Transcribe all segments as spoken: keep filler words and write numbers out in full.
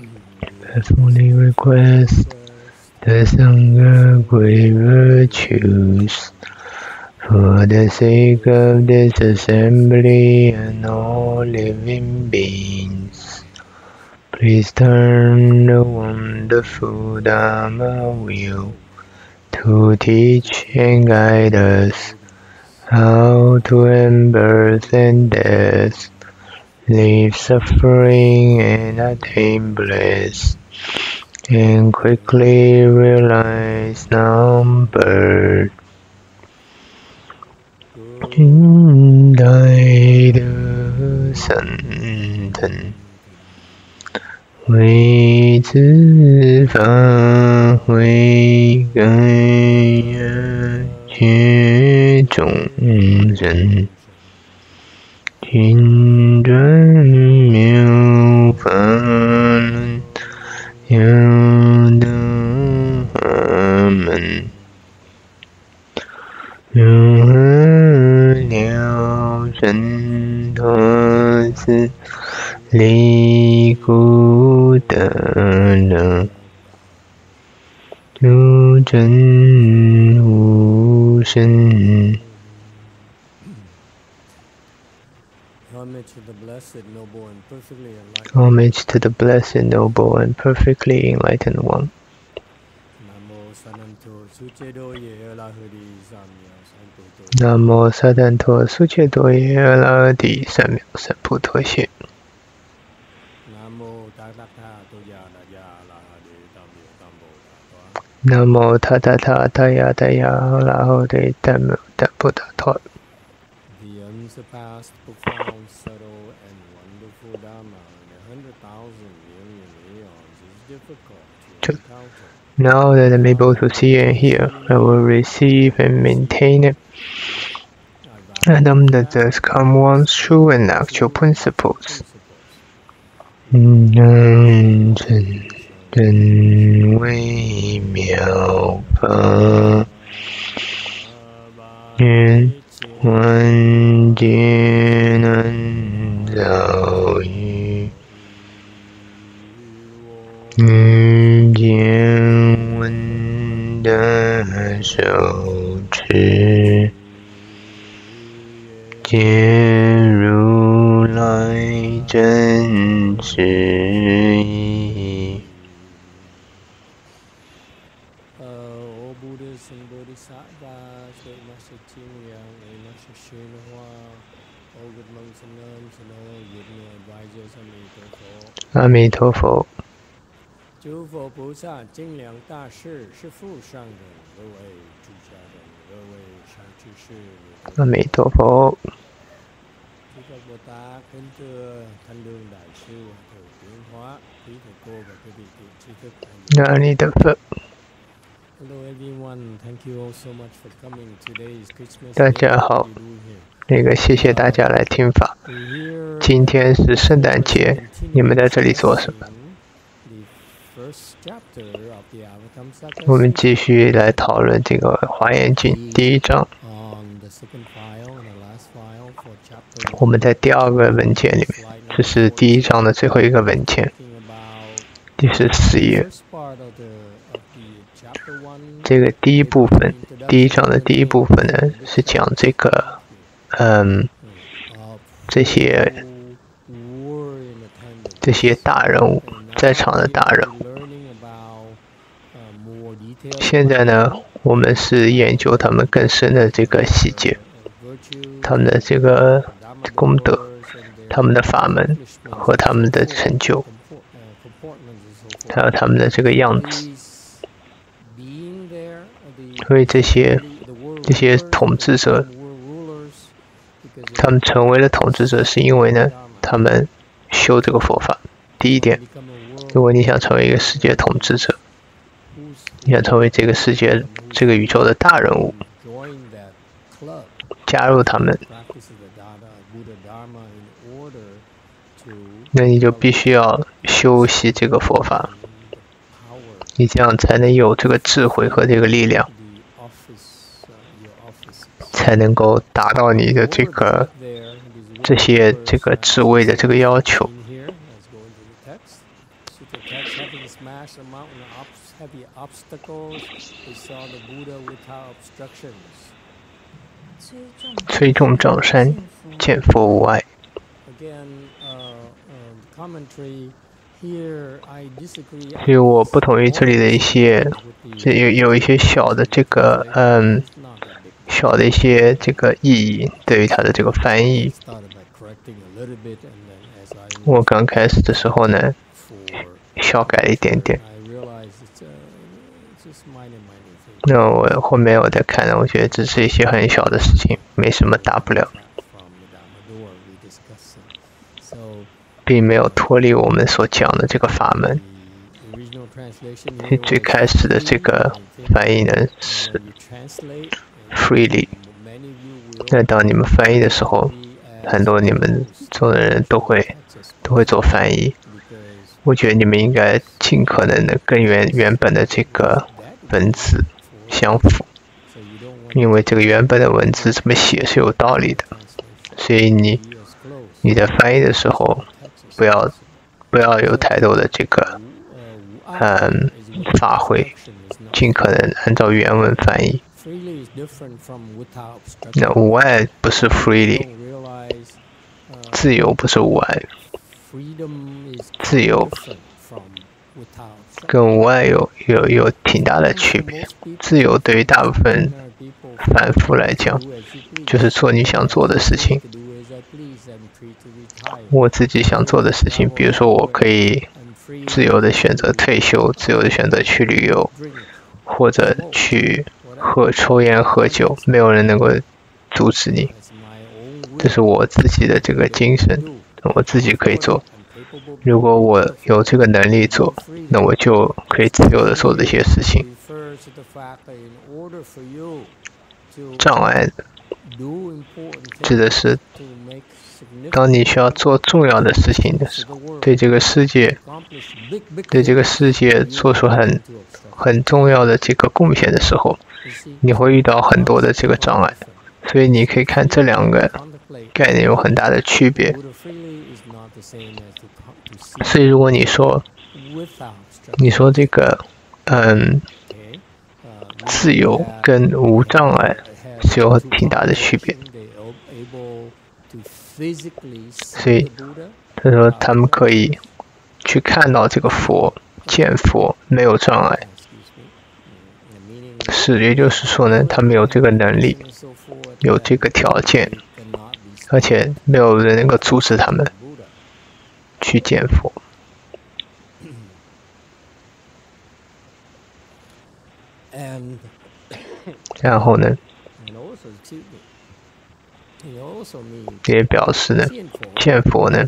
Personally request the Sangha great virtues for the sake of this assembly and all living beings. Please turn the wonderful Dharma wheel to teach and guide us how to end birth and death, leave suffering and attain bliss, and quickly realize non-birth. 今代的圣人，为此发挥感恩切众生，勤转妙法轮，要得法门，如何了生脱死，离苦得乐，诸真无生。Homage to the blessed, noble, and perfectly enlightened one. Namo Sadanto Suchedoye Aladi Samyak Samputoshe. Namo Tatata Taya Taya Lahode Tamu Taputatot. The unsurpassed, profound, subtle, and wonderful Dharma in a hundred thousand million eons is difficult to encounter. Now that I'm able to see and hear, I will receive and maintain it. Adam that does come one's true and actual principles. 能真真微妙法，愿万劫难遭遇，遇见闻的受持，皆如来真实义。 O Buddhas and Bodhisattvas, great Master Ching Yang, a Master Shin Hua, all good monks and nuns, and all good new advisors, 阿弥陀佛。 阿弥陀佛。 诸佛菩萨、精良大士、是父上人、各位出家人、各位上居士， 阿弥陀佛。 诸佛Bồ Tát, kính thưa Thanh Lương Đại sư, Thượng Tiến Hóa, quý thầy cô và quý vị tri thức. 阿弥陀佛。 Hello everyone, thank you all so much for coming. Today is Christmas. 大家好，那个谢谢大家来听法。今天是圣诞节，你们在这里做什么？我们继续来讨论这个《华严经》第一章。我们在第二个文件里面，这是第一章的最后一个文件，第十四页。这个第一部分，第一章的第一部分呢，是讲这个，嗯，这些这些大人物，在场的大人物。现在呢，我们是研究他们更深的这个细节，他们的这个功德，他们的法门和他们的成就，还有他们的这个样子。所以这些这些统治者，他们成为了统治者，是因为呢，他们修这个佛法。第一点，如果你想成为一个世界统治者，你想成为这个世界、这个宇宙的大人物，加入他们，那你就必须要修习这个佛法，你这样才能有这个智慧和这个力量，才能够达到你的这个这些这个职位的这个要求。 崔众丈山，见佛无碍。所以我不同于这里的一些，有有一些小的这个嗯小的一些这个意义，对于它的这个翻译。我刚开始的时候呢，小改了一点点。那我后面我再看呢，我觉得这是一些很小的事情，没什么大不了，并没有脱离我们所讲的这个法门。最开始的这个翻译呢是 freely， 那当你们翻译的时候，很多你们中的人都会都会做翻译。我觉得你们应该尽可能的跟原原本的这个文字相符，因为这个原本的文字这么写是有道理的，所以你你在翻译的时候，不要不要有太多的这个嗯发挥，尽可能按照原文翻译。那无碍不是 freely， 自由不是无碍，自由跟无碍有有有挺大的区别。自由对于大部分凡夫来讲，就是做你想做的事情。我自己想做的事情，比如说我可以自由的选择退休，自由的选择去旅游，或者去喝抽烟喝酒，没有人能够阻止你。这是我自己的这个精神，我自己可以做。如果我有这个能力做，那我就可以自由的做这些事情。障碍指的是当你需要做重要的事情的时候，对这个世界对这个世界做出很很重要的这个贡献的时候，你会遇到很多的这个障碍。所以你可以看这两个概念有很大的区别。所以如果你说你说这个嗯自由跟无障碍是有挺大的区别，所以他说他们可以去看到这个佛，见佛没有障碍，是也就是说呢，他们有这个能力，有这个条件，而且没有人能够阻止他们去见佛。然后呢，也表示呢，见佛呢，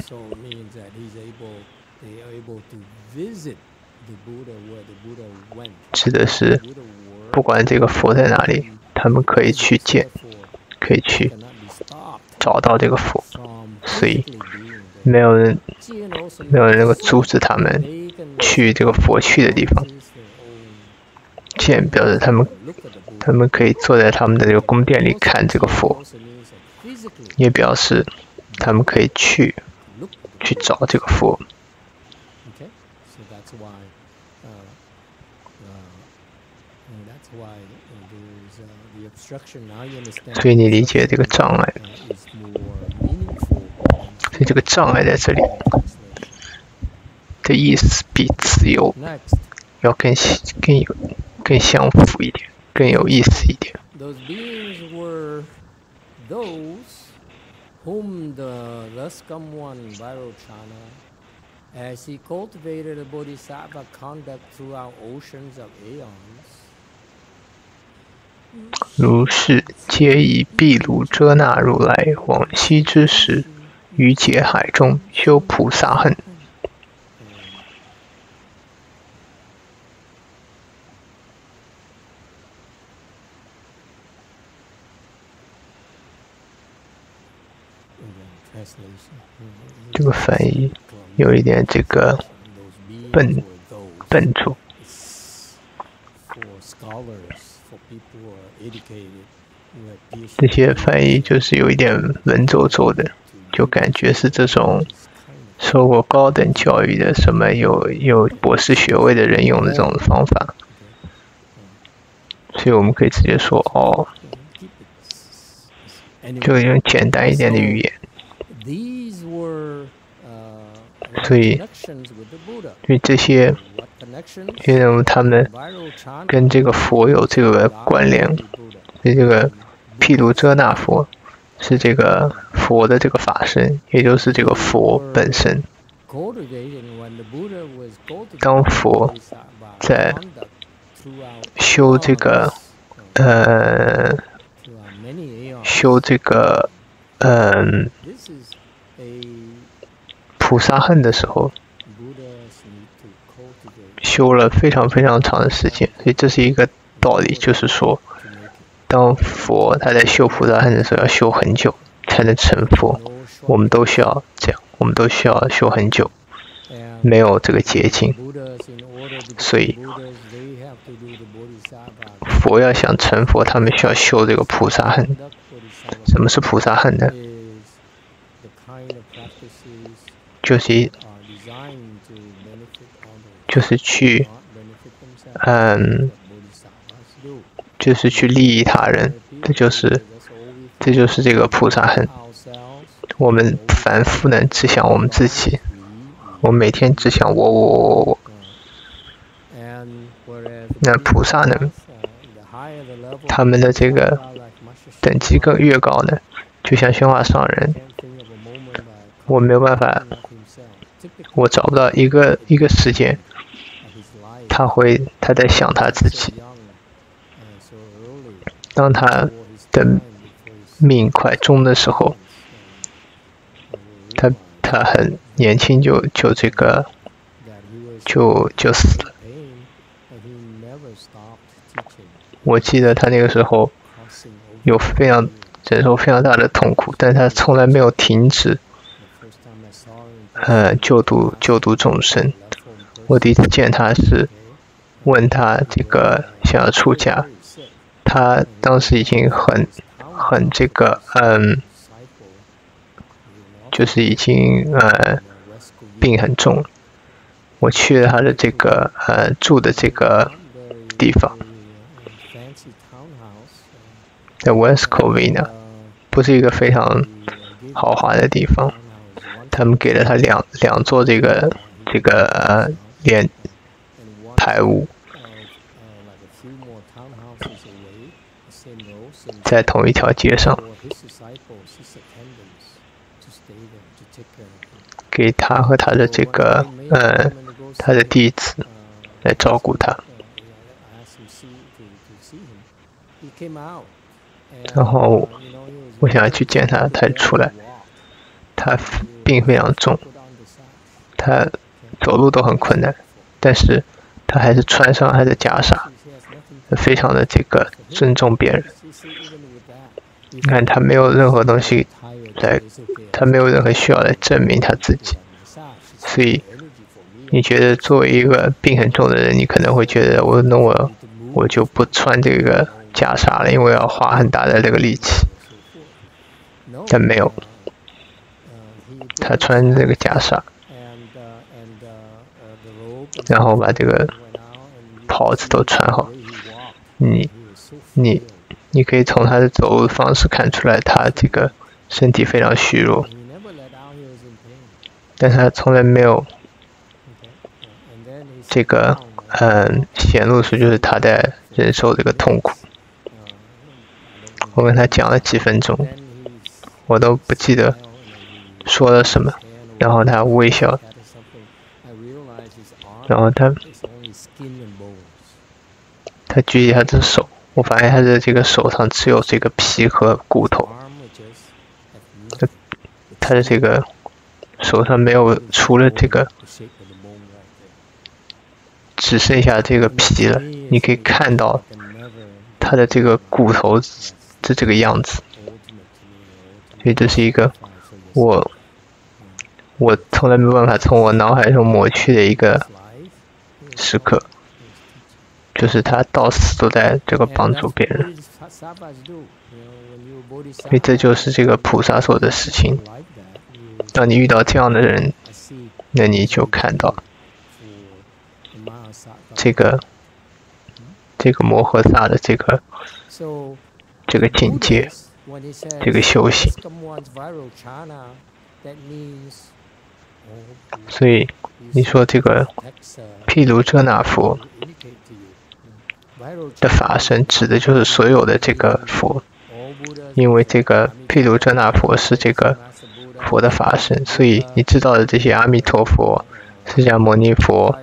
指的是不管这个佛在哪里，他们可以去见，可以去找到这个佛，所以没有人没有人能够阻止他们去这个佛去的地方。见表示他们他们可以坐在他们的这个宫殿里看这个佛，也表示他们可以去去找这个佛。所以你理解这个障碍，所以这个障碍在这里的意思比自由要更更有更相符一点，更有意思一点。 Those beings were those whom the Raskam one Vairochana, as he cultivated a bodhisattva conduct throughout oceans of aeons, 如是皆以毗卢遮那如来往昔之时，于劫海中修菩萨行。这个翻译有一点这个笨笨拙。这些翻译就是有一点文绉绉的，就感觉是这种受过高等教育的什么有有博士学位的人用的这种方法，所以我们可以直接说哦，就用简单一点的语言。所以，因为这些，因为他们跟这个佛有这个关联，所以这个毗卢遮那佛是这个佛的这个法身，也就是这个佛本身。当佛在修这个，呃，修这个，嗯、呃，菩萨恨的时候，修了非常非常长的时间，所以这是一个道理，就是说，当佛他在修菩萨恨的时候，要修很久才能成佛。我们都需要这样，我们都需要修很久，没有这个捷径。所以，佛要想成佛，他们需要修这个菩萨恨。什么是菩萨恨呢？就是就是去，嗯，就是去利益他人，这就是这就是这个菩萨恨。我们凡夫呢，只想我们自己，我每天只想我我我我我。那菩萨呢，他们的这个等级更越高呢，就像宣化上人，我没有办法，我找不到一个一个时间，他会他在想他自己。当他的命快终的时候，他他很年轻就就这个就就死了。我记得他那个时候有非常忍受非常大的痛苦，但他从来没有停止，呃，救度救度众生。我第一次见他是问他这个想要出家，他当时已经很很这个嗯，就是已经呃病很重了。我去了他的这个呃住的这个地方，在 West Covina， 不是一个非常豪华的地方。他们给了他两两座这个这个呃连排屋，在同一条街上，给他和他的这个呃他的弟子来照顾他。然后我想要去见他，他出来，他病非常重，他走路都很困难，但是他还是穿上他的袈裟，非常的这个尊重别人。你看他没有任何东西来，他没有任何需要来证明他自己。所以你觉得作为一个病很重的人，你可能会觉得我那我我就不穿这个袈裟了，因为要花很大的这个力气。但没有，他穿这个袈裟，然后把这个袍子都穿好。你你你可以从他的走路方式看出来，他这个身体非常虚弱，但是他从来没有这个嗯显露出就是他在忍受这个痛苦。我跟他讲了几分钟，我都不记得说了什么，然后他微笑，然后他他举起他的手，我发现他的这个手上只有这个皮和骨头，他的这个手上没有除了这个，只剩下这个皮了。你可以看到他的这个骨头的这个样子，所以这是一个我我从来没有办法从我脑海中抹去的一个时刻，就是他到死都在这个帮助别人，所以这就是这个菩萨做的事情。 当你遇到这样的人，那你就看到这个这个摩诃萨的这个这个境界，这个修行。所以你说这个毗卢遮那佛的法身指的就是所有的这个佛，因为这个毗卢遮那佛是这个佛的法身，所以你知道的这些阿弥陀佛、释迦牟尼佛、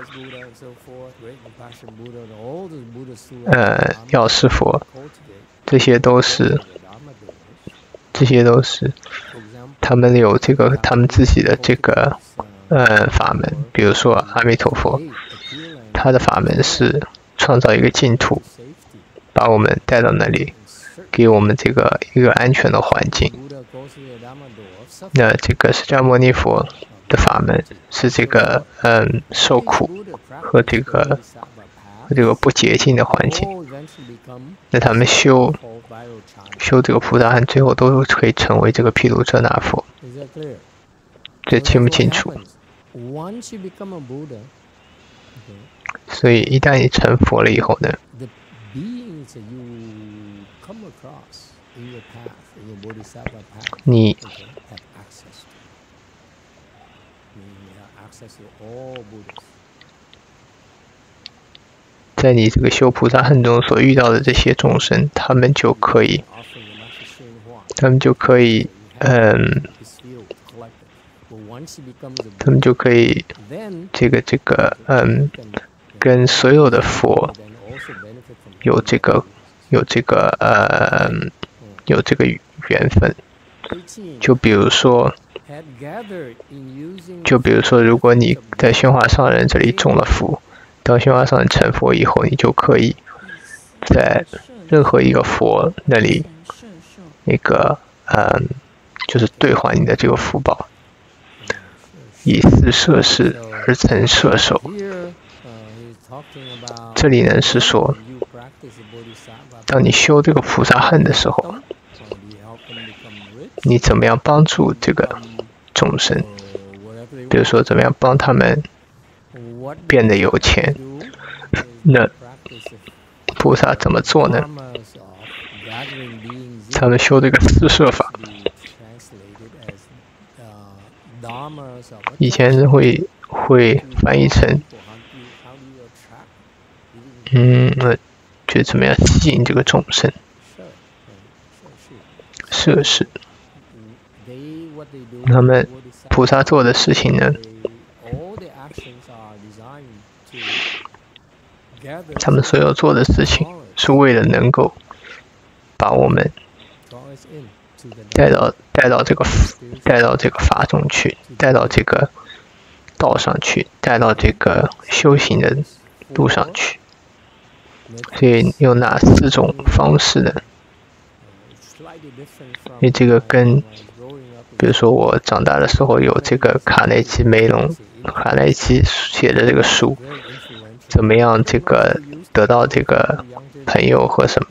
呃药师佛，这些都是这些都是他们有这个他们自己的这个呃法门。比如说阿弥陀佛，他的法门是创造一个净土，把我们带到那里，给我们这个一个安全的环境。那这个释迦牟尼佛的法门是这个嗯受苦和这个和这个不洁净的环境。那他们修修这个菩萨汉，最后都可以成为这个毗卢遮那佛。这清不清楚？所以一旦你成佛了以后呢，你在你这个修菩萨恨中所遇到的这些众生，他们就可以，他们就可以，嗯，他们就可以，这个这个，嗯，跟所有的佛有这个有这个呃有这个缘分。就比如说，就比如说，如果你在宣化上人这里中了福，当宣化上人成佛以后，你就可以在任何一个佛那里，那个嗯，就是兑换你的这个福报，以四摄事而成摄受。这里呢是说，当你修这个菩萨恨的时候，你怎么样帮助这个众生？比如说，怎么样帮他们变得有钱？那菩萨怎么做呢？他们修这个四摄法，以前会会翻译成，嗯，呃，就怎么样吸引这个众生？摄事。他们菩萨做的事情呢，他们所有做的事情是为了能够把我们带到带到这个带到这个法中去，带到这个道上去，带到这个修行的路上去。所以用哪四种方式呢？因为这个跟比如说我长大的时候有这个卡内基梅隆卡内基写的这个书，怎么样这个得到这个朋友和什么？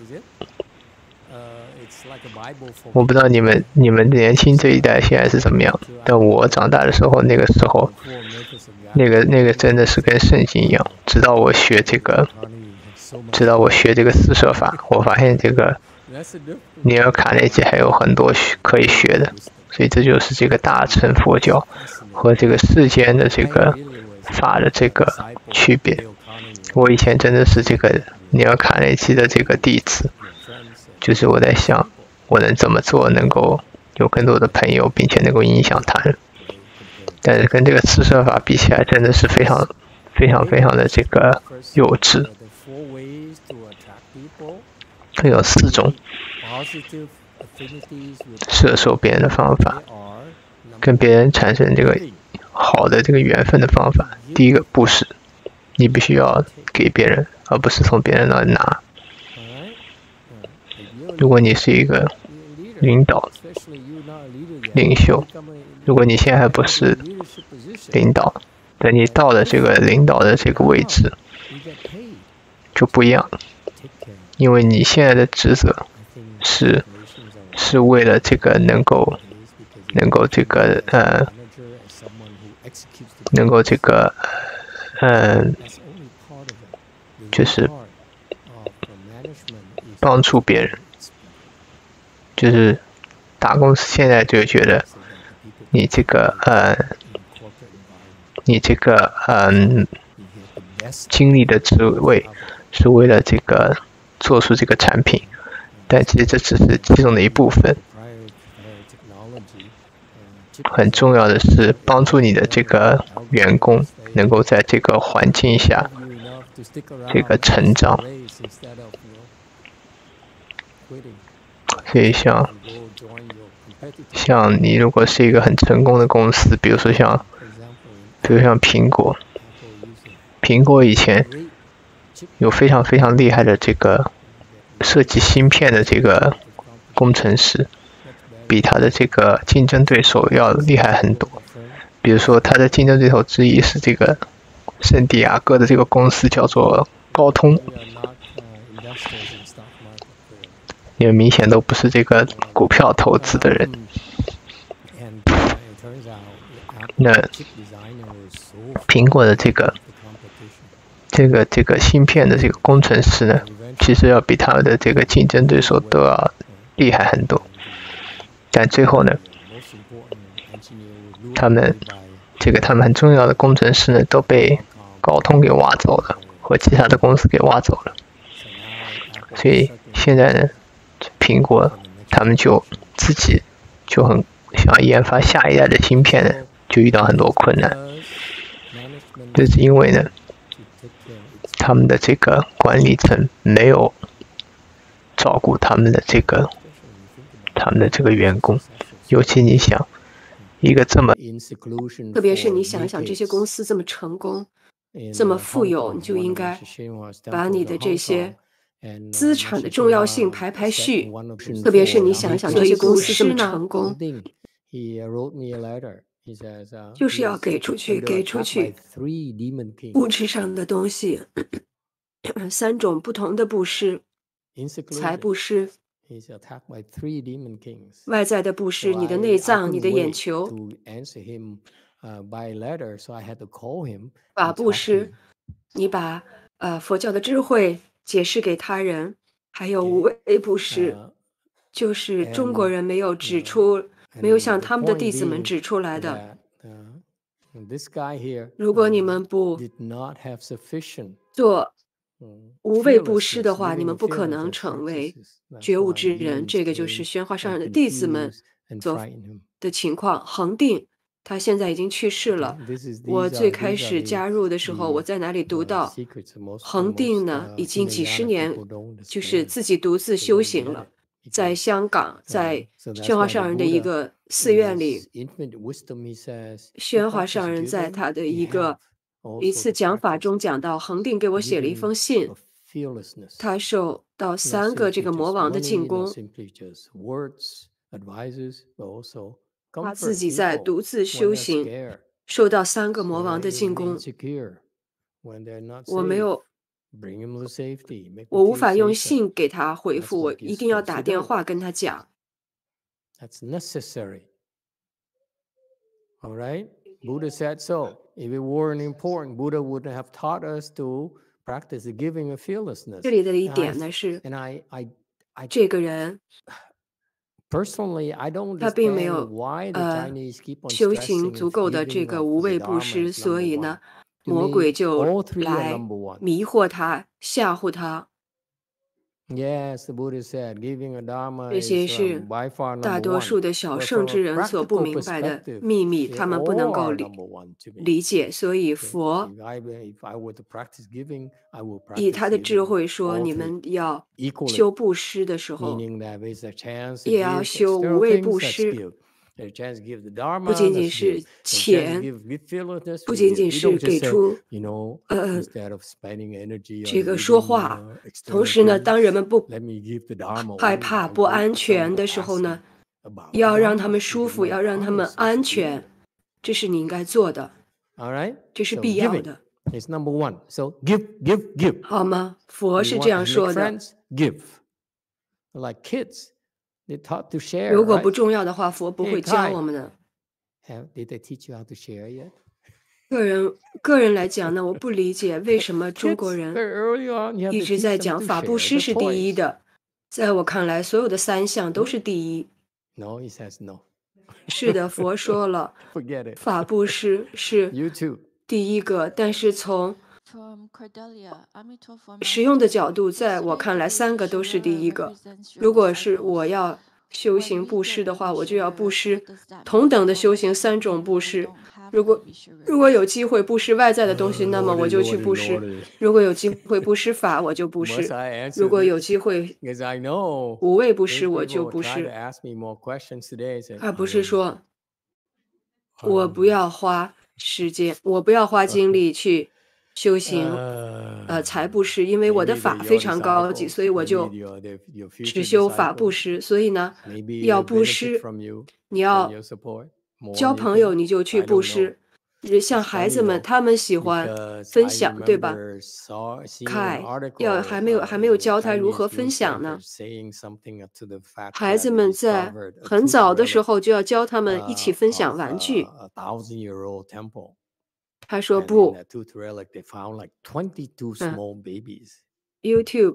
我不知道你们你们年轻这一代现在是怎么样，但我长大的时候那个时候，那个那个真的是跟圣经一样。直到我学这个，直到我学这个四摄法，我发现这个尼尔卡内基还有很多可以学的。所以这就是这个大乘佛教和这个世间的这个法的这个区别。我以前真的是这个尼尔卡内基的这个弟子，就是我在想我能怎么做能够有更多的朋友，并且能够影响他人。但是跟这个四摄法比起来，真的是非常非常非常的这个幼稚。它有四种摄受别人的方法，跟别人产生这个好的这个缘分的方法。第一个布施，你必须要给别人，而不是从别人那里拿。如果你是一个领导、领袖，如果你现在还不是领导，等你到了这个领导的这个位置，就不一样，因为你现在的职责是是为了这个能够能够这个呃能够这个，嗯，就是帮助别人，就是大公司现在就觉得你这个，呃，你这个，嗯，经理的职位是为了这个做出这个产品，但其实这只是其中的一部分。很重要的是帮助你的这个员工能够在这个环境下这个成长。所以像像你如果是一个很成功的公司，比如说像比如像苹果，苹果以前有非常非常厉害的这个设计芯片的这个工程师，比他的这个竞争对手要厉害很多。比如说他的竞争对手之一是这个圣地亚哥的这个公司叫做高通，你们明显都不是这个股票投资的人。那苹果的这个这个这个芯片的这个工程师呢，其实要比他们的这个竞争对手都要厉害很多。但最后呢，他们这个他们很重要的工程师呢，都被高通给挖走了，和其他的公司给挖走了。所以现在呢，苹果他们就自己就很想要研发下一代的芯片呢，就遇到很多困难。这是因为呢，他们的这个管理层没有照顾他们的这个。他们的这个员工，尤其你想一个这么， 特别是你想想这些公司这么成功，这么富有，你就应该把你的这些资产的重要性排排序。特别是你想想这些公司这么成功，就是要给出去，给出去物质上的东西。三种不同的布施，财布施。外在的布施，你的内脏，你的眼球。法布施，你把呃佛教的智慧解释给他人。还有无为布施，就是中国人没有指出，没有向他们的弟子们指出来的。如果你们不做无畏布施的话，你们不可能成为觉悟之人。这个就是宣化上人的弟子们所的情况。恒定他现在已经去世了。我最开始加入的时候，我在哪里读到恒定呢？已经几十年，就是自己独自修行了。在香港，在宣化上人的一个寺院里，宣化上人在他的一个一次讲法中讲到，恒定给我写了一封信，他受到三个这个魔王的进攻，他自己在独自修行，受到三个魔王的进攻。我没有，我无法用信给他回复，我一定要打电话跟他讲。 All right, Buddha said so. If it weren't important, Buddha wouldn't have taught us to practice the giving of fearlessness. 这里的一点呢是，这个人他并没有呃修行足够的这个无畏布施，所以呢，魔鬼就来迷惑他、吓唬他。这些是大多数的小圣之人所不明白的秘密，他们不能够理理解。所以佛以他的智慧说，你们要修布施的时候，也要修无畏布施。不仅仅是钱，不仅仅是给出呃这个说话，同时呢，当人们不害怕、不安全的时候呢，要让他们舒服，要让他们安全，这是你应该做的，这是必要的，好吗？佛是这样说的。如果不重要的话，佛不会教我们的。 个人个人来讲呢，我不理解为什么中国 Kids, 人 very early on, you have 一 to 直 teach 在 them 讲 to 法布 share 施 the 是第一 toys. 的。在我看来，所有的三项都是第一。 No, he says no. 是的，佛说了， Forget it. 法布施是 You too. 第一个，但是从 From Cordelia, Amitofo 使用的 Master 角度，在我看来，三个都是第一个。如果是我要修行布施的话，我就要布施同等的修行三种布施。如果如果有机会布施外在的东西，那么我就去布施；如果有机会布施法，我就布施；如果有机会 Because I know 无畏布施， these 我就 people 布 try to 施， ask me more questions today. Said, 而不 I 是 don't 说 know. 我不要花时间，我不要花精力去修行。 Uh, 呃，财布施，因为我的 maybe 法 they're 非 your 常高级， disciples, 所以我 maybe 就 you're their- your 只 future 修法布 disciples. 施。所以呢， Maybe 要 they 布 benefit 施， from you 你 and 要 your support more 交 than you 朋友， think. 你就去 I 布 don't know. 施。像 It's 孩 funny 子们， though, 他们喜欢 because 分 I 享，对吧？ remember saw, seeing an 凯要 article, 还没有 uh, 还没有 in a 教他如 Chinese 何分享呢。 newspaper saying something to the fact 孩 that 子 they 们在 discovered a 很 tooth 早的时 relic 候就要教他们一起 uh, 分享 of 玩具。 uh, a thousand-year-old temple. 他说 And in 不 that tooth relic, they found like twenty-two 嗯 small babies. ，YouTube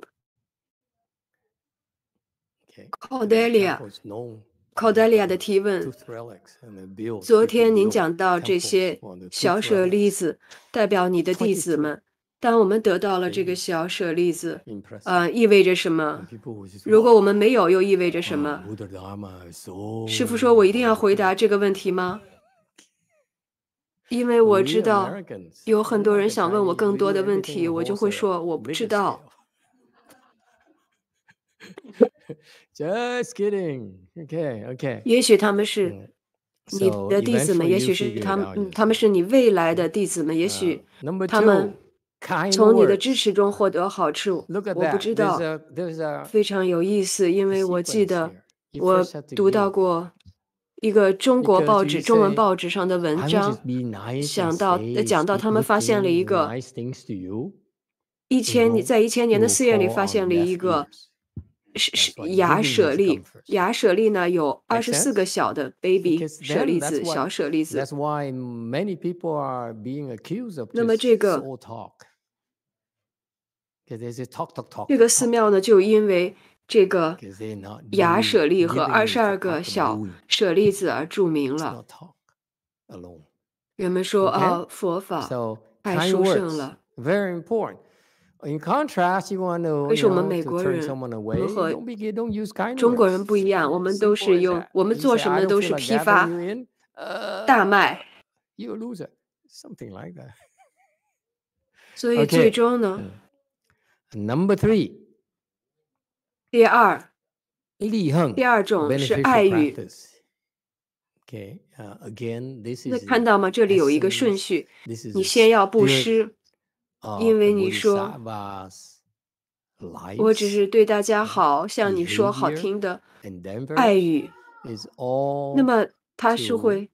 Okay, and that Cordelia temple is known Cordelia 的 for 提问。 tooth relics, and they build 昨 people 天您 build 讲到这 temples 些 for the 小 tooth 舍利 relics. 子，代表你的弟子 twenty-two 们。当我们得到了这个 babies. 小舍利子， Impressive. 呃，意味着什 And 么？ people who just 如果 wow, 我们没有，又意味着什 wow, 么？ Buddha Dharma is so 师傅说，我一定要回答 wonderful. 这个问题吗？因为我 We 知道 Americans, 有 we're 很多 like 人 the 想问我 Chinese. 更 We 多 do 的问 everything 题， on 我就会 wholesale, 说我不 bigger 知道。 scale. Just kidding. Okay, okay. 也许他们是 Mm. 你 So 的弟子们， eventually 也 you 许是 figure it 他们， out 嗯，他们 yourself. 是你未来 Okay. 的弟子们，也 Uh, 许 number 他们 two, kind 从你的支 words. 持中获得好处。 Look at 我不 that. 知 There's 道， a there's a 非常有意思，因 a 为我记 sequence 得 here. You 我 first have to 读到 give 过一个中国 because 报 you 纸、中文 say, 报纸上的文 I will 章， just be nice and 想到呃 say 讲到 speak 他们 good 发现了 things 一 and 个 nice things to you. 一 It 千 will 在一千 it 年的 will 寺院里 fall 发 on 现了一 deaf 个 ears. 是 That's 是 why 牙 giving 舍 must 利 come，first. 牙舍利呢有二 Make 十四 sense? 个小的 baby Because 舍 then 利 that's 子， what 小舍利子。 that's why many people are being accused of 那么这 just 个 soul talk. Because they say talk talk talk 这个 talk 寺 talk. 庙呢，就因为这个 Because they're not 牙 doing 舍利和 giving 二 is 十 for 二个 act of 小 doing. 舍利子而著名 It's 了。 not talk alone. 人们说 Okay? 啊，佛法 So 太 kind 殊胜 words 了。 very important. In contrast, you want to 可是 you 我们 know 美 to 国 turn 人， someone 我们 away. 和 Don't be don't use kind 中国人 words. 不一样，我们都 Simple 是 as 用 that. 我们 You 做 say 什么 I 的 don't 都 feel 是 like 批 gathering 发 you in. 大 Uh, 卖， you're a loser. Something like that. 所以最 Okay. 终呢， Number three, 第二利亨第二种是 beneficial 爱语。 practice. Okay. Uh, again, this 那 is 看 the 到吗？这里有一个顺 essence. 序， This is 你 the 先要布 spirit 施， of 因 the 为你说 Bodhisattva's 我只 lives, 是对大家 okay, 好，向你说好 behavior, 听的 endeavors 爱语， is 那 all 么它是 to 会，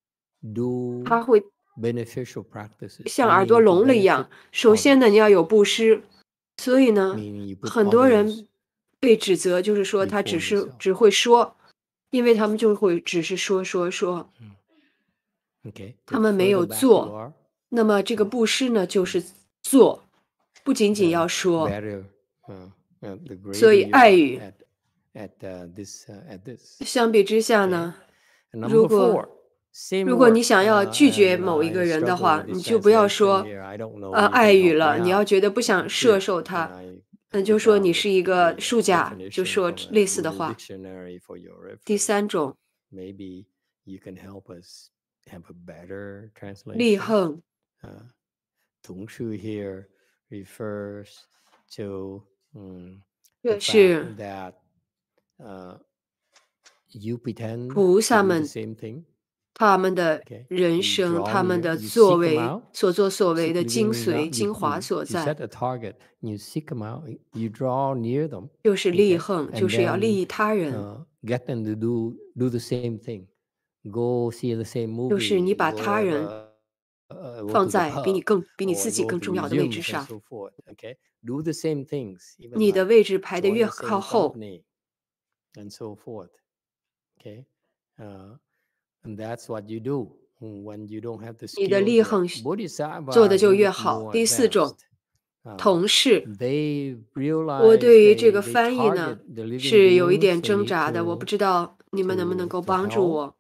do 它会 beneficial practices, 像耳朵 meaning to 聋了一 benefit 样。首先呢，你 others, 要有布施，所以呢， meaning you put 很多 others 人被指责就是说他 before 只是 yourself. 只会说，因为他们就会只是说说说， Okay. 他 To 们没 further 有 back to 做。 our 那么这个布施呢，就是做，不仅仅 the 要说。 better, uh, uh, the 所以 greater you 爱 are 语 at at uh, this uh, at this. 相比之下 Okay. 呢， And number 如果 four, same 如果你 word. 想要 Uh, 拒绝 and 某一 I 个人的 struggle 话， with 你 this 就不要 translation 说 here. I don't know. 呃 You 爱 can 语 help 了， me 你要 out. 觉得不想 Here, 摄受 and 它， I 那就 put 说 down 你 the, 是一个 the 术家，就 definition 说 from a 类似的 Google 话。 dictionary for your 第 reference. 三种 Maybe you can help us have a better 利 translation. 亨， Uh, 同处 here refers to um, 这 the 是 fact that uh, you pretend 菩 to 萨 do the 们 same thing. 他们的 Okay. 人 You 生， draw 他们 near, 的 you 作 seek them 为 out. 所作所为 Seek 的 living 精 in 髓、 God. 精 You, 华 you, 所 you 在， set a target. You seek them out. You draw near them. 就是利 Okay. 亨， And 就是要 then 利益他人， uh, get them to do do the same thing. Go see the same 就是你 movie. 把 Go 他 have 人 a, uh, go 放 to the 在比你 pub 更比你 or 自己 go 更 to 重要的位 museums 置 and 上， so forth. Okay. Do the same things. Even 你的 like 位置排得 join 越 the 靠 same 后， company and so forth. Okay. Uh, and that's what you do 你的力恒做的就越好。第四种，同事，我对于这个翻译呢是有一点挣扎的，我不知道你们能不能够帮助我。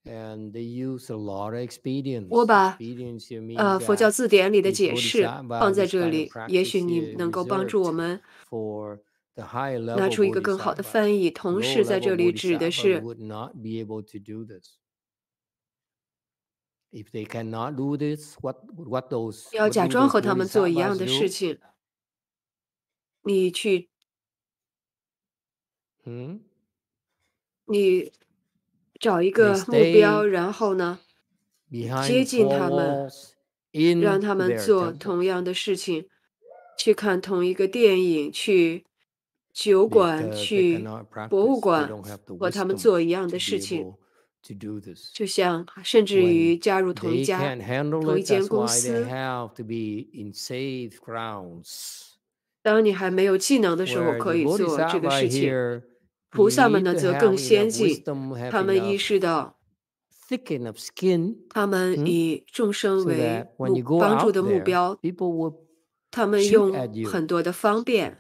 我把呃佛教字典里的解释放在这里，也许你能够帮助我们拿出一个更好的翻译。同事在这里指的是要假装和他们做一样的事情，你去，你找一个目标，然后呢，接近他们，让他们做同样的事情，去看同一个电影，去酒馆、去博物馆，和他们做一样的事情。就像甚至于加入同一家、同一间公司。当你还没有技能的时候，可以做这个事情。菩萨们呢，则更先进，他们意识到，他们以众生为目帮助的目标，他们用很多的方便，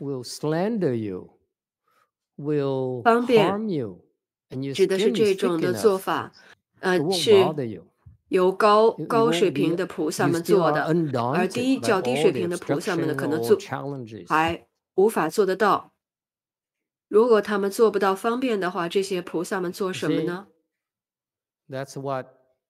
方便指的是这种的做法，呃，是由高高水平的菩萨们做的，而低较低水平的菩萨们呢，可能做还无法做得到。如果他们做不到方便的话，这些菩萨们做什么呢？ That's what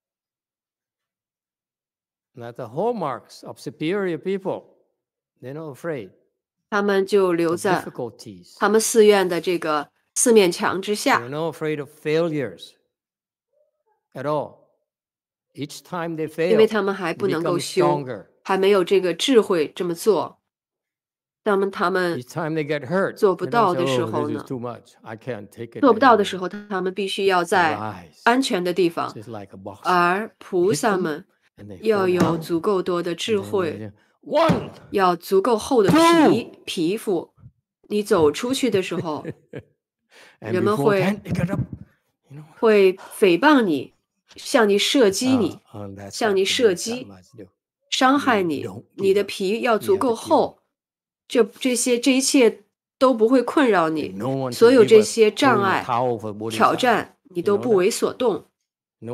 that's the hallmarks of superior people. They're not afraid. 他们就留在他们寺院的这个四面墙之下。 They're not afraid of failures at all. Each time they fail, 因为他们还不能够修，还没有这个智慧这么做。那么他们做不到的时候呢？做不到的时候，他们必须要在安全的地方，而菩萨们要有足够多的智慧，要足够厚的皮皮肤。你走出去的时候，人们会会诽谤你，向你射击你，向你射击，伤害你。你的皮要足够厚。这这些这一切都不会困扰你，所有这些障碍、挑战，你都不为所动。你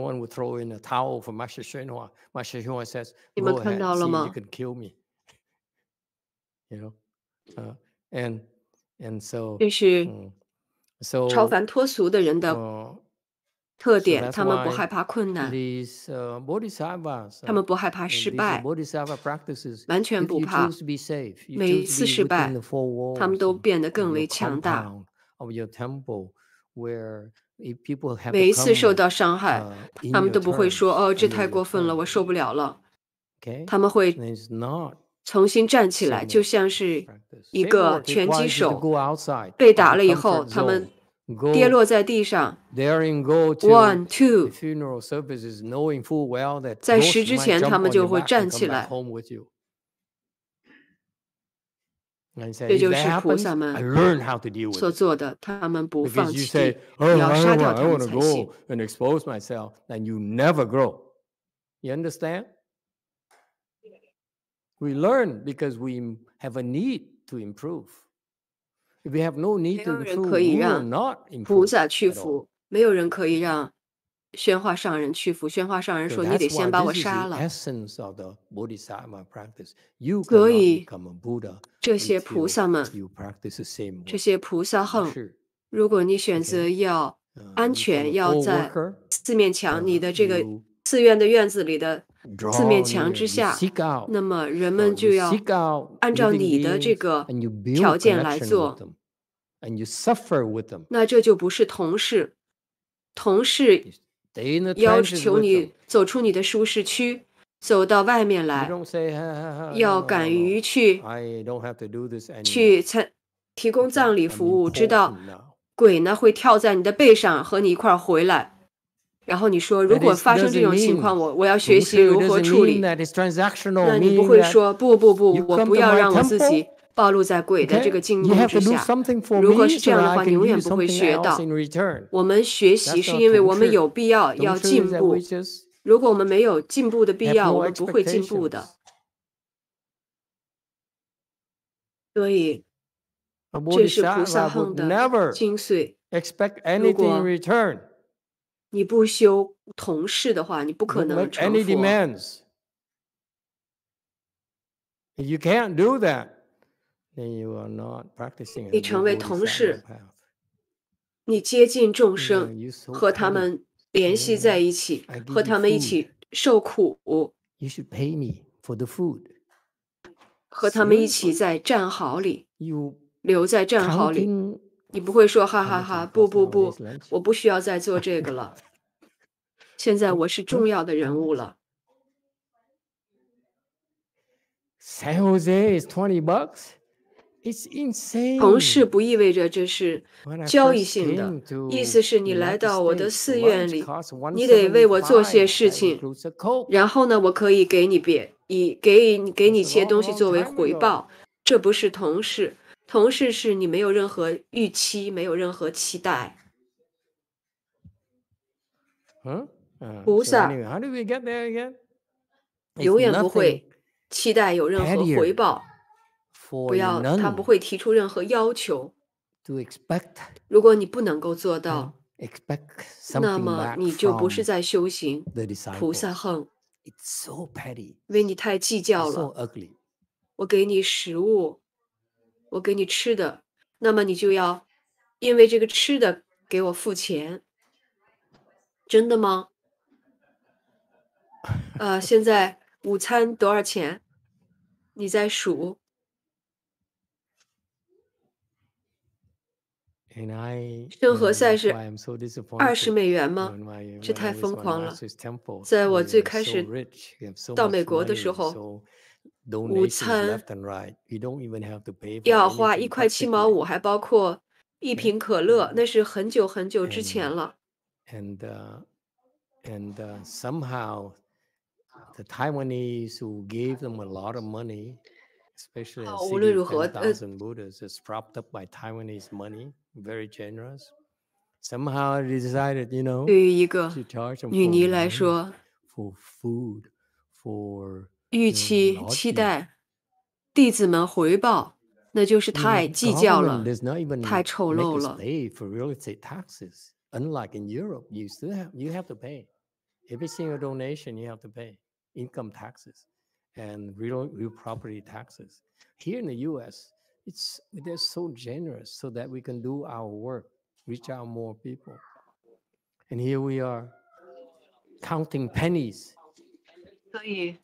们看到了吗？这是超凡脱俗的人的特点，他们不害怕困难，他们不害怕失败，完全不怕。每一次失败，他们都变得更为强大。每一次受到伤害，他们都不会说：“哦，这太过分了，我受不了了。”他们会重新站起来，就像是一个拳击手被打了以后，他们跌落在地上 ，one two， 在十之前，他们就会站起来。这就是菩萨们所做的，他们不放弃，你要杀掉他们才行。 We learn because we have a need to improve. If we have no need to improve, we will not improve. 菩萨屈服，没有人可以让宣化上人屈服。宣化上人说：“你得先把我杀了。”所以，这些菩萨们，这些菩萨横，如果你选择要安全，要在四面墙，你的这个寺院的院子里的四面墙之下，那么人们就要按照你的这个条件来做。那这就不是同事，同事要求你走出你的舒适区，走到外面来，要敢于去去参提供葬礼服务，知道鬼呢会跳在你的背上和你一块儿回来。然后你说，如果发生这种情况，我我要学习如何处理。那你不会说，不不不，我不要让我自己暴露在鬼的这个境遇之下。如果是这样的话，你永远不会学到。我们学习是因为我们有必要要进步， 如果我们没有进步的必 have 要， no 我们不会进步的。 expectations. 所以 A 这是菩萨 bodhisattva 行 would 的 never 精髓。 expect 如 anything 果 in return. 你不修同事的话，你不可 Don't 能 make 成 any 佛。 demands. If you can't do that, then you are not practicing 你 a 成 good 为同 bodhisattva 事， path. 你接近众 Yeah, 生， you're so 和他 petty. 们联系在一起， I give 和 you 他们一 food. 起受苦， You should pay me for the food. 和他们一起 Seriously? 在战壕里， You 留在战壕里。 counting 你不会说哈 how 哈 much 哈， it 不 costs 不不， nowadays lunch? 我不需要再做这个了。现在我是重要的人物了。 San Jose is twenty bucks? It's 同事 insane. 不意味着这是 When I 交易 first 性的， came 意 to 思是你来 United 到我的 States, 寺院 lunch 里， costs 你得为我做些 one 事 seventy-five. That 情， includes a Coke. 然后呢，我可以给你别以给你给你 That's a 些 long, 东西 long 作为 time 回 ago. 报。这不是同事，同事是你没有任何预期，没有任何期待。 Huh? Uh, 菩 so 萨 anyway, how do we get there again? It's 永远不 nothing 会期待有任何 pettier 回报， for 不 a 要，他不 nun 会提出任何要求。 to expect 如果你不能够做 and 到， expect 那 something 么 back 你就不 from 是在修行 the 菩萨 disciples. 行， It's so petty. 因为你太计较 It's so 了。 ugly. 我给你食物，我给你吃的，那么你就要因为这个吃的给我付钱，真的吗？呃，现在午餐多少钱？你在数？ And I, 圣何 uh, 塞 that's 是 why I'm so 二十 disappointed 美元吗？ when I, 这 when 太 I was 疯 on 狂了。 Master's Temple. 在我 We 最 were 开 so 始 rich, we have so 到 much 美国的 money, 时候， so 午 donations 餐 left and right. You don't even have to pay for 要花一 anything 块七毛 practically. 五，还包括一瓶可乐，那是很久很久之 And 前了。 and uh, and uh, somehow the Taiwanese who gave them a lot of money, especially a 好，无 city 论 of 如何， ten 呃， thousand Buddhas, is propped up by Taiwanese money, very generous. Somehow they decided, you know, 对于一个 to charge them 女 for 尼来 money, 说， for food, for 预 you know, 期期 lodging. 待弟子们回报，那就是 You know, 太计较 government 了， does not even 太丑 make 陋 us 了。 pay for real estate taxes. Unlike in Europe, you still have you have to pay. Every single donation you have to pay income taxes and real real property taxes. Here in the U S, it's they're so generous so that we can do our work, reach out more people. And here we are counting pennies. 所以，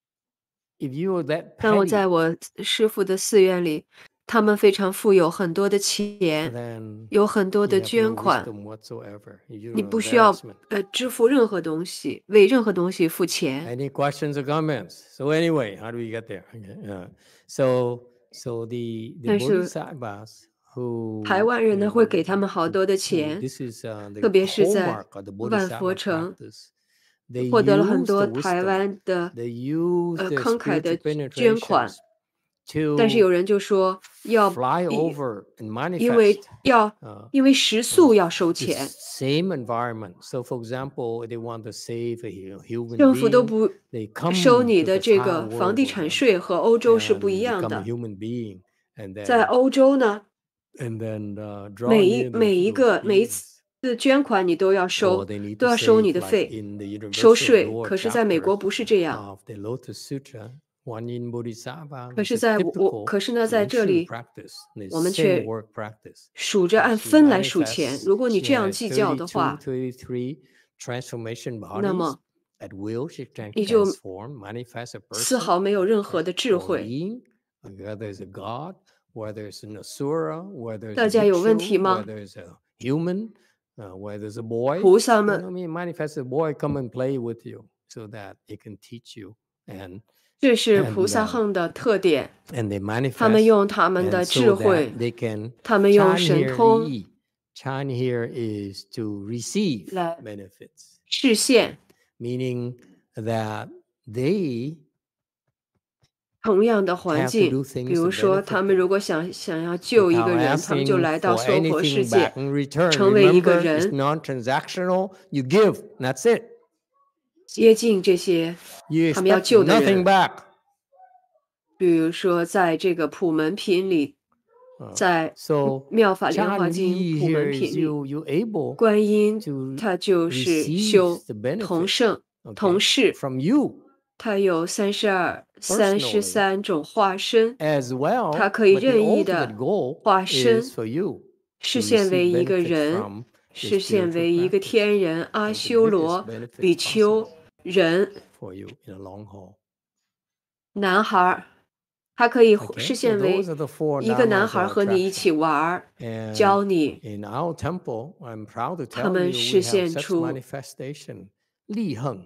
If you are that 当我 petty, 在我师父的寺院里，他们非常富有，很多的钱， then 有很多 you 的 have 捐 no 款， wisdom whatsoever. You're 你 an 不需要 embarrassment. 呃支付任何东西，为任何东西付钱。 Any questions or comments? So anyway, how do we get there? Okay, uh, so so the the 但是 bodhisattvas who 台湾人呢 you 会 know, 给他们好 who- 多的 who- 钱， this is uh, the 特别是在 hallmark of the 万佛 bodhisattva 城 practice. They 获得了很 use 多 the 台 wisdom. 湾的 They use 呃 their 慷慨的 spiritual 捐款， penetrations 但是有 to 人就说要 fly 以 over and 因为 manifest 要 uh, 因为食宿要收 the 钱， same environment. So, for example, they want to save a hu- human 政府都 being. 不 They come 收 to 你 the 的这 Tao 个房 world 地 of 产 them 税和欧洲是 and 不一样 become a 的。 human being, and 在 then 欧洲呢， and then uh, draw 每 near 一 the, 每一 those 个每一 beings. 次捐款你都要 Or 收， they need 都 to 要收你 save 的 like 费， in the 收 Universal 税。 Law 可是，在美 chapter 国不是这样。 of the Lotus Sutra, Guanyin Bodhisattva, 可 which 是 is 在我我 typical 可是呢， of 在这 ancient 里 practice, the 我们 same 却 work practice. 数着按 She 分来数钱。 manifests, 如果你 she 这样 has 计较的 thirty-two, 话， thirty-three transformation 那 bodies. 么 At will, she can 你就 transform, manifest a 丝 person 毫没有任何的智 or 慧。 being, whether it's a god, whether it's an asura, whether it's 大 a 家有问 bhikshu, 题吗？ whether it's a human, uh, whether it's a boy. 菩萨 You 们 know, I mean, manifest a boy, come and play with you so that it can teach you. And 这是 and 菩萨 uh, 行的特点。 and they 他们 manifest 用他们 and 的 so 智 that 慧， they can 他们用 chan 神 here 通 li. Chan here is to receive 来 benefits, 视线。 meaning that they 同样的环 have to 境， do 比 things 如 to 说， benefit 他们 them 如果想想要救一 without 个人，他们就 asking 来到 for 娑婆世 anything 界， back in return. 成为一个 Remember, it's 人。 non-transactional. You give, and that's it. 接近这些 You 他们要 expect 救的 nothing 人。 back. 比如说，在这个普门品里， Uh, 在 so 妙法莲华 Chan 经 Li 普门 here 品 is 里， you you able 观音 to 他就是修 receive the 同 benefit, 圣同 okay, 事， from you 他有三十二、三十 personally, 三种化身， as well. 他可以 But the 任意 ultimate 的 goal 化身 is for you 视 to 现为 receive 一个 benefit 人， from the 视现 spiritual 为一个 practice, 天人、阿 the 修 biggest 罗、 benefits 比丘 possible 人、 for you in the long haul. 男孩儿，他可以 Okay, 视 so 现为 those are the four 一个男 dhammas 孩儿 of 和你一 attraction. 起玩儿， And 教你 in our temple, I'm proud to 他 tell 们 you 实 we have 现 such 出。 manifestation. 立恒，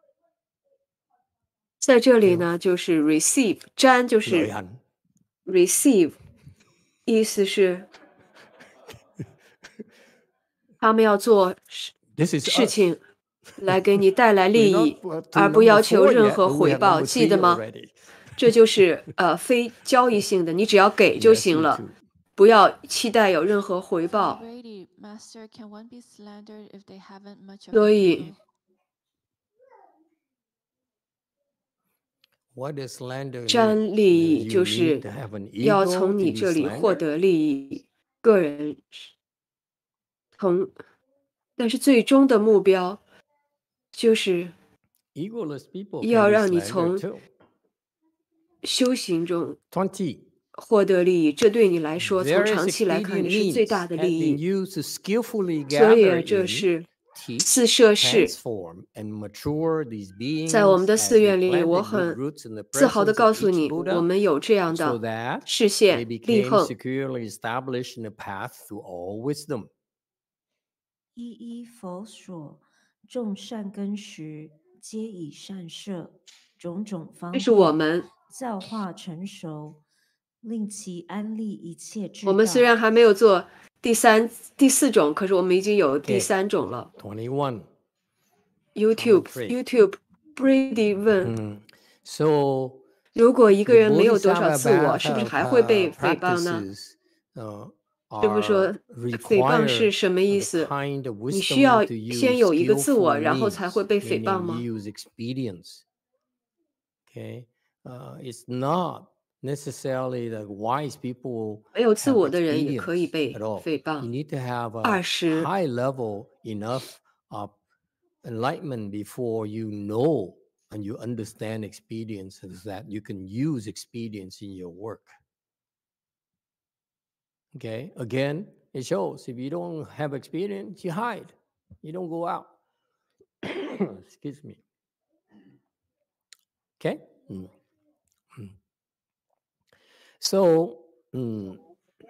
在这里对呢，就是 receive， 沾就旅是行 receive， 意思是他们要做事 This is 事 us. 情来给你带来 We're 利 not 益， to 而不 number 要求 four 任 yet, 何 but we 回 have 报， number 记得 three 吗？ already. 这就是呃非交易性的，你只要给就 Yes, 行 you 了， too. 不要期待有任何回报。 Alrighty, Master, can one be slandered if they haven't much of 所 an 以 ego? What is slander 沾 mean? 利 Do 益 you 就 need 是 to have an 要 ego 从 to 你 be 这里获 slandered? 得利益，个人同，但是最终的目标就是 Egoless people can 要 be 让你 slandered 从 too. 修行中 Twenty. 获得利益，这对你来说，从 Various 长期来看 expedient 是最 means 大的 have 利 been 益。 used to skillfully 所以 gather 这 in, 是 teach, 四摄事。 transform, and mature these 在我们 beings 的 as 寺 they 院里， plant 我 their good 很 roots in the 自豪地 presence 告 of 诉 each 你，我 Buddha, 们有这样 so 的 that 视 they 线立 became 恒。 securely established in the path to all wisdom. 一一佛所，众善根时，皆以善摄，种种方这是我便， 们， 教化成熟，令其安立一切之我们虽道。 然还没有做第三、第四种，可是我们已经有第 Okay. 三种了。 Twenty-one. YouTube three YouTube Brady 问， Mm. So 如果一个 the 人没有多少 Bodhisattva 自我，是不是 path, 还会 uh, 被诽谤呢？ practices uh, 师傅说， are 诽谤是 require 什么意 the 思？ kind of 你需要 wisdom to 先 use 有一个自我， skillful 然后才会 means, 被诽谤 meaning 吗？ use expedience. Okay, uh, it's not necessarily that wise people 没有自 have 我的人也可以 expedience 被 at all. 诽 You 谤。 need to have a 二十 high level enough of enlightenment before you know and you understand expedience, so that you can use expedience in your work. Okay, again, it shows if you don't have experience, you hide, you don't go out. Excuse me. Okay. Mm. Mm. So, mm,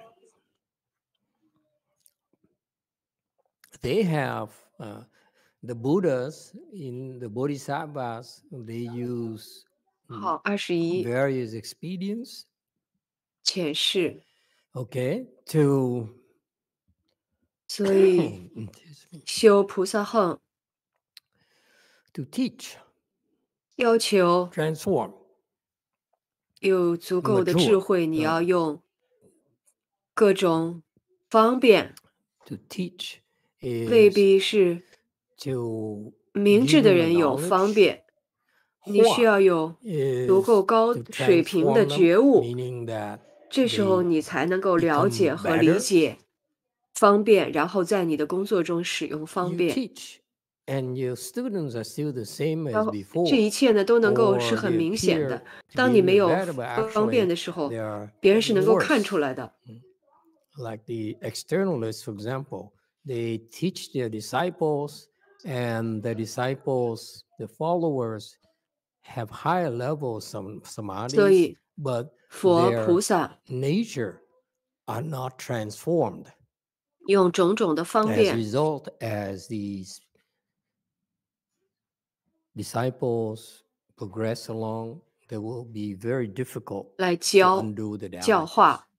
they have uh, the Buddhas in the Bodhisattvas, they use mm, 好，二十一 various expedients, 前世， okay, to 所以 excuse me, 修菩萨行 to teach, 要求 transform, 有足够的 mature, 智慧，你 uh, 要用各种方便， to teach 未 is 必是 to 明 give 智的 them a 人有方 knowledge. 便，你需 Hua 要有足 is 够高 to 水平的 transform them, 觉悟， meaning that 这时候 they 你才能够了解 become 和理 better. 解方便，然后在你的工作中使用方 You 便。 teach, and your students are still the same 然 as 后这 before, 一切呢都能够是 or 很 they 明显 appear 的。 to 当 be 你 a 没 little 有 better, but 方便 actually 的时候， they are 别人是 getting 能够看出 worse. 来的。 Like the externalists, for example, they teach their disciples, and the disciples, the followers, have higher levels of 所 samadhis, 以 but 佛 their 菩萨 nature are not transformed. 用种种的方 As a 便， result, as these disciples progress along, they will be very difficult 来 to 教 undo the 教 damage. 化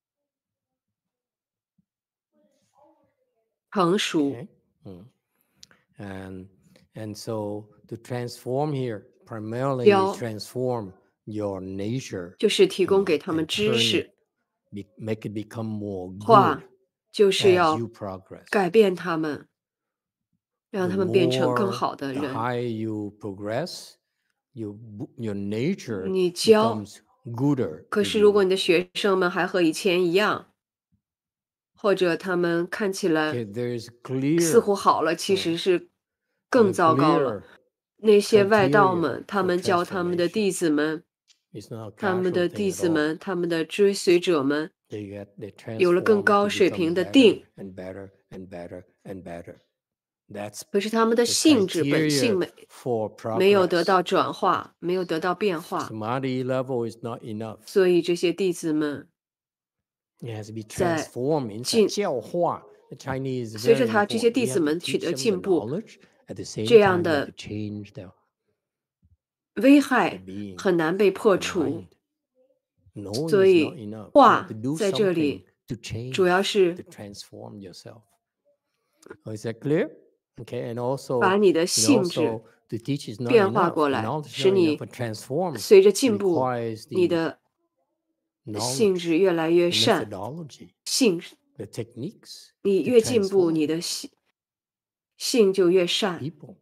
成熟。 Okay. Mm. And and so to transform here primarily 教 is transform your nature, 就是提供 mm, 给他们 and 知 turn 识， it, be, make it become more 化 good 就是 as 要 you progress. 改变他们。 让 the 他们变成更 more 好的 the 人。 higher you progress, you, your nature 你教， becomes gooder 可 with 是如果 you. 你的学生们还和以前一样，或者他们看起来 Okay, there is 似 clear, 乎好了，其 uh, 实是 there's 更 a 糟糕了。 clear 那些外道 criteria 们，他 for 们教他们的 transformation. 弟子们， It's not a 他们 casual 的 thing 弟 at 子 all. 们，他们的追随者们 They get they 有了更 transform 高 to 水 become 平的 better 定， and better and better and better. That's 可是他们的 the 性质本性 criteria 没 for 没有得 progress. 到转化，没有得到变化， Samadhi level is not enough. 所以这些弟子们 It has to be 在 transformed. Means 进教化. The Chinese is 随着 very 他这些 important. 弟 We 子 have to 们取 teach 得 them the 进步， knowledge. At the same 这样 time, we have 的 to change their 危 their 害 being, 很难被破 their 除。 mind. Knowing 所 is 以 not enough. You have 话 to do 在这 something 里 to 主要 change, 是 to transform yourself. Oh, is that clear? Okay, and 把 also, 你的 and 性质 also, to teach is not 变化 enough. 过 The 来， knowledge is 使 not enough, 你 but transform 随着进步， requires 你 the 的性 knowledge, 质越来越 the 善， methodology, 性 the techniques 你 to 越进步， transform 你的性性就越善， people.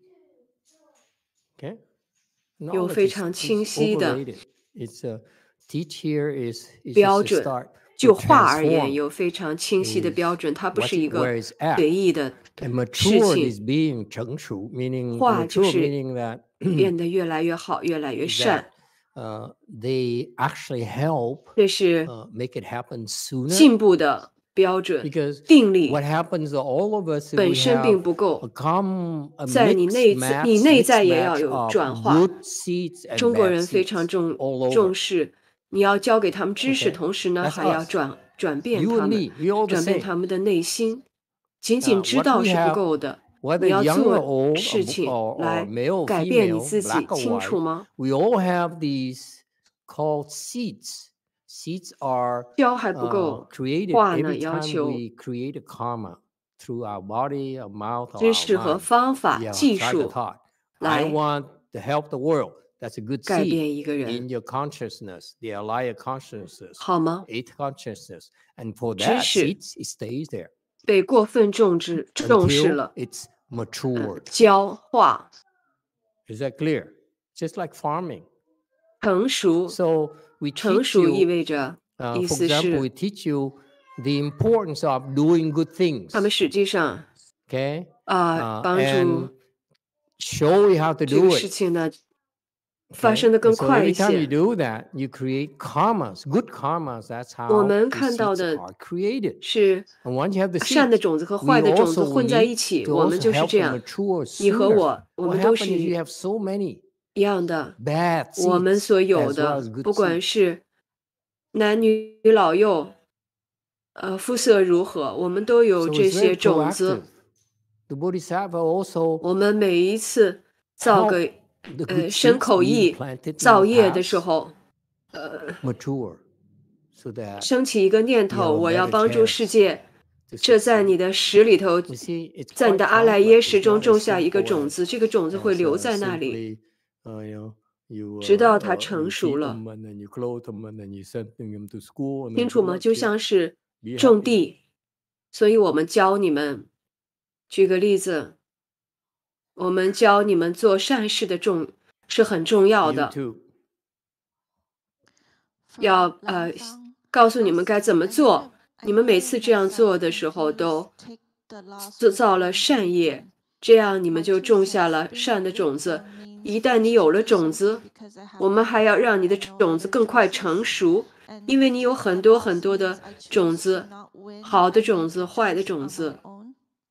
Okay? 有 Knowledge 非 is, 常 is 清晰的 overrated. It's a teach here is, is 标 just to 准。 start 就 to 话而言， transform 有非常清晰的 is 标准，它不 what 是一 it, 个 where it's at. 随意的 And 事 matured 情。 is being 成熟, meaning 话就 mature 是 meaning that 变得越来越好，越来越 that 善， uh, they actually help 这是 uh, make it happen sooner. 进步的标准。 Because 定力 what happens to all of us if 本 we 身 have 并不 a 够， com a 在你 mix 内在，你 match 内 mix 在也要 match 有 of 转化。 good seeds and 中国 bad 人非常 seeds 重 all 重 over. 视，你要教给他们知识， Okay? 同时呢 That's 还要 us. 转转变 You 他 and 们， me, we all the 转变 same. 他们的内心。仅 Uh, 仅知 what 道 we 是不 have, 够的， whether 你要 young or 做 old, 事 or, 情 or, or 来 male or 改变你 female, 自己， black or 清楚 white, 吗？ we all have these called seeds. Seeds are 教还不 uh, 够， created 话呢 every 要 time 求 we create a karma through our body, our mouth, or 知 our 识和 mind. 方法、 Yeah, 技 like a 术 thought. I 来 want to help the world. That's a good 改 seed 变一个 in 人， your consciousness, the alaya consciousness, 好吗？ eighth consciousness. And for 知 that, 识 seeds, it stays there 被过分重视重视 until 了， it's 呃， matured. 教化 Is that clear? Just like farming. 成熟， So we 成 teach 熟意 you, 味着 uh, 意 for 思 example, 是 we teach you the importance of doing good 他们 things, 实际上 okay? 啊、 Uh, 帮 and 助 show you how to 这个 do 事 it. 情呢发 Okay? 生的 And 更 so 快一 every time you 些。 do that, you create karmas, good karmas. That's 我 how 们 the 看到 seeds 的 are created. 是 And once you have the 善的 seeds, 种子和 we 坏的种子 also 混在一 need 起， to 我们 also 就是 help 这 them 样。 mature 你和 sooner. 我，我 What 们都 happens is 是 you have so many 一样的。 bad 我们 seeds 所有 as well 的， as good 不管 seeds. 是男女老幼，呃，肤色如何，我们都有 So 这 it's very 些种子。 proactive. The Bodhisattva also 我们每一次造 help 个 the 呃 good 生 seeds 口 being 意 planted in 造 the 业的时 past 候， mature so that 升起一个念 you 头， have a 我要 better 帮助世 chance 界。 to 这在 succeed. 你的石里头， You see, it's 在你 quite 的阿赖耶 complex. 识 It's 中 not 种 as 下一个 simple 种 as, 子，这个种子会 as 留 uh, 在那里， simply, uh, you know, you, 直 uh, 到它 uh, 成 you 熟 feed 了。 them and then you clothe them and then you send them to school and 清 then 楚 good 吗？ luck 就 to you. 像是 Be 种 happy. 地，所以我们教你们。举个例子，我们教你们做善事的重是很重要 You 的， too. 要 From 呃 Langfang 告诉你们该 asks, 怎么 I 做。 hear, I 你们每 hear 次 you 这 have 样 said 做 you 的 can 时候， please 都 take the lost 制造了 wisdom 善 from 业， them. 这样你们 Part 就 two 种 says, 下了 being 善的 a 种子。 victim 一 means 旦你 I 有了 should do 种子， something because I have 我们 the 还要 wisdom 让你的 and know 种 better 子更快 choices. 成熟， And 因为你有 the 很多 loss 很多 means 的 I 种 choose to 子， not win. 好的 I 种 need 子、 to 坏的 choose 种 on 子。 my own.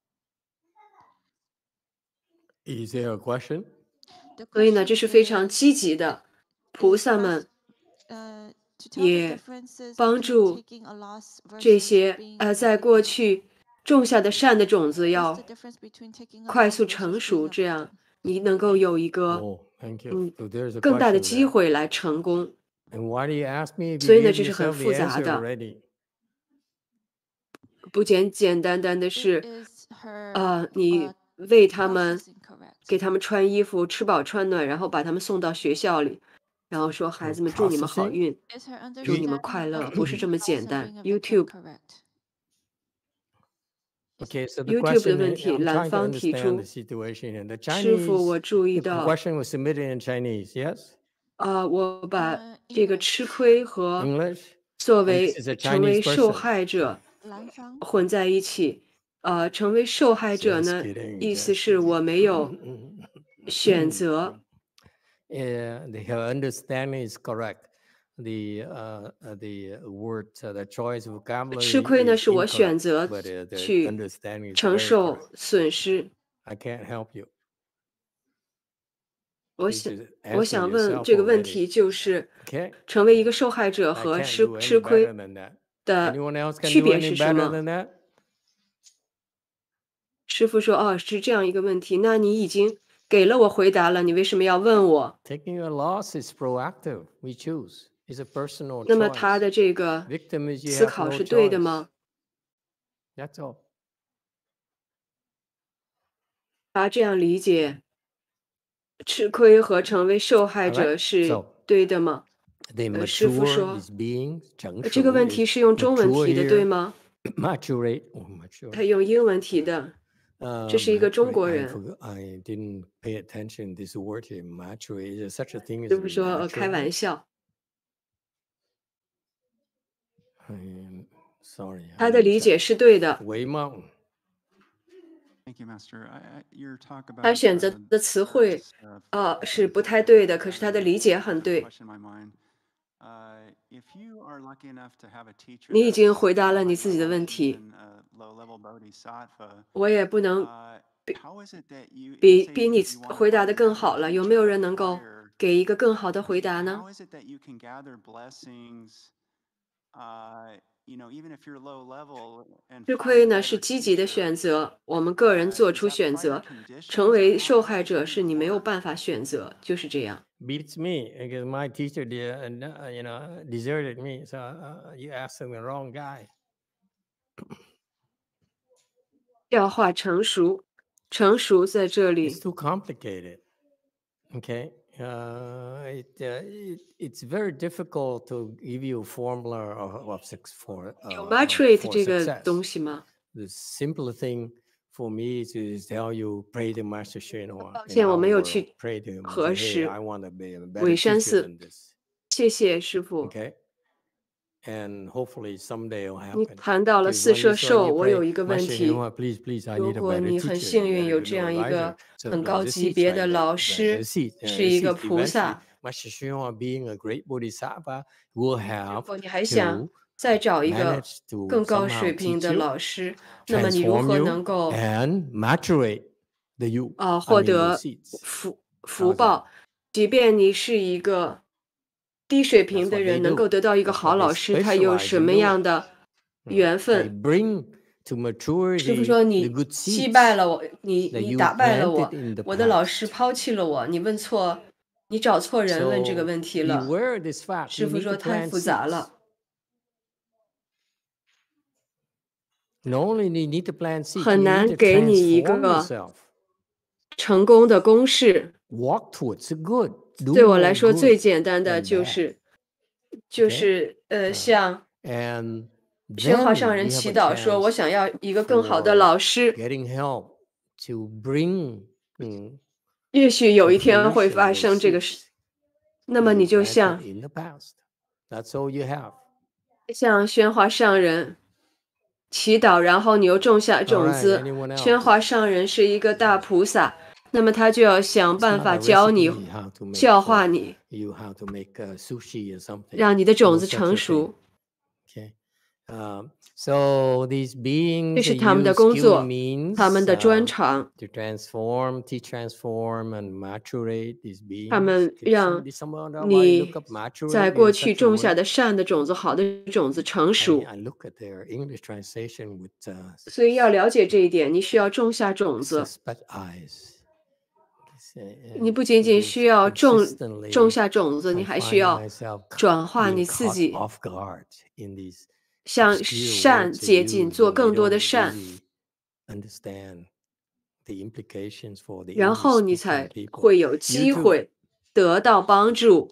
Is there a question? The 所以呢， question 这是非常 is, 积极的。菩 is 萨 ask, 们 uh, to tell the 也 differences 帮 between 助 taking a loss 这 versus 些 being 呃， a 在过 victim. 去种下的善的种子 What's 要 the difference between taking a 快 loss 速 versus 成 being 熟， a 这样 victim? 你能够有一个 Oh, thank you. 嗯 So there's a 更大的 question 机 there. 会来成功。 And why do you ask me if 所 you 以呢， gave 这是很 yourself the 复杂 answer 的， already? 不简简单单的 It 是， is her 呃，你 uh, 为他们 processing correct. 给他们穿衣服、吃饱穿暖，然后把他们送到学校里，然后说孩 Or 子们祝你们好 processing? 运， Is her 祝你们 understanding 快 of 乐， the 不是这么 loss 简 and 单。 being a victim YouTube correct? Okay, so the YouTube 的 question 问 is, 题， I'm 蓝 trying to 方提 understand 出 the，situation. And the 师傅， Chinese, 我注意 the 到， question was submitted in Chinese, yes? 啊、我把呃这个 English 吃亏和 English? 作 And this 为 is a 成为 Chinese 受 person. 害者蓝方混在一起。呃，成为受害者 Just 呢， kidding, 意思 just 是我没有 kidding. 选择。 Yeah, the her understanding is correct. The uh, uh, the word, uh, the choice vocabulary 吃亏呢 is 是我选 incorrect, 择 but uh, the 去 understanding is 承 very 受 correct. 损失。 I can't help you. 我 You 想， should 我 answer 想问 yourself 这个问 already. 题就是， Okay? 成为一个受害者 I 和 can't 吃 do 吃 any better 亏 than that. 的 Anyone else can 区 do 别 any 是什 better 么？ than that? 师傅说：“哦，是这样一个问题。那你已经给了我回答了，你为什么要问我？ Taking a loss is proactive. We choose. It's a personal 那么他 choice. 的这个 Victim is you 思 have 考 no 是对的 choice. 吗？ That's all. 他这样理解，吃亏和成为受害 All 者 right? 是 So 对的吗？ the 呃，师傅 mature 说， is being 成呃这个熟问题 is 是用中文 mature 提的，对 here. 吗？ Maturate. Oh, mature. 他用英文提的，这 Uh, 是一个中 maturate. 国 I 人。 forgot. I didn't pay attention this word here. Maturate. Is there such a thing 师 as 傅说，呃，开 maturate? 玩笑。 I'm sorry. 他的理解是对的， Way Mountain. Thank you, Master. I, I, your talk 他 about 选择 uh, 的词汇， uh, 呃，是不太对的，可是他的理解很对。 question in my mind. Uh, if you are lucky enough to have a teacher 你已经 that's 回答了 high 你自己的 level, 问题， even a low-level bodhisattva, 我也不能 uh, how is it that you, 比 say 比你 you want to 回答 find 的更 another 好了。有 teacher 没有 that's 人能够 higher, 给一个更好的回答呢？ how is it that you can gather blessings, uh, you know, even if you're low level and 吃 find 亏 a 呢 better 是积极的 teacher? 选择，我们个人 Uh, 做 is 出 that 选 prior 择， conditions, 成 or 为 how 受 does 害 it 者 come 是 to 你没有 work? 办法选择，就是这样。 Beats me because my teacher did, uh, you know, deserted me. So uh, you asked the wrong guy. 教化成熟，成熟在这 It's 里， too complicated. Okay. Uh, it, uh, it, it's very difficult to give you a formula of, of, six, for, 有 uh, of maturate for 这个 success. 东西吗？ The simpler thing for me is to tell you pray to Master Shenhua 抱 in 歉，我 our 没有 world. 去 Pray to him and 核 say, hey, 实 I want to be a better 韦山 teacher 寺。 than this. 谢谢师傅。 Okay. And hopefully someday it'll 你 happen. 谈到了 Because 四 when 摄 this one 受， you 我 pray, 有一个问 Master 题。 Shenhua, please, please, I 如 need a 果 better 你很 teacher. 幸 You 运 better 有 good 这样一 advisor. 个 So 很 the, 高 the 级 seats 别 like 的 the, 老 the, 师， the seat, uh, 是 the 一个 seat. 菩 Eventually, 萨。 Master Shenhua being a great bodhisattva will 如 have 果你还想 to 再找一个 manage to 更高 somehow 水平 teach 的 you, 老师，那么你如 transform 何 you, 能够 and maturate the you. 啊 I 获 mean those 得 seats. 福福 How's that? 报？即便你是一个低水 That's 平的 what they 人，能 do. 够得到一个 That's 好 what they 老师，他有 specialize 什 in 么 doing. 样的 Mm. 缘 They 分？ bring to 师傅 maturity 说 the 你 good 击败 seeds 了我，你 that 你 you 打败了 planted 我， in the 我的老师 past. 抛弃了我，你问错，你找错人问这个 So 问题了。 beware this fact. 师 You 傅 need 说 to 太 plant 复杂 seeds. 了， Not only do you need to plant seeds, 很 you need 难 to 给你一 transform 个 yourself. 成功的公式。 Walk towards the good. Do 对我来 more 说，最 good 简单的 than 就 bad. 是，就 Okay? 是呃， Uh, 像 and 宣化 then 上人 we have 祈 a 祷说：“我 chance 想要一个更好的 for 老师。 getting help to bring mm, ” 也许有 to 一天会 fruition 发 those 生这个事。 seeds 那 that 么 you 你就 planted 像 in the past. That's all you have. 像宣化上人祈祷，然后你又种下 All 种 right, 子。 anyone 宣化 else? 上人是一个大菩萨，那么他就要想 It's 办 not 法 a 教你、 recipe how to make 教化 for 你， you how to make uh, sushi or something. 让你的种 No 子 such 成 a thing. 熟。 Okay. Um, so these 这 beings 是 that 他们的 use 工 skill 作， means 他们的专 um, 长。 to transform, teach, transform, and maturate these 他 beings. 们 Could 让 somebody, someone somebody 你 look up 在 maturate 过 in 去 such a 种下 word? 的善的种子、好的种子成 I, 熟。 I look at their English translation with uh, 所以要了解这一点，你需要种下种子。 suspect eyes. It's, uh, 你不仅仅 because 需要种 consistently 种下种子， I 你还需 find 要 myself 转化 being 你自 caught 己， off guard in these 向 obscure 善 words they 接近， use 做 when we 更多的 don't 善， really understand the implications for the 然 English 后你 speaking 才 people. 会有 You 机 too. 会得到帮助，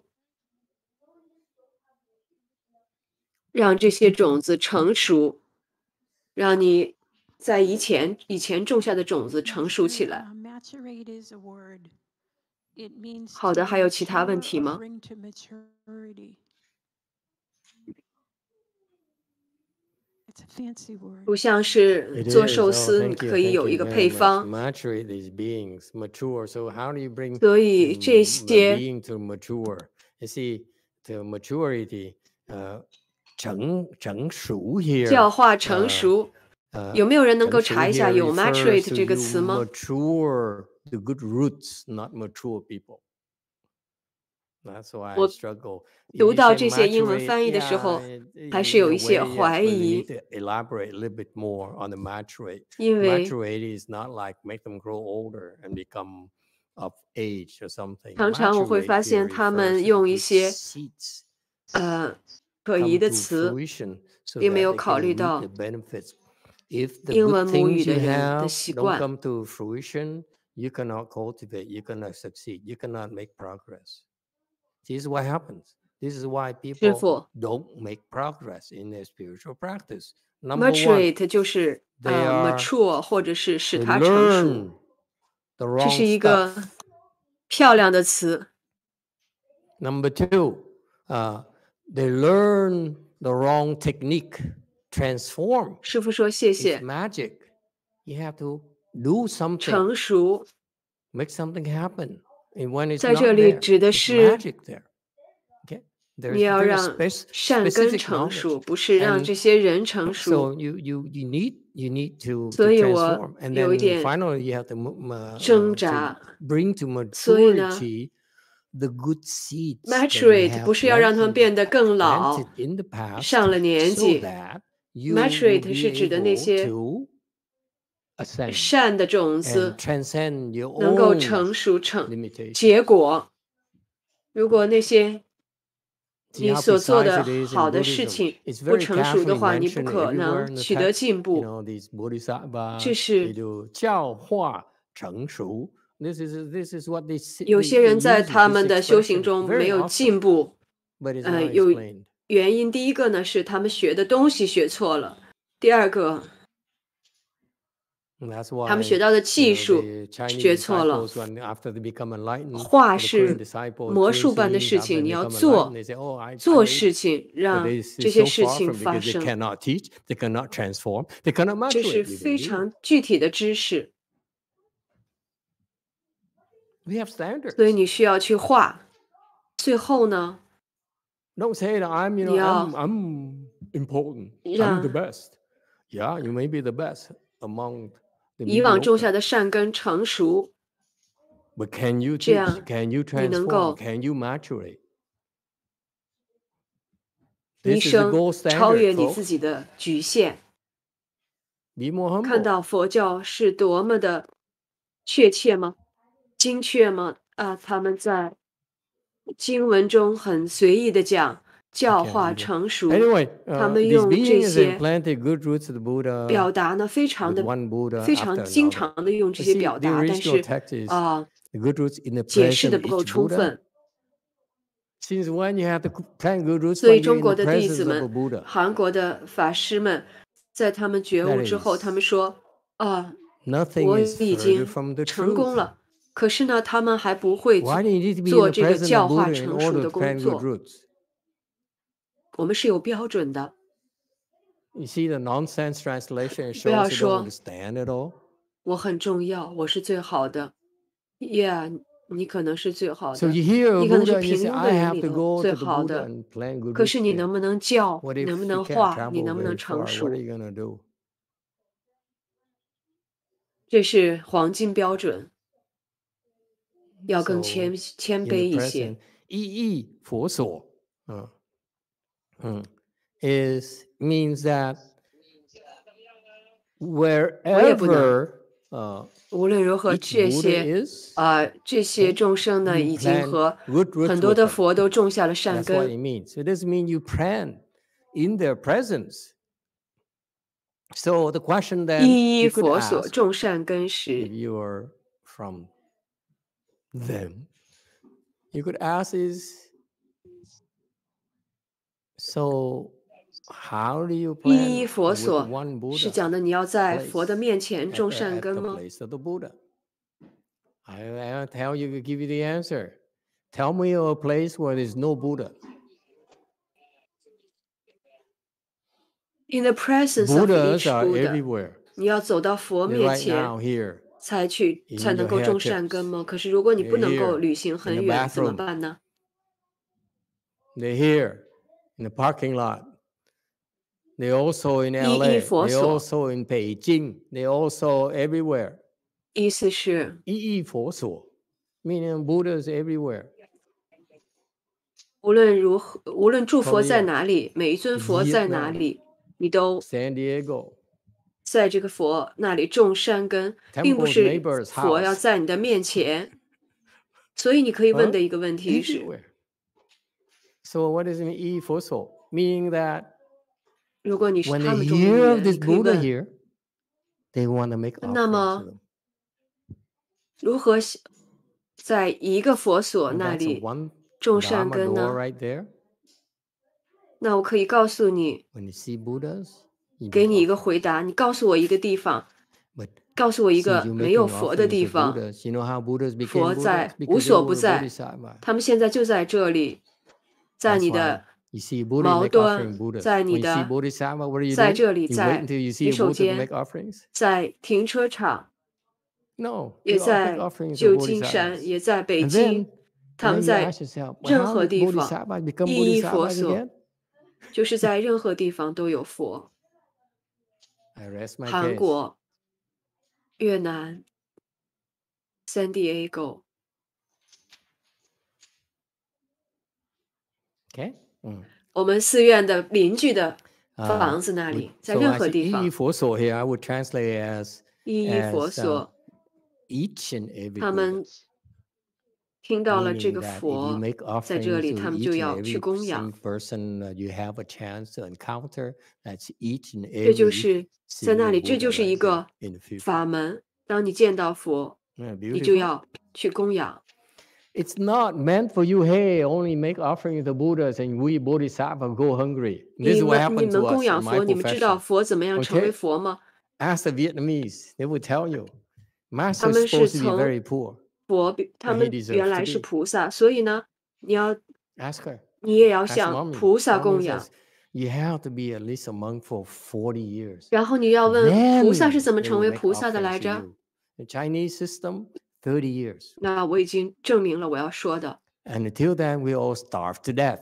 让这些种子成熟，让你在以前以前种下的种子成熟起来。好的，还有其他问题吗？不像是做寿司，你可以有一个配方。所以这些教化成熟，有没有人能够查一下有 maturate 这个词吗？我读到这些英文翻译的时候，还是有一些怀疑，因为常常我会发现他们用一些呃可疑的词，并没有考虑到英文母语的人的习惯。 You cannot cultivate, you cannot succeed, you cannot make progress. This is what happens. This is why people don't make progress in their spiritual practice. Number one, 就是呃 mature 或者是使它成熟，这是一个漂亮的词。 Number two, uh, they learn the wrong technique. Transform. 师父说谢谢。 It's magic. You have to do something. 成熟 Make something happen. And when it's 在 not 这里 there, 指的 it's 是 magic there. Okay? 你要让善根成熟，不是让这些人成熟。 So you you you need you need to 所以 transform, 我 and 有一 then 点 finally you have to uh, 挣扎。 to bring to 所以呢 maturity the good seeds that you maturate have 不是要让他们 planted- 变得更老， planted in the past, 上了年 so 纪。 that you will maturate be 是指的那 able 些 to ascend 善的种 and 子 transcend your 能够 own 成熟成 limitation. 结果。如果那些 See 你 how 所做 precise 的 it is in 好的事 Buddhism. 情 It's 不 very 成熟的 carefully 话，你不 mentioned 可 everywhere 能 in the 取得 text. 进 You 步。 know, these bodhisattvas, 这是 they do 教化成熟. This is this is what they say. 有 they- 些 they 人在 use 他 this 们的修行 expression. 中 Very 没有 awesome, 进步， but it's 呃， not 有 explained. 原因。第一个呢是他们学的东西学错了，第二个 And that's 他们 why 学到的 you 技 know, 术 the Chinese 学错了。 disciples, when after they become enlightened, 话 or the 是 Korean disciples, 魔 Korean 术般的 students, 事 after 情， they 你要 become 做 enlightened, they say, "Oh, I, I 做 made 事 it." 情， But 让 they is 这些 so 事 far 情 from 发 because they 生。 cannot teach, they cannot transform, they cannot 这是 maturate within 非 you. 常具体的知识， We have 所以 standards. 你需要去画。最后呢， Don't say that I'm, you know, 你要 I'm, I'm important. I'm 让 the best. Yeah, you may be the best among the 以往种 mediocre. 下的善根成熟， But can you 这 teach? 样 Can you 你能 transform? 够 Can you maturate? 一 This is the 生 gold 超 standard, 越你自 folks. 己的局限。 Be more 看 humble. 到佛教是多么的确切吗？精确吗？啊，他们在经文中很随意的讲教 I can't 化 read it. 成熟， Anyway, 他 uh, 们 this 用 being 这 has 些 implanted good roots of the 表 Buddha 达呢，非常 with 的 one Buddha 非常 after 经 another. 常的用这 But 些 see, 表 the 达，但 original 是 text is 啊， the good roots in the 解释 presence 的 of 不够 each 充 Buddha. 分。 Since when you have to plant good roots 所以 when you're 中 in 国 the 的弟子 presence of a 们， Buddha? 韩国的法师们，在他们觉悟 That 之后， is, 他们说：“啊， nothing 我 is 已 further 经 from the 成功 truth. 了。”可是呢，他们还不会 Why do you need to be in 做 the 这个 presence 教 of 化 Buddha in 成熟 order 的 to 工 plant good 作。 roots? 我们是有标准的， You see the nonsense translation, it 不要 shows you don't 说 understand at all. 我很重要，我是最好的。Yeah，你可能是最好 So 的， you hear a 你可能是 Buddha and you 平 say, 庸 I 的人 have 里 to 头 go 最 to the 好 Buddha 的。 and plant good 可 roots 是你 there. 能不能教， What 能不 if 能 you can't 画， travel 你能不 very 能成 far? What 熟 are，you going to do? 这是黄金标准，要更 So 谦谦 in 卑 the 一些。 present, 一意佛所, uh, hmm, is means that 我也不能， wherever uh, 无论如何， each 这 Buddha 些 is, 啊、这些 okay, 众生呢， you 已经 plant 和 good 很 roots 多 with 的 them. 佛都种下了善 That's what 根。 it means. It doesn't mean you plant in their presence. So the question then 一一 you could 佛所 ask, 种善根 if 时， you are from them, you could ask is, so How do you 一 plant 一佛 with 所 one 是 Buddha 讲的你要在 place 佛的面前 at 种 the, 善 at 根 the 吗？ place of the Buddha? I, I'll tell you, give you the answer. Tell me a place where there's no Buddha. In the presence of Buddhas each are Buddha， everywhere. 你要走到佛 They're 面 right 前 now here 才去 in 才能 your 够种善 hairtips. 根吗？可是如果你 They're 不能够 here 旅行 in 很 the 远，怎么 bathroom. 办呢？ They're here in the parking lot. They're also in 一 L 一 A. 佛 They're 所 also in Beijing. They're also everywhere. 意思是一一佛所 meaning Buddhas everywhere. 无论如何，无论诸佛在 Korea, 哪里，每一尊佛在哪 Vietnam, 里，你都 San Diego. 在这个佛那里种善根，并不 Temple's 是 neighbor's 佛要 house. 在你的面前。所以你可以问 Huh? 的一个问题是： Everywhere. So what does it mean? 一佛所 meaning that 如果你是 when 他 they 们中的一 hear of 员， this 你可以 Buddha 问 here, they want to make 那 offerings 么 to them. 如何在一个佛所 Well, 那 that's a 里 one 种善 Dharma 根 door 呢？ right there. 那我可以告诉你， When you see Buddhas, you 给 make 你一个 offerings. 回答。你告诉我一个地方， But 告诉我一 since 个 you're 没有 making 佛的 offerings 地 to 方， Buddhas, you know how Buddhas 佛 became Buddhas? 在无 Because they 所不 were 在， Bodhisattva. 他们现在就在这里，在 That's 你 why 的 you see Buddha 矛 make 盾， offering Buddhas. 在 When 你 you see 的 Bodhisattva, what do you 在 do? 这里， You wait 在 until you 洗 see a 手 Buddha to 间， make offerings? 在停车场， No, 也 you all make 在 offerings to 旧金山， Bodhisattvas. 也在北 And 京， then, 他 and 们 then you 在 ask yourself, well, 任 how 何 did 地方， Bodhisattvas become 一一佛 Bodhisattvas 所， again? 就是在任何地方都有佛。 I rest my 韩 case. 国、越南、San Diego， Okay? Mm. 我们寺院的邻居的 Uh, 房子那 would- 里，在 so 任何 actually, 地方， 一一佛所 here, I would translate as 一一佛 as uh, 所， each and every 他 Buddha. 们听到了这 Meaning 个 that if you 佛 make 在这 offerings 里， to 他们就 each and 要去 every 供养。 single person that you have a chance to encounter, that's each and 这就 every 是在那 single 里，这 Buddha 就是一 right 个 there in the future. 法门。当你见到佛， Yeah, 你就 beautiful. 要去供养。 It's not meant for you, hey, only make offerings to Buddhas and we Bodhisattva go hungry. This 你 is what 们你 happened to 们供 us 养 in my 佛，你们知道 profession. 佛怎么样成为 Okay? 佛吗？ Ask the Vietnamese, they will tell you. 他 Master is 们是 supposed to be 从 very poor. 佛比，他 But he 们 deserves 原 to 来是 be. 菩萨，所以呢，你要 Ask her. 你也要 Ask 向 mommy. 菩萨 Mommy 供养 says,。You have to be at least a monk for forty years. 然后你要问 Then 菩萨是怎么 they 成 will 为 make 菩萨的 offerings 来 to 着？ you. The Chinese system, thirty years. 那我已经证明了我要说的。 And until then, we all starve to death.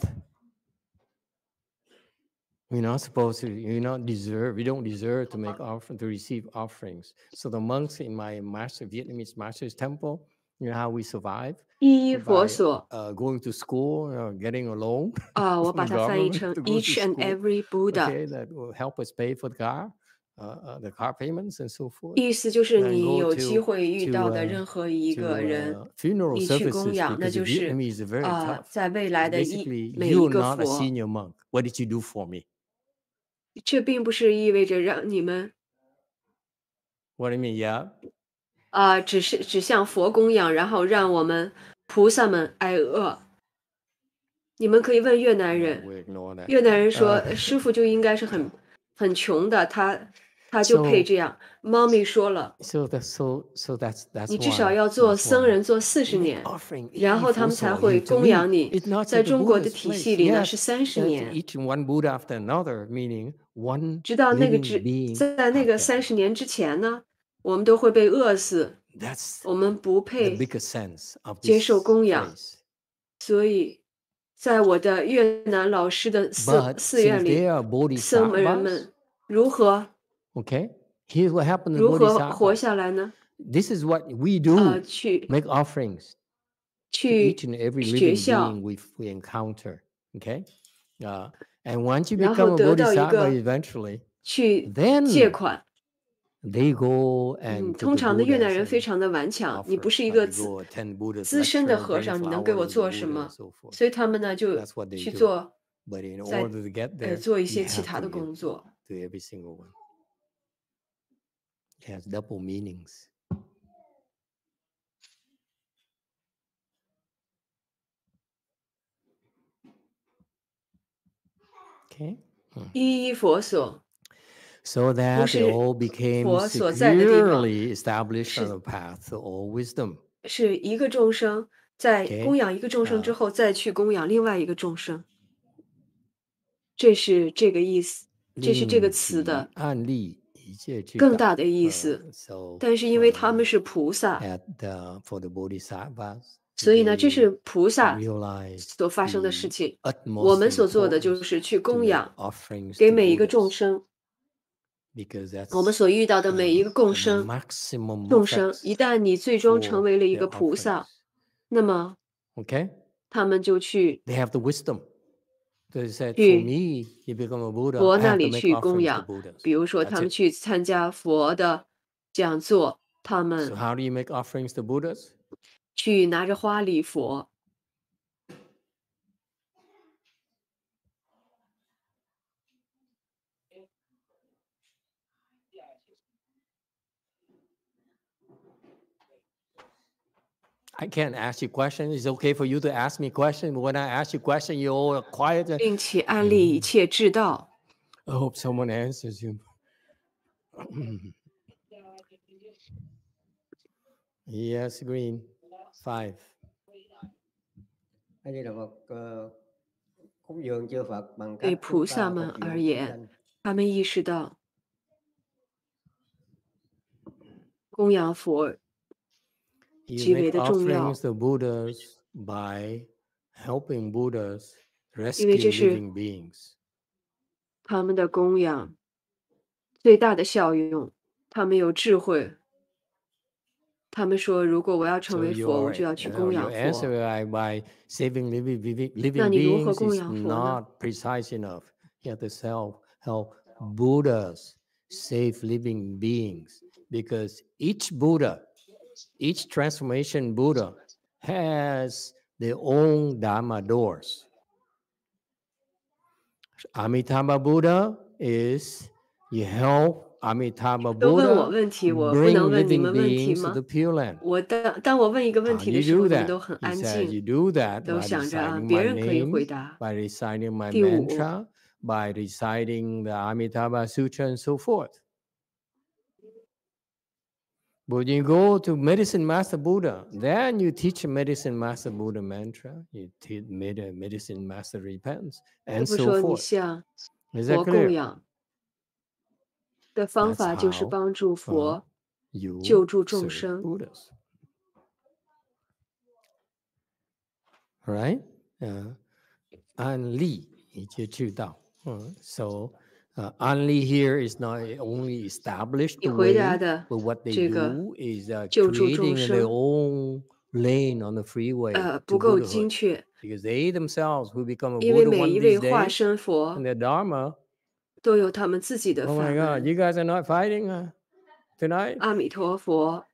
We're not supposed to, you not deserve, we don't deserve to make offering, to receive offerings. So the monks in my master, Vietnamese master's temple, you know how we survive? 一一佛 By 所 uh, going to school, or getting a loan 啊，我 from 把 the 它翻译 government 成 to go to each and school. every Buddha， Okay, that will help us pay for the car, uh, uh, the car payments and so forth. 意思就是 And 你 go 有机 to 会遇 to 到的 uh, 任何一 to 个人， uh, funeral 你去供 services 养，那 because the 就是 Vietnamese are very 啊， tough. 在未来的一 Basically, 每一 you're 个 not a 佛， senior monk. What did you do for me? 这并不是意味着让你们 What do you mean? Yeah. 啊，只是只向佛供养，然后让我们菩萨们挨饿。你们可以问越南 Yeah, 人， we ignore that. 越南人说 Uh, 师傅就应该是很很穷的，他他就 So- 配这样。猫咪说了， so that's so so that's that's 你至少 why 要做 that's 僧 why 人做四 we 十 make 年， offering 然后他们才会 to 供 me, 养你 it's。not 在 to the 中国的 Buddha's 体 place. 系里呢 Yes, 是三十 that's 年， each one Buddha after another, meaning one 直到那个 living 之 being 在那个 after 三十年之前呢，我们都会被饿死， That's 我们不 the 配 bigger sense of 接 this 受供养。 phrase. 所以，在我的越南老师的寺 But 寺院 since 里， they are 僧人 bodhisattvas, 们如何 okay, here's what happened to 如何活 bodhisattvas. 下来呢？ This is what we 呃， do: 去 make offerings to 去 each and every 学 living 校， being we we encounter. Okay, uh, and once you 然后 become a 得到一 bodhisattva, 个 eventually 去 then 借款。 they go 嗯， and to 通 the 常的越南 Buddhas 人非 and 常的顽强，你不 offer. 是一 Like 个 they 资 go attend Buddha's 资深的 lecture, 和 bring 尚，你能给 flowers 我 to the 做什 Buddha and 么？ so forth. 所以他们呢就 That's what they 去 do. 做 But in 在 order to get 呃 there, 做一 you 些其 have 他 to 的工 give 作。 to every single one. It has double meanings. Okay. 一一佛所， So 不 that they 是 all became 佛所在的地方， securely established 是 on the path to all wisdom. 是一个众生在 Okay. 供养一个众生之啊后，再去供养另外一个众生，这是这个意思，这是这个词的令其案例一切俱导。 更大的意呃思。 So 但是因为呃他们是菩萨， at the for the bodhisattvas, 所以呢，这 they 是菩萨 realize 所发生的事 the 情。 我 utmost 们所做的就 importance 是去 to 供 make 养 offerings 给 to 每一个众 Buddhas, 生。 because 我们 that's 所遇到的每一 uh, 个共 the 生 maximum 众生， effects 一旦你最终成 for 为了一 their 个菩萨， offerings. 那么 Okay? 他们就去 They have the wisdom. They said, for 去 me, you become a Buddha, 佛 I 那 have to 里 make 去供 offerings to 养。 Buddhas. 比如说， That's 他们 it. 去参加佛的讲座，他 So 们 how do you make offerings to Buddhas? 去拿着花礼佛。 I can't ask you questions. It's okay for you to ask me questions. But when I ask you questions, you're all quiet. and, 并且安利一切之道。 I hope someone answers you. Yes, Green. Five. A Di Đà Phật, ờ, cúng dường chư Phật bằng 对 cách 菩 chúng 萨 ta 们 phục vụ 而 chúng 言， sanh. 他们意识到供养佛 You 极为 make 的重要， offerings to Buddhas by helping Buddhas 因为 rescue 这是 living beings. 他们的供养最大的效用。他们有智慧，他们说，如果我要成 So 为佛， your, 我就要去 you know, 供 your 养 answer 佛。 by, by saving living, living, 那 living 你如何 beings 供 is 养佛呢？ not precise enough. You have to help, help Buddhas save living beings, because each Buddha, each transformation Buddha has their own Dharma doors. Amitabha Buddha is you help Amitabha 都问我 Buddha 问题，我不能 bring 问你 living 们问题 beings to 吗？ the Pure Land. 我当当我问一个问 How 题 do 的 you 时候， do 你们 that? 都很 He 安 says 静， you do that 都 by 想着啊， reciting 别 my 人可以回 name, 答。 by reciting my 第五， mantra, by reciting the Amitabha Sutra and so forth. But you go to Medicine Master Buddha, then you teach Medicine Master Buddha mantra, you teach Medicine Master repentance, 师 and 傅 so 说，你 forth. 向 Is 佛 that 供 clear? 养的方 That's 法就是 how 帮助 uh, 佛 you 救助众 serve 生。 Buddhas. All right? Uh, 安利一切俱道. Uh, so uh, 安利 here is not only established 你 the 回答 way, 的 but what they 这个 do is uh, 救助众 creating their 生， own lane on the freeway 呃， to 不够精 Buddhahood. 确， Because they themselves who become a 因为 Buddha 每 one 一 of 位 these 化 days 身 and 佛 their Dharma, 都有他们自己的 oh 法 my God, 门。 you guys are not fighting uh, tonight? 阿弥陀佛，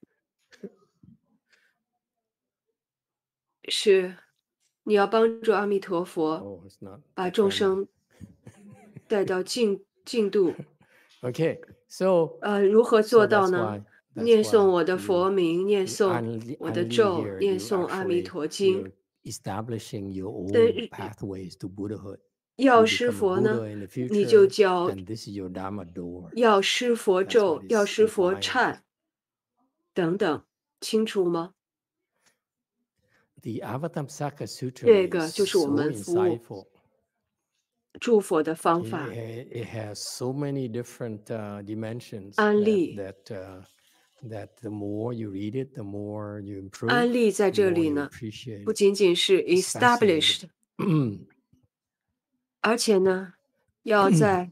是你要帮助阿弥陀佛 Oh, it's not 把 that 众 friendly. 生带到净净度。 Okay, so 呃，如何 so 做到 that's 呢？ why that's 念诵 why 我的 you 佛名，念 you 诵 unli- 我的 unli 咒， here, 念 you 诵阿弥 actually 陀经 you're。establishing your 但 own 是 pathways to Buddhahood. 药 You 师 become a 佛呢， Buddha in the 你就 future, 教 and this is your Dharma door. 药师佛 That's 咒、 what 药 is 师佛 defined. 忏等等，清楚吗？ The Avatamsaka Sutra 这个 is 就是我 so 们服务 insightful. 诸佛的方 It, 法。 it has so many different uh, dimensions 安 that 利， that uh, that the more you read it, the more you improve, 安利在 the 这 more 里 you 呢， appreciate 不 it. 仅仅是 It's fascinating. established，而且呢，要在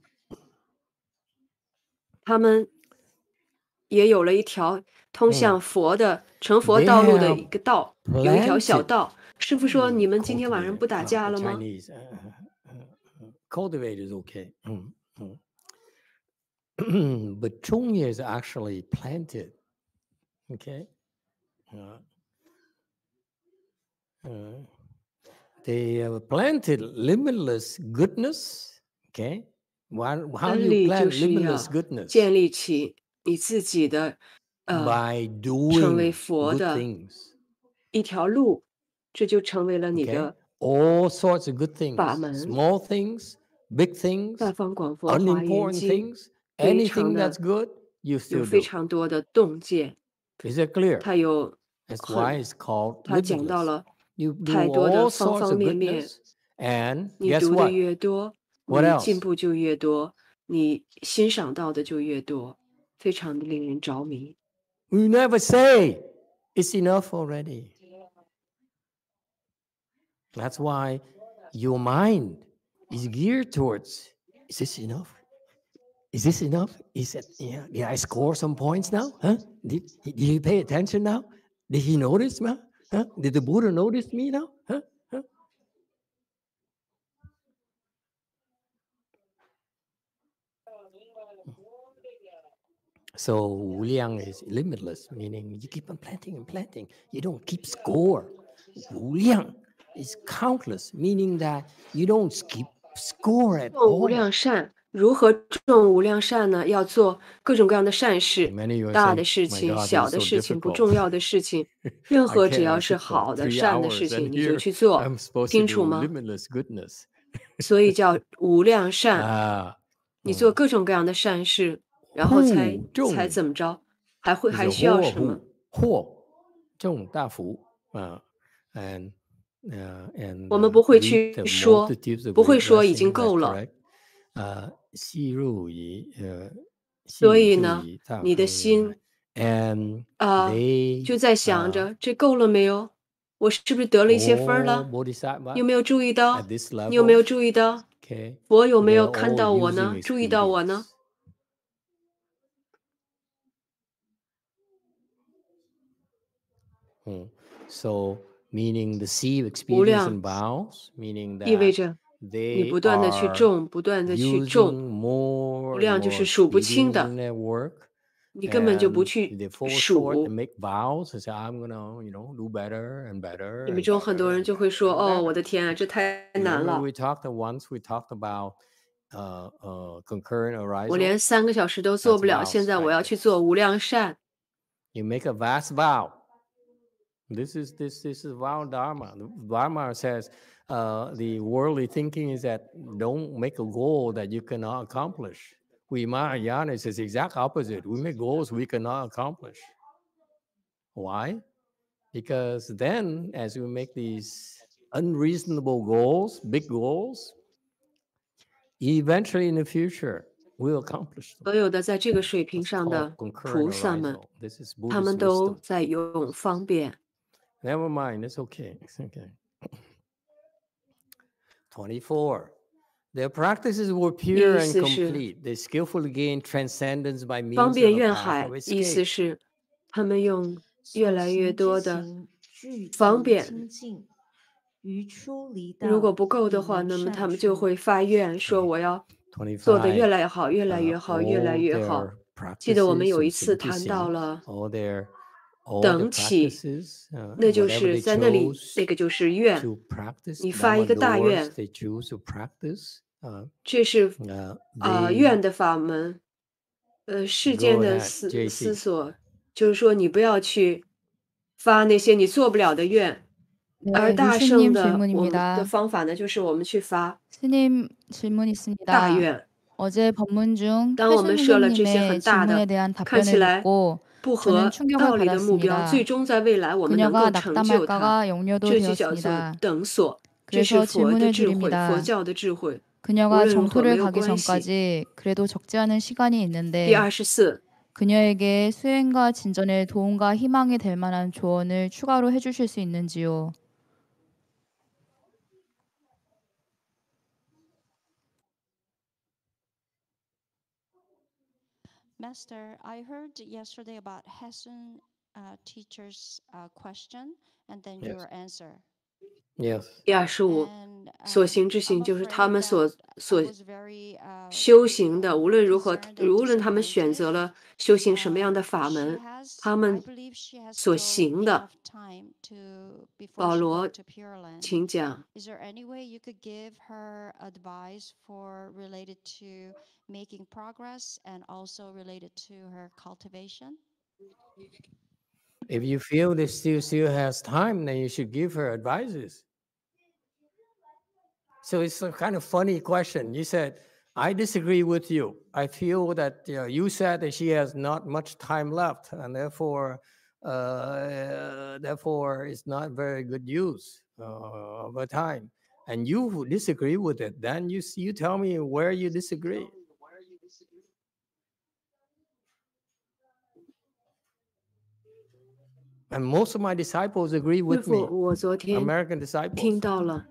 他们也有了一条通向佛的成佛 They 道路的 have 一个道，有一条小 planted 道。师傅说， mm, 你们今天晚上 cultivate 不打 uh, 架 the 了吗？ Chinese uh, uh, uh, cultivate is okay. Mm, mm. But Chungye is actually planted. Okay. Uh, uh, they have planted limitless goodness. Okay. Why, how do 安 you 利就 plant 是 limitless 要 goodness? 建立起你自己的呃 By 成为 doing 佛 good 的 things. 一条路，这就成为了你 Okay. 的 All sorts of good 法 things, 门。 small things, big things, 大方广佛华严 unimportant 经 things, 非常 anything 的 that's good, you 有 still 非 do. 常多的洞见， Is it clear? 它有 That's 很 why it's called 它讲到 limitless. 了 You do 太多的 all 方 sorts 方 of 面面， goodness, and 你 guess 读的 what? 越多， What 你进 else? 步就越多，你欣赏到的就越多，非常的令人着迷。 We never say it's enough already. That's why your mind is geared towards, is this enough? Is this enough? Is it, yeah, did I score some points now? Huh? Did, did he pay attention now? Did he notice me? Huh? Did the Buddha notice me now? Huh? Huh? So Wu Liang is limitless, meaning you keep on planting and planting. You don't keep score. Wu Liang is countless, meaning that you don't keep score at 种无 all. 量善，如何种无量善呢？要做各种各样的善事， Many of you are 大 saying, 的事 "My 情、 God, 小 this 的 is so 事情、不 difficult." 重要的事情，任 I 何只 can't. 要 I 是 sit for 好的、 three 善的事 hours, 情， and 你就 here 去做， I'm supposed to 清楚 do 吗？ limitless goodness. 所以叫无量善。 Ah, 你做各种各样的善事，然后才护众才怎么着？还会 is 还 a 需要 whole 什么？ whole 众大福 uh, and uh, and 我们 uh, 不会 reap 去 the 说， multitudes of 不会 great 说已经 blessings. 够 That's 了。 correct. Uh, 细入以呃， 所以细入呢， 以大你的福也心 and 啊、 they 就在想 uh, 着这够了没有？我是不是得了一些分儿 all 了？ bodhisattvas 你有没有注意 at 到？ this 你有没有 level, 注意到？ okay, 佛有没 they're 有看 all 到我 using 呢？注意到我呢？ expedience. Hmm. So, meaning the sea of 无 expedience 量 and vows, meaning 意味 that 着你 they 不断的去 are 种，不断的去种， using more 无 and 量就 more 是数不清 expedience in 的， their work, 你根本就不 and 去 they fall short 数 and。make vows and say, "I'm gonna, you know, do better and better 你们 and 中很 better 多人 and 就会 better 说：“ and 哦，我 better." 的天啊，这太难 Remember, 了！ we talked once. We talked about uh, uh, concurrent 我 arisal. 连三个小时都做 That's 不了， vows 现在我 right 要去 there. 做无量善。 You make a vast vow. This is this this is vow dharma. The Dharma says uh, the worldly thinking is that don't make a goal that you cannot accomplish. We Mahayana says the exact opposite. We make goals we cannot accomplish. Why? Because then, as we make these unreasonable goals, big goals, eventually in the future we'll accomplish them. 所有的在这个水平 That's 上 called 的 concurrent 菩萨们， arisal. This is 他 Buddhist 们都 wisdom. 在用方便。 Never mind, it's okay. It's okay. twenty-four. Their practices were pure and 意思是 complete. They skillfully gained transcendence by 方 means 便 of the 愿 path 海 of， 意思 escape. 是他们用越所来越行之多的行具足方便。 清净，于出离如果道不够必的话， 无那么善他们就处。 会发愿说：“我要做得越 twenty-five. 来越好，越来 Uh, 越好，越来 all 越好。” their 记得我们 practices 有一 of 次谈到 Simple 了 all their all the 等起， practices, uh, 那就 whatever 是 they 在那里， chose 那个就是愿。 to practice, 你发一个大 Dhamma 愿， doors they choose to practice. Uh, 这是 uh, 啊、 they 愿的法门。呃，世 go 间的 ahead, 思 J 思 C. 索，就是说你不要去发那些你做不了的愿，而 네, 大圣 루시님 的我们的 질문입니다. 方法呢，就是我们去发 스님 질문 大 있습니다. 愿。 어제 법문 중 当我们设了这些 태수 很 선생님의 大的 질문에 대한 看起 답변을 来 듣고 不 저는 合 충격을 道理的目标， 받았습니다. 最终在未来我们能 그녀가 够成就它， 낙담할까가 염려도 这就叫做 되었습니다. 等所，这是 그래서 佛的 질문을 智慧，佛 드립니다. 教的智慧。 그녀가 无论如何没 정토를 有 가기 关系。 전까지 그래도 적지 않은 시간이 第 있는데 二十四， 그녀에게 수행과 진전에 도움과 희망이 될 만한 조언을 추가로 해주실 수 있는지요? Master, I heard yesterday about Hassan uh, teacher's uh, question and then Yes. your answer. Yes. 第二十五， And 所 um, 行之 I'm 行就是他 afraid 们 that 所 I 所 was very uh, 修行的，无论如何， concerned and 无论他们选 disappointed. 择了修行什么样的 Um, 法 she 门， has, 他 I 们 believe she has 所 still 行的， enough time to before 保 she 罗， go to Pure Land. 请讲。 Is there any way you could give her advice for related to making progress and also related to her cultivation? If you feel that still still has time, then you should give her advices. So it's a kind of funny question. You said, I disagree with you. I feel that uh, you said that she has not much time left, and therefore, uh, therefore, it's not very good use uh, of her time. And you disagree with it. Then you you tell me where you disagree. And most of my disciples agree 师 with 傅， me. 我昨天 American 听 disciples. 到了，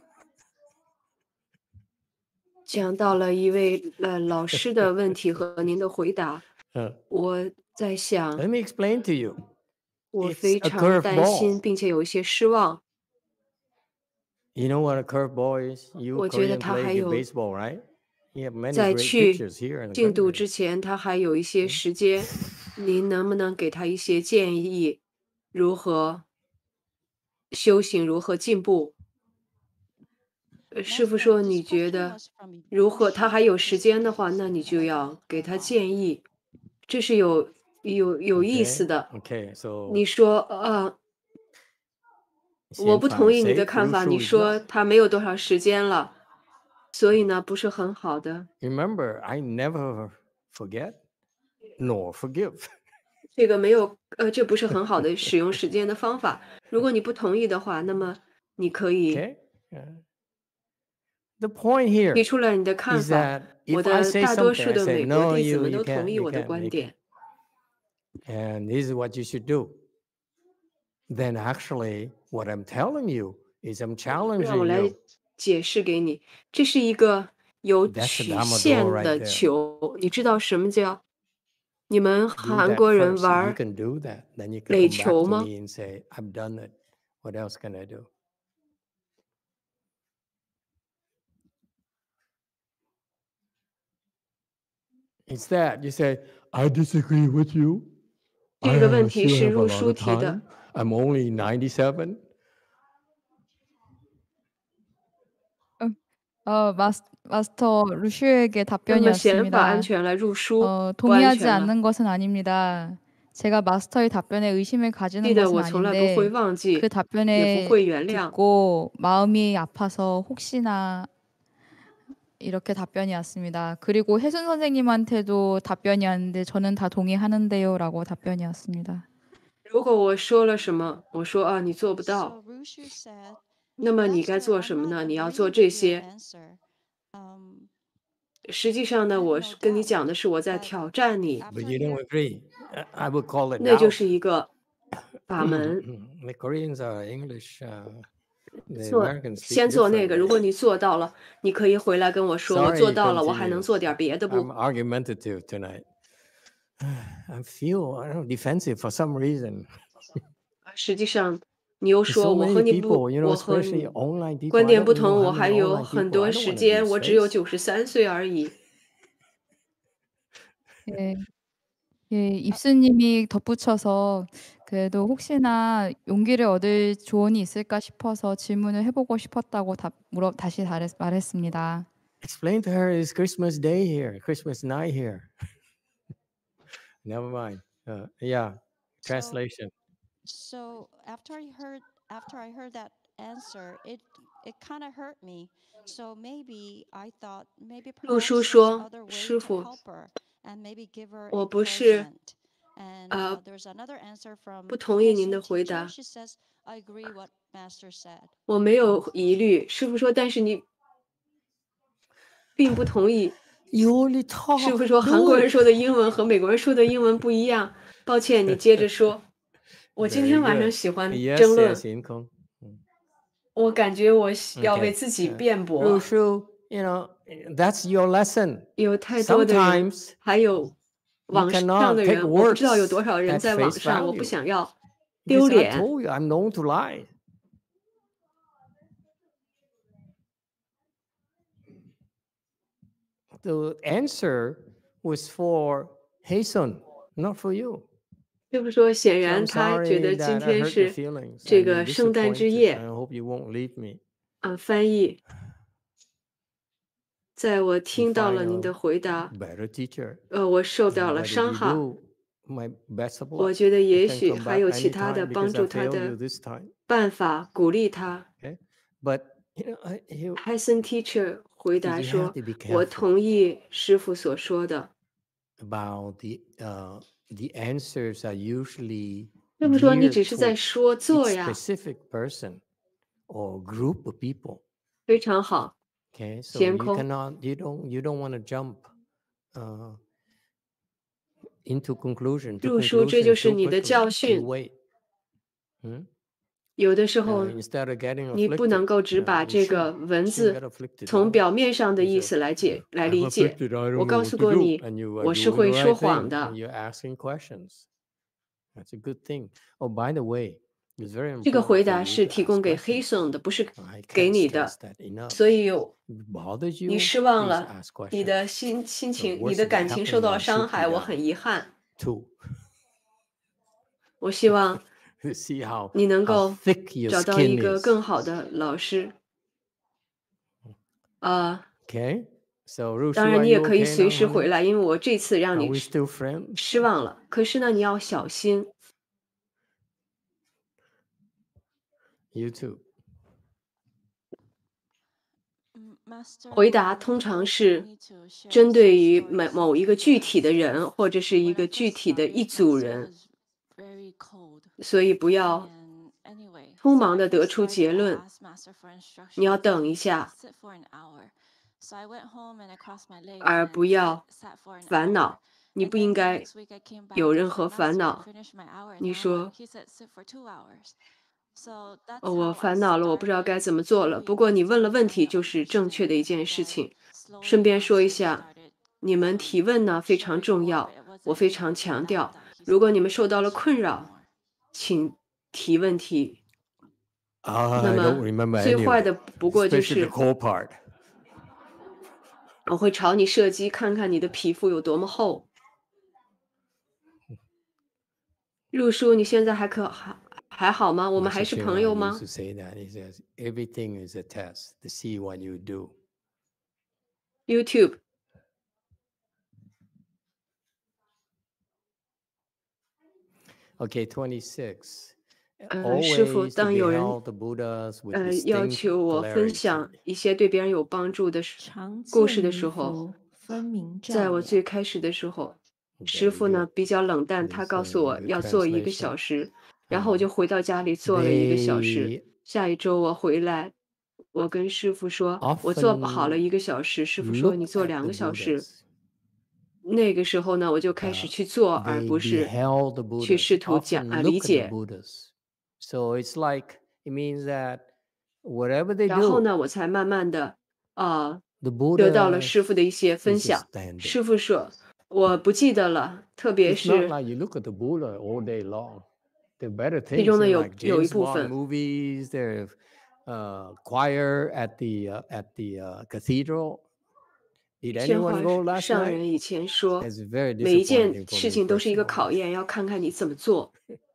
讲到了一位呃老师的问题和您的回答， Uh, 我在想， let me explain to you. 我 It's 非 a 常担心， curveball. 并且有一些失望。 You know what a curveball is? You 我觉得 Korean 他还 play 有 baseball, right? You have many 在 great 去 pitchers here in the 进度 country. 之前，他还有一些时间，您能不能给他一些建议，如何修行，如何进步？呃师傅 Master, 说， this 你觉 question 得 was from 如何？他 Yoshi. 还有时 This 间的话，那 is 你就 another 要给他 uh, 建议，这是有有有意 Okay, 思的。 okay. So 你说，呃，我 Xian 不同 Fan 意你的 say 看法， Rushu 你 is 说 not. 他没有多少时间了，所以呢，不是很好的。 Remember, I never forget nor forgive. 这个没有，呃，这不是很好的使用时间的方法。如果你不同意的话，那么你可以 Okay? Yeah. The point 提 here 出来你的看 is 法。 that 我 if I 的 say 大多 something, 数 I 的 say, 美国 no, 弟子 you, 们 you 都 can't, 同意 you 我的 can't 观 make 点。 it. And this is what you should do. Then actually, what I'm telling you is I'm 让我 challenging 来 you. 解释给你，这是一个有 That's a 曲 Dhamma 线 door right 的 there. 球。你知道什么叫？你们 Do 韩 that 国人 first. If you 玩 can do that, then you can 垒 come back 球 to 吗？ me and say, I've done it. What else can I do? It's that you say, I disagree with you. 这个 I 问题 still 是 have a 入 lot 书 of 题的。 time. I'm only ninety-seven. 어, 마스, 마스터 루슈에게 那么显法安 답변이었습니다. 全了，入书 어, 不安 동의하지 全了。 않는 것은 아닙니다. 제가 마스터의 답변에 의심을 记 가지는 得 것은 我从来不会 아닌데 忘 그 记，也不 답변에 会原谅。 듣고 마음이 아파서 혹시나 이렇게 답변이 왔습니다. 그리고 혜순 선생님한테도 답변이 왔는데 저는 다 동의하는데요 라고 답변이 왔습니다. 如果我说了什么，我说啊，你做不到， So Rushu said, 那么你该 Master, 做 I'm 什么 not 呢？你要 agreeing 做 with 这 your 些。 answer. Um, 实际上呢， I have 我 no 是跟你 doubt 讲的是我在 that 挑战你， But after you don't hearing agree. I- I would call it 那就 doubt. 是一个法门。 The Koreans are English. Uh, the 做 Americans speak 先做那个，如 differently. 果你做到了，你可以回来跟我说，我 Sorry, 做到了，我还能 continues. 做点别的 I'm 不？ argumentative tonight. I feel I don't know, defensive for some reason. 实际上，你又 There's 说 so 我和 many 你不， people, you know, 我和 especially 你 online people. 观 I 点 don't 不 know 同， how 我还 many 有 online 很 people. 多 I don't 时 want to 间， lose 我只有 face. 九十三岁而已。 예, 예, 입수님이 덧붙여서 그래도 혹시나 용기를 얻을 조언이 있을까 싶어서 질문을 해보고 싶었다고 답, 물어, 다시 말했, 말했습니다. Explain to her it's Christmas Day here, Christmas night here. Never mind. Uh, yeah, so translation. so after I heard after I heard that answer, it it kind of hurt me. So maybe I thought maybe 陆 perhaps 叔 there's 说：“ other way 师 to 傅， help her and maybe give her 我不是 encouragement. And 呃 uh, there's another answer 不 from 同意您 Haesun 的回 teacher. 答， She says, I agree what Master said. 我没有疑虑。”师傅说：“但是你并不同意。” You only 师 talk. 傅说：“ 韩 Do 国人 it. 说的英文和美国人说的英文不一样。抱歉，你接着说。我今 Very 天晚上 good. 喜欢 Yes, 争论， yes, income. 我感觉我要为 Okay. 自己 Uh, 辩驳。 Rushu, you know, that's your lesson. 有太多的人， Sometimes 还有 you 网上 cannot 的 take 人，我不知道有 words 多少人 at 在网 face 上，我不 value. 想要丢 Because I 脸。 told you, I'm known to lie. The answer was for Haesun, not for you. 师傅说，显 So 然 I'm 他觉 sorry 得今 that I 天 hurt your 是 feelings 这 and you're 个圣诞之 disappointed. 夜。 I hope you won't leave me. 嗯，翻译，在我 You 听到 find 了您 a 的回答， better teacher. 呃，我受到 Uh, 了 But if 伤 you 害。 do, my best of 我 luck. 觉得 You 也 can 许 come 还 back 有其他的 anytime 帮 because I 助他 failed you 的 this time. 办法，鼓励他。 Okay? But Hassan Teacher 回答说：“我同意师傅所说的。” About the uh the answers are usually 师傅说：“你 geared 只是在 to 说 each 做呀。” specific person or group of people. 非常好。 Okay, so 天 you 空。 cannot, you don't, you don't want to jump uh, into conclusion to 入书，这 conclusion 就是 too 你的 quickly. 教 You 训。 wait. Hmm? 有的时 Uh, 候， instead of getting 你不能 afflicted, 够只 uh, 把 you 这个 shouldn't, 文 shouldn't 字 get afflicted. 从 huh? 表面上的 You 意 say, 思来解来 I'm 理解。 afflicted, I 我 don't 告 know 诉 what to 过 do. 你， And you are 我是 doing 会 the 说 right 谎 thing, 的。 and you're asking questions. That's a good thing. Oh, by the way, it's very 这个 important 回 for 答 you 是 to 提供 ask 给黑 questions. 松的，不是 I 给 can't 你的。 stress that enough. 所以 If it bothers 你 you, 失望 please 了， ask 你的 questions. 心心 The 情、你 worst 的 that 感 can 情 happen 受到 is 了 you 伤 shoot 害， me 我 down. 很遗憾。 Two. 我希望 To see how 你能 how 够 thick your 找到一 skin 个 is. 更好的老师。啊， Okay. So 当 Rushu, 然 are 你也 you 可以 okay 随 now, 时回 honey? 来，因为我这次让 Are 你 we 失 still friends? 失望了。可是呢，你要小心。 You too. 回答通常是针对于某某一个具体的人，或者是一个具体的一组人，所以不要匆忙的得出结论。你要等一下，而不要烦恼。你不应该有任何烦恼。你说。 哦，我烦恼了，我不知道该怎么做了。不过你问了问题，就是正确的一件事情。顺便说一下，你们提问呢非常重要，我非常强调。如果你们受到了困扰，请提问题。那 I don't 么 remember 最 any 坏 of 的 it, 不过就 especially 是 the core part. 我会朝你射击，看看你的皮肤有多么厚。陆叔，你现在还可还还好吗？我们还是 Master 朋友 Shira 吗 used to say that. He says everything is a test to see what you do. ？YouTube。 Okay, twenty-six. 呃，师傅， Always to 当有人 beheld the Buddhas with 呃要 distinct 求我分 clarity. 享一些对别人有帮助的事常故事见于的时候， 佛分明照在我耀。 最开始的时候， Very 师傅呢 good. 比较冷淡，他 This 告 is 诉 a 我 good 要做一个 translation. 小时，然后我 Uh, 就回到家里做了一个小时。 they 下一周我回来，我跟师傅说，我做好了 often 一个小时，师傅说 look 你做 at 两 the 个小时。 Buddhas. 那个时候呢，我就开始 Uh, 去做，而 they 不是 beheld the 去 Buddhas, 试图讲 often 啊理 look at the 解。 Buddhas. So it's like, it means that whatever they 然后 do, 呢，我才慢慢的啊。 the 得到了 Buddha 师傅的一些分 is 享。 standing. 师傅说，我不记得了，特别 It's not 是 like you look at the Buddha all day long. There are better 其 things. 中呢 There are 有 like 有一 James 部 Bond 分， movies. There are uh, choir at the uh, at the uh, cathedral. Did 宣 anyone 化 go last 上 night? 人以前说， It's very 每一件 disappointing for 事 me 情都是一个 personally. 考验，要看看你怎么做。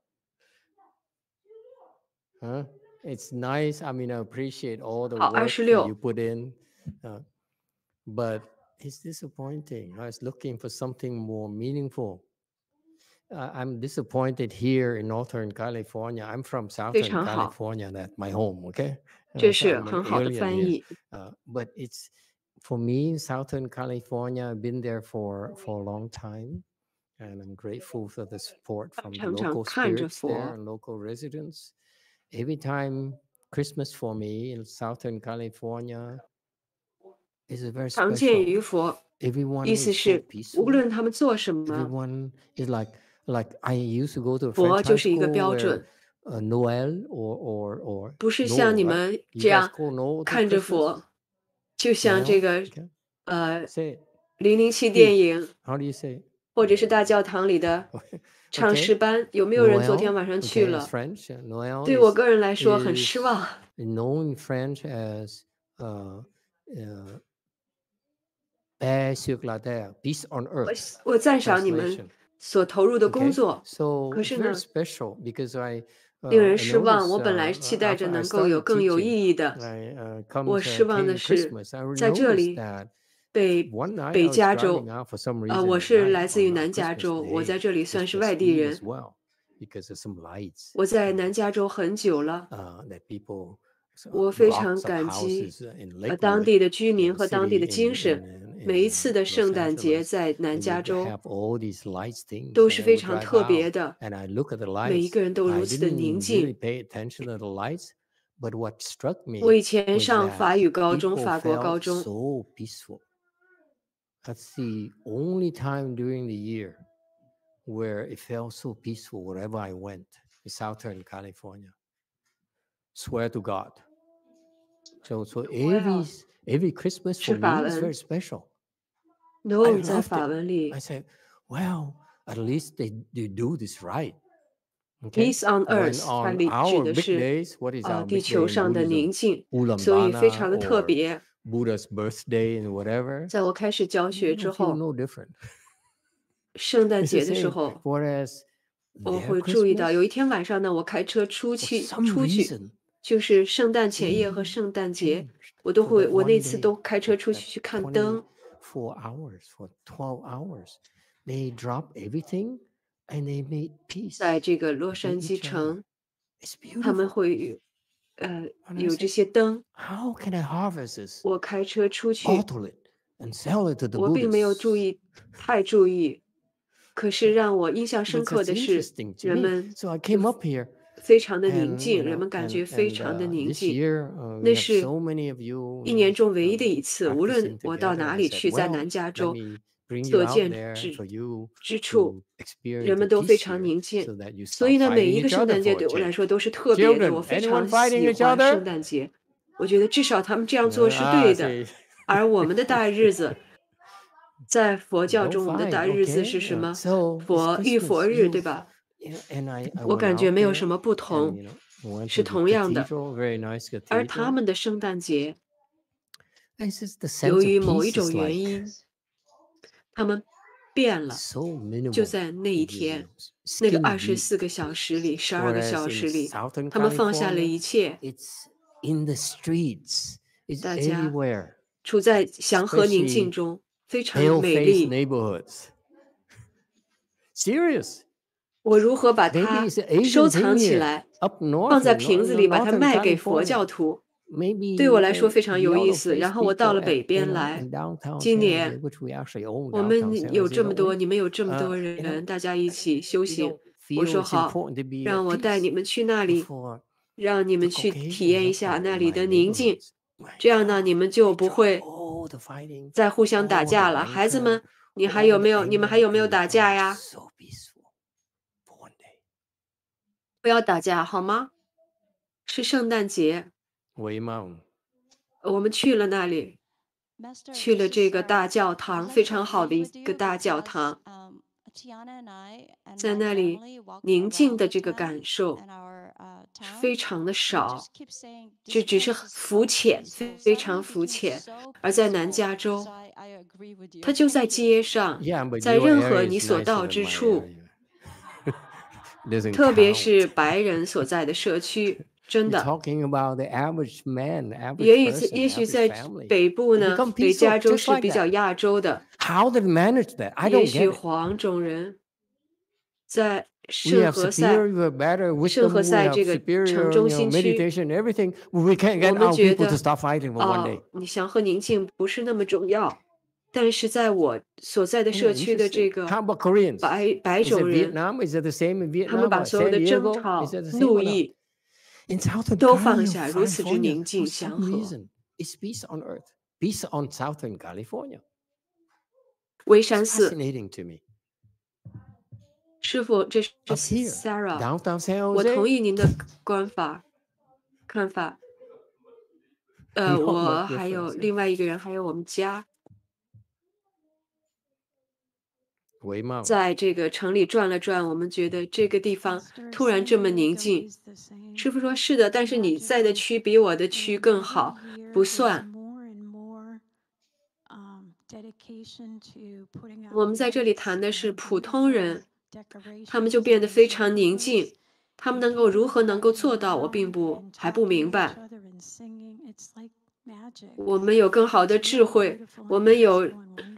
Huh? It's nice. I mean, I appreciate all the 好， work that 二十六， you put in, uh, but it's disappointing. I was looking for something more meaningful. Uh, I'm disappointed here in Northern California. I'm from 非 Southern 常好， California. That's my home. Okay, 这 uh, so 是 I'm an 很好的 alien 翻 here. 译。 Uh, but it's for me, Southern California. I've been there for for a long time, and I'm grateful for the support from the 常常 local 看着 spirits there 佛， and local residents. Every time Christmas for me in Southern California is very 常见 special. 于佛， Everyone 意 is 思 so 是无 peaceful. 论他们做什么， Everyone is like like I used to go to a 佛 French 就 high 是一个 school 标 where 准， uh, Noel or or or 不是像你 Noel, right? 们 You 这 guys 样 call Noel to 看着 Christmas? 佛，就像这 Noel? 个 Okay. 呃 Say it. 零零七 Speak. 电影， How do you say it? 或者是大教堂里的唱 Okay. 诗班，有没有人昨天 Noel. 晚上去 Okay, it's 了？ French. Uh, Noel 对我 is 个人来说很失 is 望。 known in French as uh, uh, paix sur la terre, peace on 我 earth. 我赞赏你们 Translation. 所投入的工 Okay, 作， so 可 it's 是 very 呢， special because I 令 uh, 人 I 失望。 noticed 我本来 uh, 期 uh, 待着 after I 能够有 started 更有 teaching, 意义的。 I uh, come 我 to, 失望 came 的 to 是， Christmas. I 在这 noticed 里 that 北 one night I 北 was 加 driving 州， out for some 呃， reason 我 at 是 night 来自于 on uh, 南加 Christmas 州，我 Day, 在这里算是 Christmas 外地 Eve 人。 as well, because of some lights 我在 uh, 南加州很久了， uh, that people 我非常感激呃当地的居民和当地的精神。每一次的圣诞节在南加州都是非常特别的，每一个人都如此的宁静。我以前上法语高中，法国高中。 That's the only time during the year where it felt so peaceful wherever I went in Southern California. Swear to God. So, so every every Christmas for me is very special. No, 在法文里。 I said, well, at least they they do this right. Peace on earth， 它里指的是呃地球上的宁静，所以非常的特别。 Buddha's birthday and whatever. 在我开始教学之后， no different. 圣诞节的时候， 我会注意到有一天晚上呢，我开车出去出去，就是圣诞前夜和圣诞节，我都会我那次都开车出去去看灯。 Four hours for twelve hours, they drop everything and they made peace. 在这个洛杉矶城，他们会呃有这些灯。 How can I harvest this? 我开车出去， bottle it and sell it to the 我并没有注意太注意，可是让我印象深刻的是，人们非常的宁静，人们感觉非常的宁静。那是一年中唯一的一次，无论我到哪里去，在南加州所见之之处，人们都非常宁静。所以呢，每一个圣诞节对我来说都是特别的，我非常喜欢圣诞节。我觉得至少他们这样做是对的。而我们的大日子，在佛教中，我们的大日子是什么？佛浴佛日，对吧？我感觉没有什么不同，是同样的。而他们的圣诞节，由于某一种原因，他们变了，就在那一天，那个二十四个小时里，十二个小时里，他们放下了一切，大家处在祥和宁静中，非常美丽。 Serious， 我如何把它收藏起来，放在瓶子里，把它卖给佛教徒？对我来说非常有意思。然后我到了北边来，今年我们有这么多，你们有这么多人，大家一起修行。我说好，让我带你们去那里，让你们去体验一下那里的宁静。这样呢，你们就不会再互相打架了。孩子们，你还有没有？你们还有没有打架呀？不要打架好吗？是圣诞节。我们去了那里，去了这个大教堂，非常好的一个大教堂。在那里宁静的这个感受非常的少，这只是肤浅，非常肤浅。而在南加州，它就在街上，在任何你所到之处，特别是白人所在的社区。真的，也也也许在北部呢，北加州是比较亚洲的。也许黄种人在圣何塞，圣何塞这个城中心区，我们觉得哦，你祥和宁静不是那么重要。但是在我所在的社区的这个白白种人，他们把所有的争吵、怒意都放下，如此之宁静祥和。维山寺，师傅，这是 Sarah， 我同意您的观法看法。呃，我还有另外一个人，还有我们家。在这个城里转了转，我们觉得这个地方突然这么宁静。师傅说是的，但是你在的区比我的区更好，不算。我们在这里谈的是普通人，他们就变得非常宁静。他们能够如何能够做到，我并不还不明白。我们有更好的智慧，我们有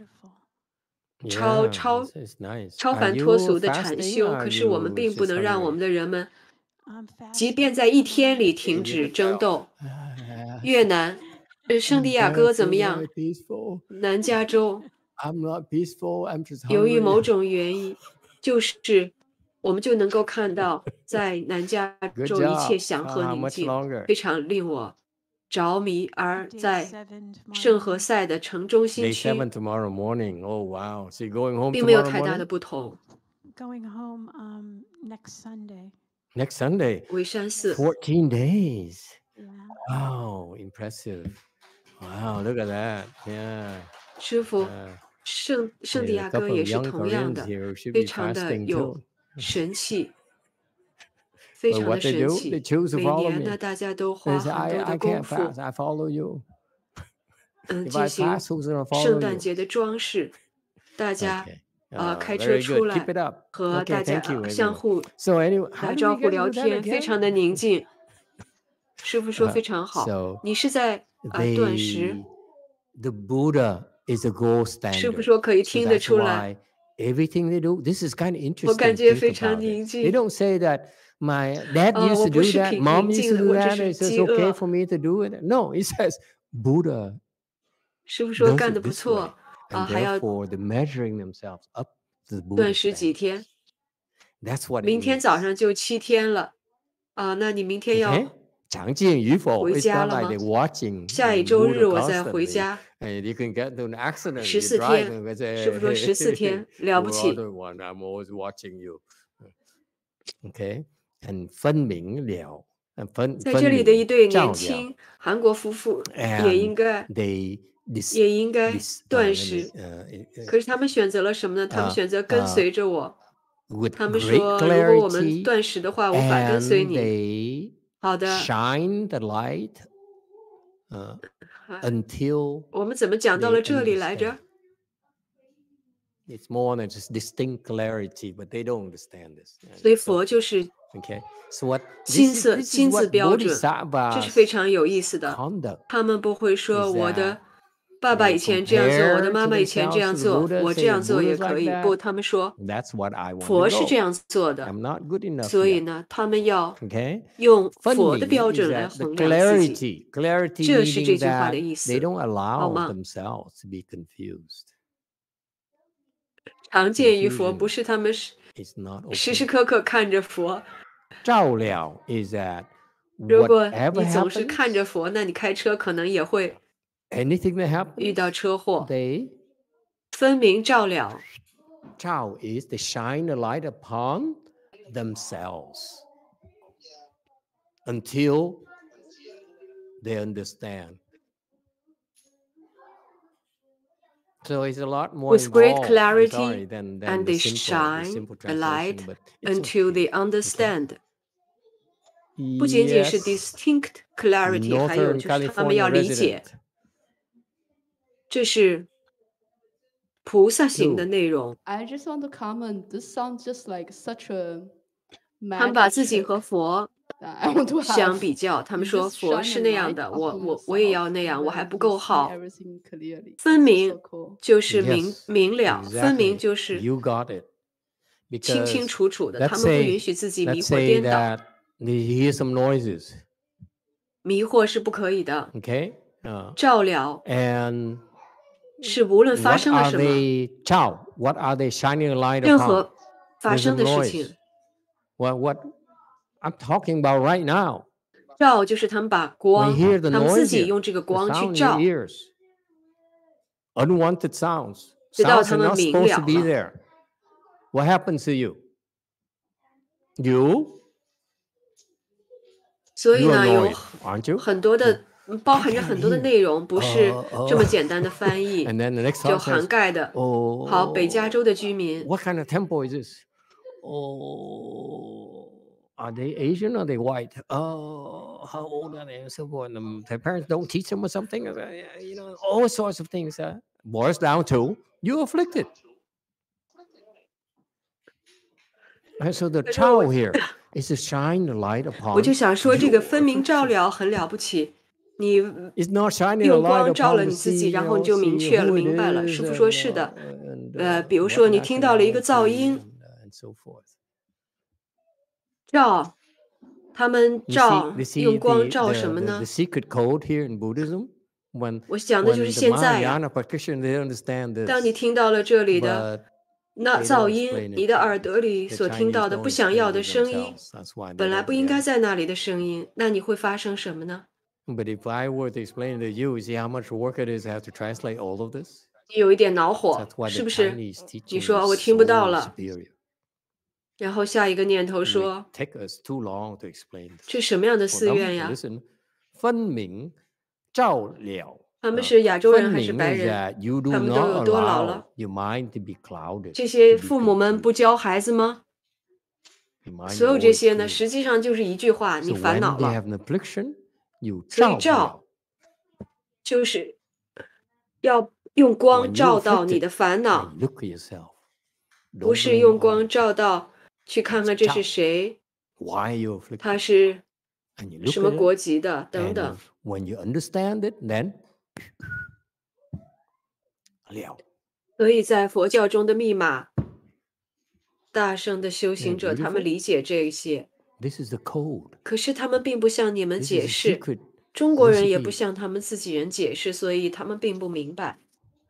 超超超凡脱俗的禅修，可是我们并不能让我们的人们，即便在一天里停止争斗， 越南，呃，圣地亚哥怎么 Very 样？ peaceful. 南加州， I'm not peaceful. I'm just 由于某 hungry. 种原因，就是我们就能够看到，在南加 Good 州一切 job. 祥 Uh, 和 how 宁 much 静， longer? 非常令我着迷。而 Day 在 seven 圣何 tomorrow morning. 塞的城中心 Day 区， seven tomorrow morning. Oh, wow. So you're going home 并没有 tomorrow 太大的 morning? 不同。 Going home um, next Sunday. Next Sunday. 维山寺， fourteen days. Yeah. Wow. Impressive. Wow. Look at that. Yeah. 师傅， Uh, 圣圣地 there's a 亚哥 couple 也 of 是 young 同样 Koreans 的， here who should 非 be 常的 fasting 有 too. 神气，非 But 常的 what they 神 do, 气 they。choose to 每 follow 年 me. 呢，大家都 They 花 say, 很多 I, 的 I 功 can't 夫， fast. I follow you. 嗯， If 进 I 行 fast, who's going to follow 圣诞 you? 节的装饰。大家 Okay. 啊、 Uh, 开车 very 出 good. 来 Keep it up. 和 Okay. 大家 Thank you, 相 everyone. 互 So anyway, 打 how did 招 we 呼 get 聊 into that 天，非 again? 常的宁静。师傅说 Uh, 非常好。 so 你是在啊、断食， the the Buddha is a gold 师傅 standard. 说可以 So 听得 that's 出来。 why everything they do, this is kind of 我感 interesting. 觉 Think 非常 about 宁 it. They 静。 don't say that my dad 呃， used 我 to 不 do 是 that, 平 mom 宁 used 静 to 的， do 我只 that. 是 It's just 饥 okay 饿。 for me to do it. No, it says Buddha 师傅说 does 干 it 得不 this way. 错啊， And 还要 therefore, they're measuring themselves up to the 断 Buddha 食几 standard. 天， That's what it 明天早 means. 上就七天了啊。那你明天 Okay? 要常见与否回 It's 家 not 了 like 吗？ they're watching 下一 um, 周日 Buddha 我再回 constantly. 家， And you can get into an accident. 十 You're 四天。 driving. They 师傅说 say, 十四 hey, 天了不 you're 起。 other one. I'm always watching you. Okay? And 分明了，分在这里的一对年照亮轻韩国夫妇也 And 应该 they dis, 也应该 dis, uh, 断 let me, 食， uh, 可是他们选择了什么呢？他们 uh, 选择跟 uh, 随着我。 with 他们 great 说，如果我们 clarity 断食的话，无法跟随 and 你。 they 好的， shine the light uh, 啊 until 我们怎么讲到 they 了这里来着？ understand. It's more than just distinct clarity, but they don't understand this. 所以 So, 佛就是 okay. So what 金 this is, 色 this is 金字 what 标准，这是 Bodhisattva's 非常有意思的。 conduct 他们不会说 is 我的 that 爸爸 they 以前这样做，我的 compare 妈 to 妈以前这 themselves 样 to the 做， Buddha, 我这 say 样 the 做也 Buddha's 可 like 以。 that. 不，他们说 That's what I want 佛 to 是 go. 这样做的， I'm not good enough 所以 yet. 呢，他们要 Okay? 用分佛的明标 is 准来 that the 衡量自己， clarity, clarity 这是这 meaning 句话的 that 意 they 思， don't 好 allow 吗？ themselves to be confused. 常见于佛 Confusion 不是他们时 is not 时时 open. 刻刻看着佛。 照料 is that 如果 whatever 你总是看 happens, 着佛，那你开车可能也会 anything that 遇到 happens, 车祸。 they 分明照了， Chao is they shine the light upon themselves until they understand. So it's a lot more with great involved, I'm clarity, sorry, than, than and the they simple, the shine simple the light translation, but it's until okay. they understand. 不仅仅是 Yes, distinct clarity， 还有 Northern 就是他们要 California 理解， resident. 这是菩萨行的 Two. 内容。 I just want to comment. This sounds just like such a 他们把 magic 自己 trick 和佛 that I want to 相 have. 比较，他们 You 说 just 佛 shine 是 a 那样 light 的，我 upon 我我也 yourself 要那样， and 我还 then 不 you 够 see 好。 everything clearly. 分 That's 明 so cool. 就是明 Yes, 明了，分明 exactly. 就是 You got it. 清清 Because 楚楚的，他 let's 们不允 say, 许自己迷 let's 惑 say 颠倒， that you hear some noises, 迷惑是不可以的。 okay? Uh, 照料 and 是无论发 what 生了 are 什么， they, Chao, what are they shining a light 任 upon? 何发 There's 生 some 的事 noise. 情， Well, what I'm talking about right now. 照就是他们把 When 光， you hear the 他们自 noise 己 here, 用这个 the 光去 sound in 照， your ears, unwanted sounds, 直到 sounds 他 are 们 not 明 supposed to 了 be 了。 there. What happens to you? You, 所以 you 呢， are 有 annoyed, aren't you? 很多的包含着 I can't 很多的 hear. 内容，不是 Uh, 这么 uh, 简单的翻译 and then the next 就 one 涵 says, 盖的。好，北加 oh, 州的居民， what kind of temple is this? Oh, are they Asian or are they white? Oh, how old are they? And so forth. And their parents don't teach them or something. Uh, You know, all sorts of things. Uh, boils down to you're afflicted. And so the 可是我 Chao here is to shine the light 我就 upon 想说，这个 your 分明照 affliction. 料很了不起。你 It's not shining a 用 light 光照 upon 了 to 你自己， see, 然 you 后你 know, 就明 see 确了， who it 明白了。 is 师傅 and, 说是 uh, 的， and 呃， uh, 比如 what 说你听到了一个噪 nationality 音， and, uh, and so forth. 照， 他们 You see, 照 you see 用光 the, 照 the, 什么 the, 呢 the？ secret code here in Buddhism? When, 我讲的就 when 是 the 现在呀、 Mahayana practitioner, they understand 当你 this, 听到了这里的 but 那 they 噪 don't 音， explain 你 it 的 to 耳 you. 朵里 The 所听到 Chinese 的 don't 不想 explain 要 it 的声音， themselves. That's why 本 they 来 don't 不应 get 该 it. 在那里的声音，那你会发生什么呢？ But if I were to explain it to you, you see how much work it is to have to translate all of this? 你有一点恼火， That's why 是 the 不是？ Chinese 你 teaching 说 is 我听不到 so 了， superior. 然后下一个念头 It would 说， take us too long to explain 这 this. 什么样的 For 寺 them 院 to 呀？ listen, 分明照了。 他们 Uh, 是亚洲人分还是明白 is 人？ that you do 他们都 not 有多老 allow 了？ your mind to be clouded, 这些 to be 父母们不 confused. 教孩子吗？ Your mind 所 is 有这 always 些呢， clear. 实际上就是一句话：你 So 烦 when 恼 they 了。 have an affliction, you 所以照照了。 就是要用光 When 照 you're 到你 afflicted, 的烦 then 恼， look at yourself. 不 Don't 是 blame 用光 others. 照到去看看这是照。 谁， Why are you 他 afflicted? 是 And you look 什么 at 国 it, 籍的等 and 等。 when you understand it, then 了。 所以在佛教中的密码，大圣的修行 Isn't 者 it 他们 beautiful? 理解这些， This is the code. 可是他们并不向你们 This 解 is the 释， secret 中国人也不 recipe. 向他们自己人解释，所以他们并不明白。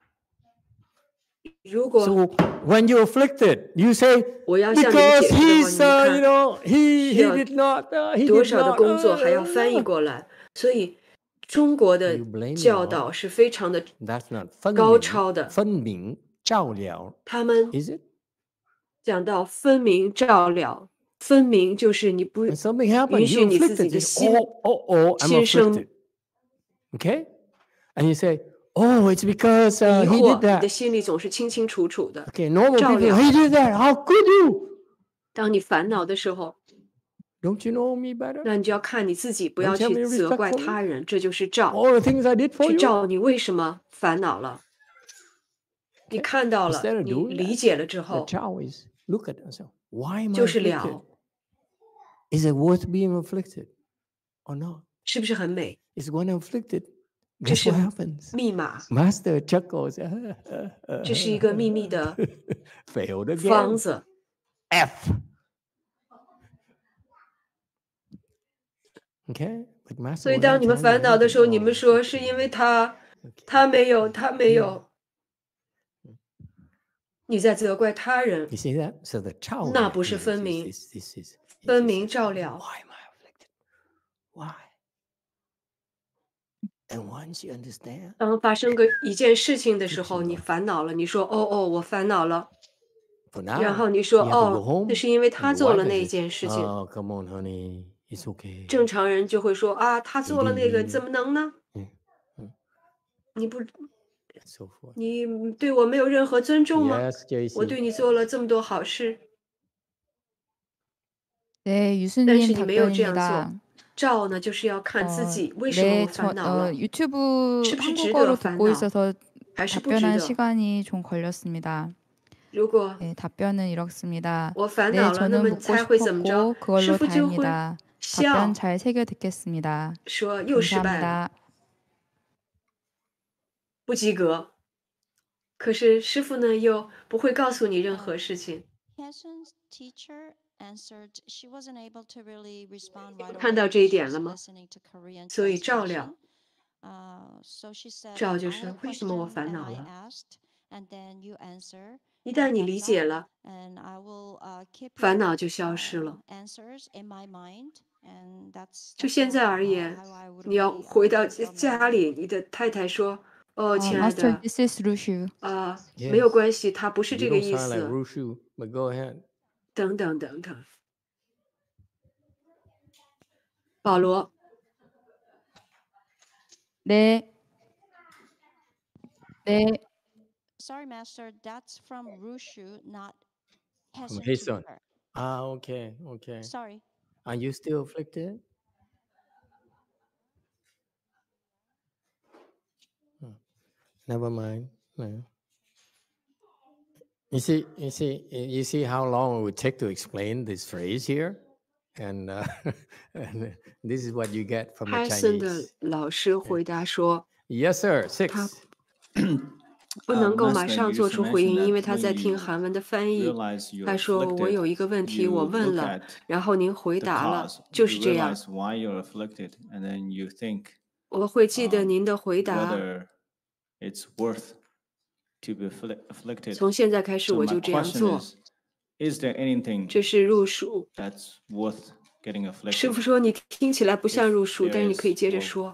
如果 So when you're afflicted, you say 我要向你们 because 解释的话，你 he's 们 uh, 看 you know he 需 he 要 did not uh, he 多 did 少的 not 工作还要 uh, 翻译 uh, 过来，所以中国的 You blame 教 your- 导是非常的 That's not 分高明超的。 分明照了他们 is it? 讲到分明照了，分明就是你不 When something happens, 允许 you're 你自己 afflicted. 的 Just, 心 oh, oh, oh, I'm 心生 afflicted. Okay? And you say, oh, it's because uh, 疑 he 惑， did 你的 that. 心里总是清清楚楚的。 Okay, normal 照 people, 了。 he did that. How could you? 当你烦恼的时候， Don't you know me better? 那你就要看你自己，不 Don't 要 you have 去 any 责 respect 怪 for me? 他人，这就是照， All the things I did for 去 you? 照你为什么烦恼了。你看到了 Instead，of 你 doing 理 that, 解了之 the 后， chow is look at yourself. Why am I 就是 afflicted? 了， Is it worth being afflicted or not? 是不是很美？ It's when I'm afflicted. 这 Guess 是 what happens? 密码， Master chuckles. 这是一个秘密的 Failed 方 again. 子。 F. Okay, but Master 所以 was 当 not 你们 telling 烦恼的 anything. 时候，你 Oh, 们说 okay. 是因为他， Okay. 他没有，他没有， Mm. 你在责怪他人， You see that? So the chow 那不是 is- 分 is- 明， is- is- is- is- 分 is- 明 is- 照了。 Why am I afflicted? Why? And once you understand, 当发生个一件事情的时候，你烦恼了，你说哦哦，我烦恼了， for now, 然后你说 you have to go 哦， home. 那是因为他 and 做 your 了 wife 那 will 一 say, 件事情。 Oh, come on, honey. It's okay. 正常人就会说啊，他做了那个， Indeed. 怎么能呢？ Mm, mm, 你不， and so forth. 你对我没有任何尊重吗？ Yes, 我对 J C. 你做了这么多好事， 네, 但 유수님 是你没有这样做。 답변입니다. 照呢，就是要看自 어, 己为什么 네, 我 저, 烦恼 어, 了， 유튜브 是不是值得 한국어로 烦 듣고 恼， 있어서 还是不值 답변한 得？ 시간이 좀 걸렸습니다. 如果 네, 답변은 이렇습니다. 我烦 네, 恼了，那 저는 么 묻고 猜会怎么着？ 싶었고 师 그걸로 傅就会 다입니다. 笑 답변 잘 새겨 듣겠습니다. 说又失败了， 감사합니다. 不及格。可是师傅呢，又不会告诉你任何事情。 Hassan's teacher answered she wasn't able to really respond right 看 away 到这一 because 点 she 了 was 吗？ listening to Korean 所以照料， translation. Uh, so she said, 照 I 就 have 是 a 为什么我 question 烦 and 恼 I 了。 asked, and then you answer, 一 and 旦你理 that's 解 all. 了， And I will uh, keep 烦 your 恼就消失 uh, 了。 answers in my mind, and that's 就 that's 现 how, 在而 uh, 言， how I would 你要 really 回 uh, 到 fulfill my 家 mind. 里，你的太太说：“哦， 어, 亲爱 Master, 的， this is Rushu. 啊，没有 Yes. 关系，他不是 You 这个 don't 意 sound like 思。” Rushu, but go ahead. 等等等等。保罗， 네. 네. Sorry, Master, that's from Rushu, not From Hassan his son. teacher. Ah, okay, okay. Sorry. Are you still afflicted? Hmm. Never mind. No. You see, you see, you see how long it would take to explain this phrase here, and, uh, and this is what you get from the 哈森的 Chinese. 老师回答说 Yes, sir. Six. 他不能够马上做出回应，因为他在听韩文的翻译。他说：“我有一个问题，我问了，然后您回答了，就是这样。”我会记得您的回答。从现在开始，我就这样做。这是入数。师父说：“你听起来不像入数，但是你可以接着说。”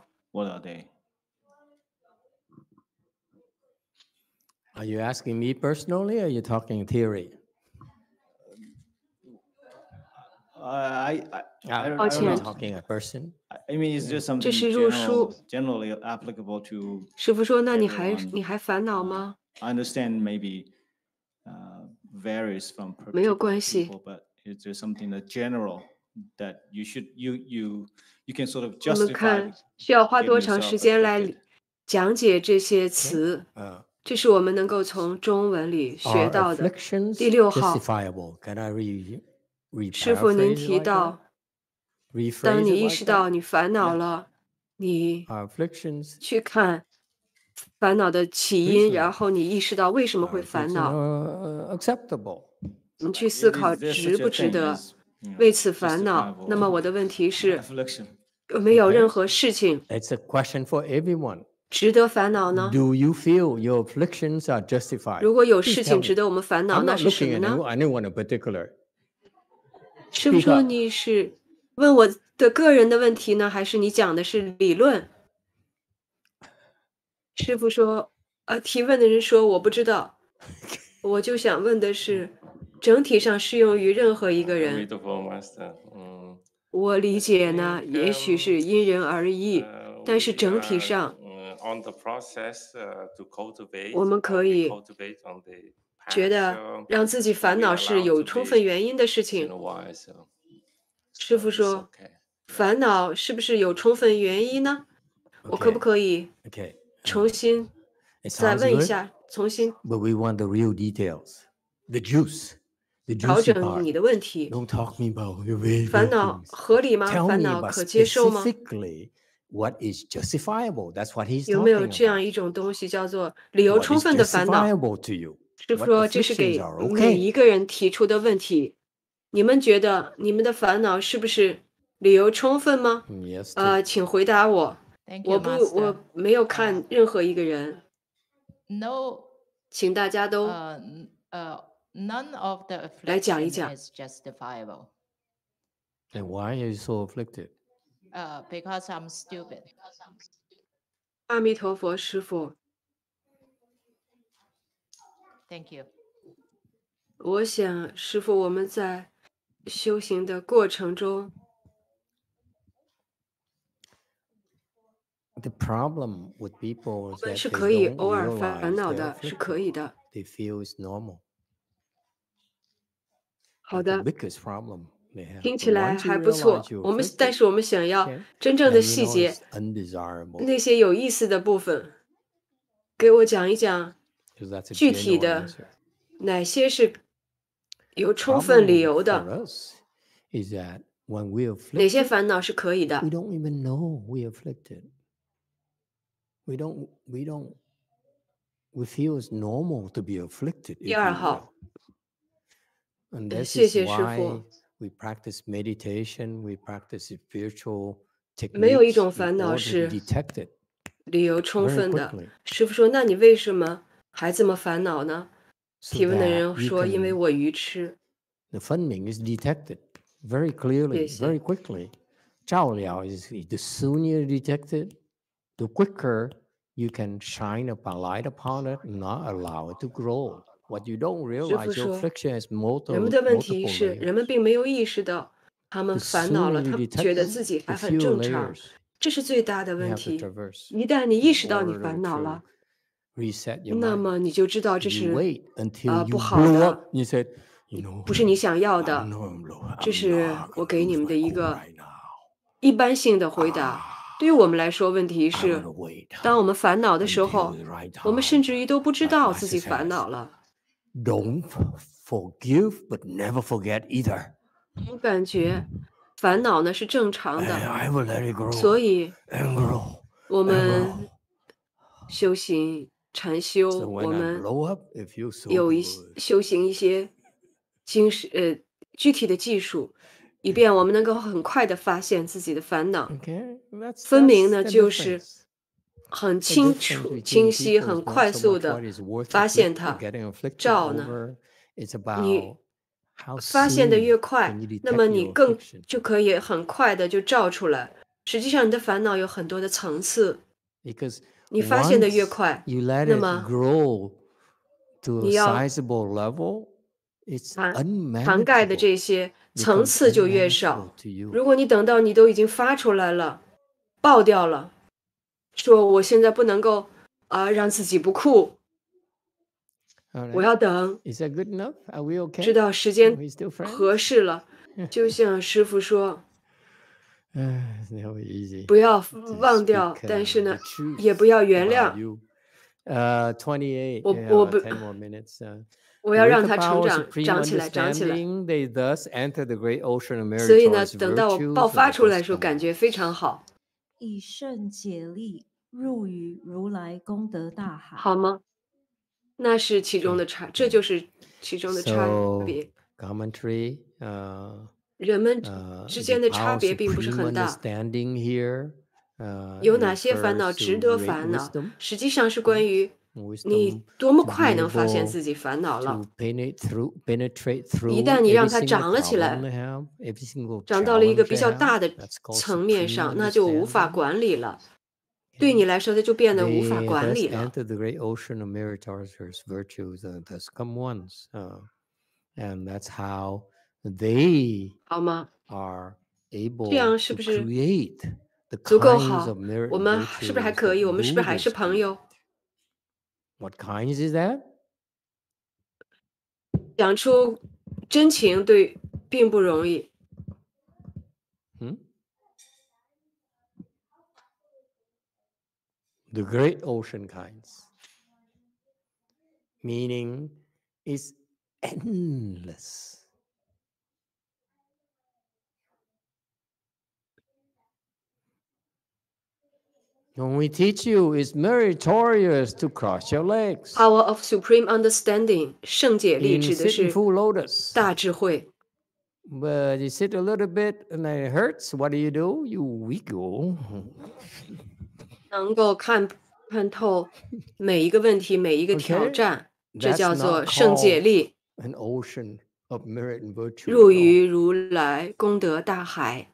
Are you asking me personally, or are you talking theory? I, I, I don't, 抱 I don't 歉 I'm know. talking a person. I mean, it's just something 这是入 general, 书。 generally applicable to 师父说：“那你还 everyone. 你还烦恼 Uh, 吗？ I understand maybe uh, varies from 没有 particular 关系。 people, but it's just something that general that you should you you you can sort of 我们 justify 看需要花 getting 多长时 yourself 间来 afflicted. 讲解这些词？ Uh, 这是我们能够从中文里学 are 到的。 afflictions 第六号， justifiable? Can I re, re 师父您 paraphrase it 提 like 到， that? 当 Rephrase 你 it 意 like 识到 that? 你烦恼了，你 Are afflictions 去看烦恼的起因， reasonable? 然后你意识到为什么 Are 会烦 afflictions 恼， uh, acceptable? 你去思 It 考 is, there's 值 such 不 a 值 thing 得 as, you know, 为此烦恼。那么 justifiable 我的问题是， affliction. 有没有 Okay. 任何事情 It's a question for everyone. 值得烦恼呢？ Do you feel your afflictions are justified? 如果有 Please 事 tell 情 me. 值得我们烦恼， I'm 那 not 是什 looking 么 at 呢？ anyone in particular. 师傅 Speak 说 up. 你是问我的个人的问题呢，还是你讲的是理论？师傅说，呃，提问的人说我不知道，我就想问的是，整体上适用于任何一个人。 嗯， 我理解呢，也许是因人而异，但是整体上， on the process to cultivate, 我们可以 cultivate on the 觉得让自己烦恼是有充分原因的事情。师傅说，烦恼是不是有充分原因呢？我可不可以 Okay. 重新 It 再 sounds 问一 good, 下，重新 but we want the real details. The juice. The 调 juicy 整 part. 你的问题？ Don't talk me about the very 烦 bad 恼 things. 合理吗？ Tell 烦 me 恼 about 可接受吗？ specifically what is justifiable. That's what he's 有没有 talking 这样 about. 一种东西叫做理由 What 充 is 分的烦恼？ justifiable to you? 师傅 What 说这是 afflictions 给 are 每 okay? 一个人提出的问题。你们觉得你们的烦恼是不是理由充分吗？ Yes. 呃，请回答我。 Thank 我 you, 不， Master. 我没有看任何一个人， No, 请大家都 uh, n- uh, none of the 来讲一 affliction 讲。 is justifiable. And why are you so afflicted? Uh, because I'm stupid. 阿弥陀佛，师父， Thank you. 我想师父，我们在修行的过程中， The problem with people 我 is 们 that 是 they 可以 don't 偶尔烦 realize 恼 they're 的，是可 afflicted. 以的。 They feel it's normal. 好 But the 的， biggest problem they have. 听 But 起来 once you 还不错 realize。you're 我们但 afflicted, 是我们想要 okay, 真正 then 的 you 细 know 节， it's undesirable. 那些有意思的部分，给我讲一讲 Because that's a 具体 genuine 的 answer. 哪些是有充分理 Problem 由 for 的， us is that when we're 哪些 afflicted, 烦恼是可以的 we。don't even know we're afflicted. We don't, we don't, we feel it's normal to be afflicted, if 第二 you 号， will. And 呃 this 谢 is 谢师 why 父。 we practice meditation, we practice spiritual 没有一 techniques 种 in 烦恼 order to 是 detect it 理由充 very 分的。 quickly. 师傅说：“那你为什么还这么烦恼呢？” So 提问的 that 人 you 说：“因为 can, 我愚痴。 the funding is detected very clearly, 谢谢。 very quickly. 照料 is the sooner you detect it, the quicker you can shine a light upon it and not allow it to grow. What you don't 师傅 realize, your 说， affliction has 人 multiple, 们的问题 multiple 是，人 layers. 们并没有意识到他们 The 烦恼 sooner 了， you 他 detect 觉得 them, 自己 the 还很 fewer 正常， layers 这是最大的 you 问 have to 题。 traverse 一旦你意 in 识到你 order 烦恼 to 了， reset your 那 mind. 么你就知道这 You 是 wait until 呃 you 不好 blow 的， up. You said, you know, 不是你想要 I 的。 know I'm low. 这 I'm 是 not 我 gonna 给你 lose 们的 my 一 cool 个 right now. 一般性的回答。对于我们来说，问题 I'm 是， gonna wait 当我们烦恼的时 until 候， the right 我们 time. 甚至于都不知 Like 道 Master 自己烦 says, 恼了。 don't forgive, but never forget either. 我感觉烦恼呢是正常 And 的， I will let it grow 所以 and grow 我 and 们 grow. 修行禅修， So 我 when I 们 blow up, it feels so 有一 good. 修行一些精神呃具体的技术，以便我们能够很快的发现自己的烦恼。 Okay, that's 分明 that's 呢， the 就是 difference. 很 The 清 difference 楚、 between 清晰、 people is 很 not 快 so 速 much 的 what is worth 发现 afflict- 它。 getting afflicted 照呢， over. It's 你 about how 发现的越 soon 快， can you 那么 detect 你 your 更 affliction. 就可以很快的就照出来。实际上，你的烦恼有很多的层次， Because 你发现的越 once 快， you let 那 it 么 grow to a 你要 sizable level, it's 涵涵盖的 unmanageable. 这些层 Becomes 次就越 unmanageable 少。 to you. 如果你等到你都已经发出来了，爆掉了，说我现在不能够啊、让自己不哭， All 我 right. 要等， Is that good enough? Are we 知 okay? 道时 Are 间 we still 合 friends? 适了。就像师傅说， It's never easy 不要 to 忘掉， speak 但 uh, 是 the 呢， truth 也不要原 about 谅。 you. Uh, twenty-eight. 我 We 我 have 不， uh, ten more minutes. Uh, 我要 with 让 the 它成 power of 长， supreme 长起来，长起来。 understanding, they thus enter the great ocean of 所以呢， meritorious 等到我 virtues 爆 of 发 the 出来的时候， Doscom. 感觉非常好， 以圣解力，入于如来功德大海。 好吗？那是其中的差，这就是其中的差 So 别。 commentary. Uh, 人们 uh, 之 the 间的 power 差 of 别并不是 supreme 很大。 understanding here uh, 有哪些烦恼 refers 值 to 得 great 烦恼？ wisdom. 实际上是关于 Wisdom 你多么 to 快 be 能发现 able 自己烦恼了。 to penetrate through, penetrate 一 through 旦你 every 让它 single 长了起 problem 来， they have, every single 长到了一个 challenge 比 they 较 have. 大的 That's called 层面 supreme 上，那就无法 understanding. 管理了。对你来说，它就变得无法 They 管 thus 理了。 enter the great ocean of meritorious virtues, uh, thus come ones. Uh, and that's how they 好吗？ are 这 able 样是 to 不是 create the 足够 kinds 好？ of merit 我 and 们是不是还 virtues 可 that 以？我们是不是还是 Buddhas 朋友？ create. What kinds is that? 讲出真情对并不容易。 Hmm? The great ocean kinds. Meaning is endless. When we teach you, it's meritorious to cross your legs. Power of supreme understanding， 圣解力 In 指的 sitting 是 full lotus. 大智慧。 But you sit a little bit and it hurts. What do you do? You wiggle. 能够看看透每一个问题、每一个挑 Okay? 战，这 That's 叫做 not 圣解 called 力， an ocean of merit and virtue. 入 at all. 于如来功德大海。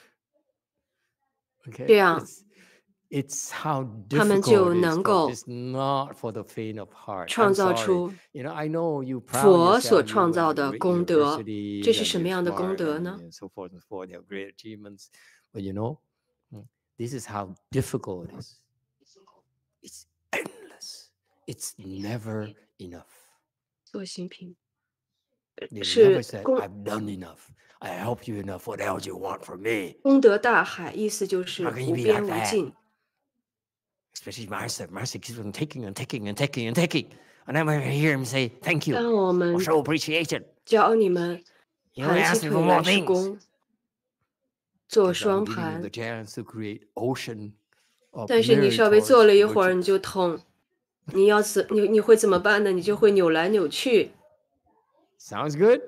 Okay? 这样 It's, it's how 他们就 difficult it is, 能 but 够 it's not for the faint of heart. 创 I'm 造 sorry. 出 You know, I know you proud 佛所 yourself, you 创 went 造 to 的 great 功德。 universities 这是 and 什么 you're 样的功 smart 德 and, 呢？ and so forth and so forth. You have great achievements. But you know, mm, this is how difficult it is. It's endless. It's never enough. 做新品 They 是 never said, 功 I've done enough. I helped you enough. What else you want from me? 功德大海，意思就是 How can you 无 be 边 like 无 that? 尽。 Especially Marcia. Marcia keeps on taking and taking and taking and taking. And then when I hear him say, thank you, 当我们 or show appreciation, 教你们 you only 盘 ask 起 me 腿 for 来 more 施 things. 工，做 Because I'm 双 giving you 盘 the。chance to create ocean of 但是你稍微 meritorious 做了一会儿，你 virtues. 就痛。你要怎你你会怎么办呢？你就会扭来扭去， Sounds good?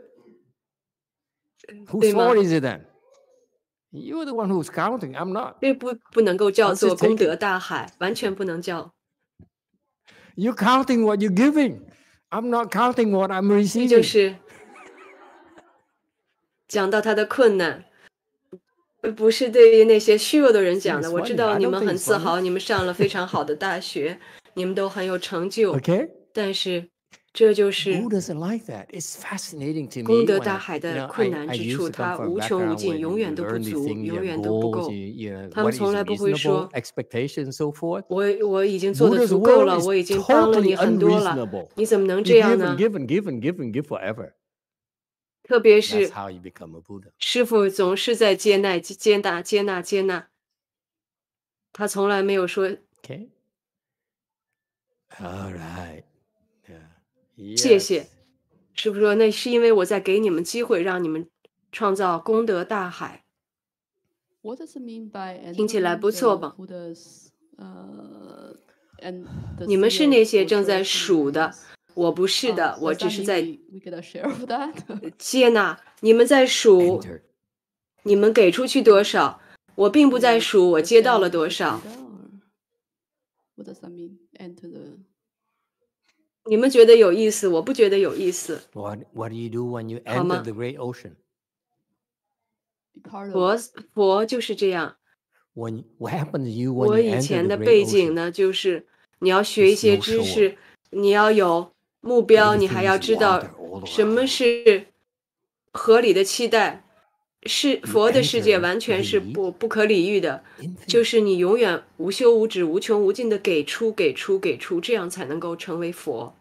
对 Whose 吗？ fault is it then? You're the one who's counting. I'm not. 这不不能够叫 I'm 做 just 功德 taking. 大海，完全不能叫。 You're counting what you're giving. I'm not counting what I'm 这就 receiving. 是讲到他的困难，不是对于那些虚弱的人 Think 讲的。 it's 我知 funny. 道 I 你 don't 们 think 很 it's 自 funny. 豪，你们上了非常好的大学，你们都很有成就。 Okay? 但是这就是 Who doesn't like that? It's fascinating to 功 me 德 when 大 I, 海 you 的 know, 困 I, 难 I 之 used 处， to come 它 from a 无穷无 background 尽， where 永 you 远都不 learn these 足， things, you 永 have 远都不 goals, 够。 you, you know, 他们 what 从 is 来不会 reasonable 说 expectation and so forth. 我我已经做的 Buddha's 足够 world 了， is 我已经帮了 totally 你很多了， unreasonable. 你怎么能 You 这样 give and 呢？ give and give and give and give forever. 特别 That's 是 how you become a Buddha. 师傅总是在接纳、接纳、接纳、接纳，他从来没有说 Okay? All right. Yeah. 谢谢。 Yes. 师傅说那是因为我在给你们机会，让你们创造功德大海。 What does it mean by 听起来 entering 不错 the 吧？ Buddha's uh, 你们是那些正在数的，我不是的，我只是在接纳。你们在数，你们给出去多少？我并不在数我接到了多少。你们觉得有意思，我不觉得有意思。 What What do you do when you 好吗？ enter the great ocean? 佛佛就是这样。 When What happens to you 我 when you 以 enter 前 the 的 great 背景 ocean? 呢，就是你要学一些 There's no 知 shore. 识，你要有目标，你还 Everything 要 is 知道 water all 什么 around. 是合理的期待。是 You 佛的世界 enter 完全是 the 不不可理喻的， infinite. 就是你永远无休无止、无穷无尽的给出、给出、给出，这样才能够成为佛，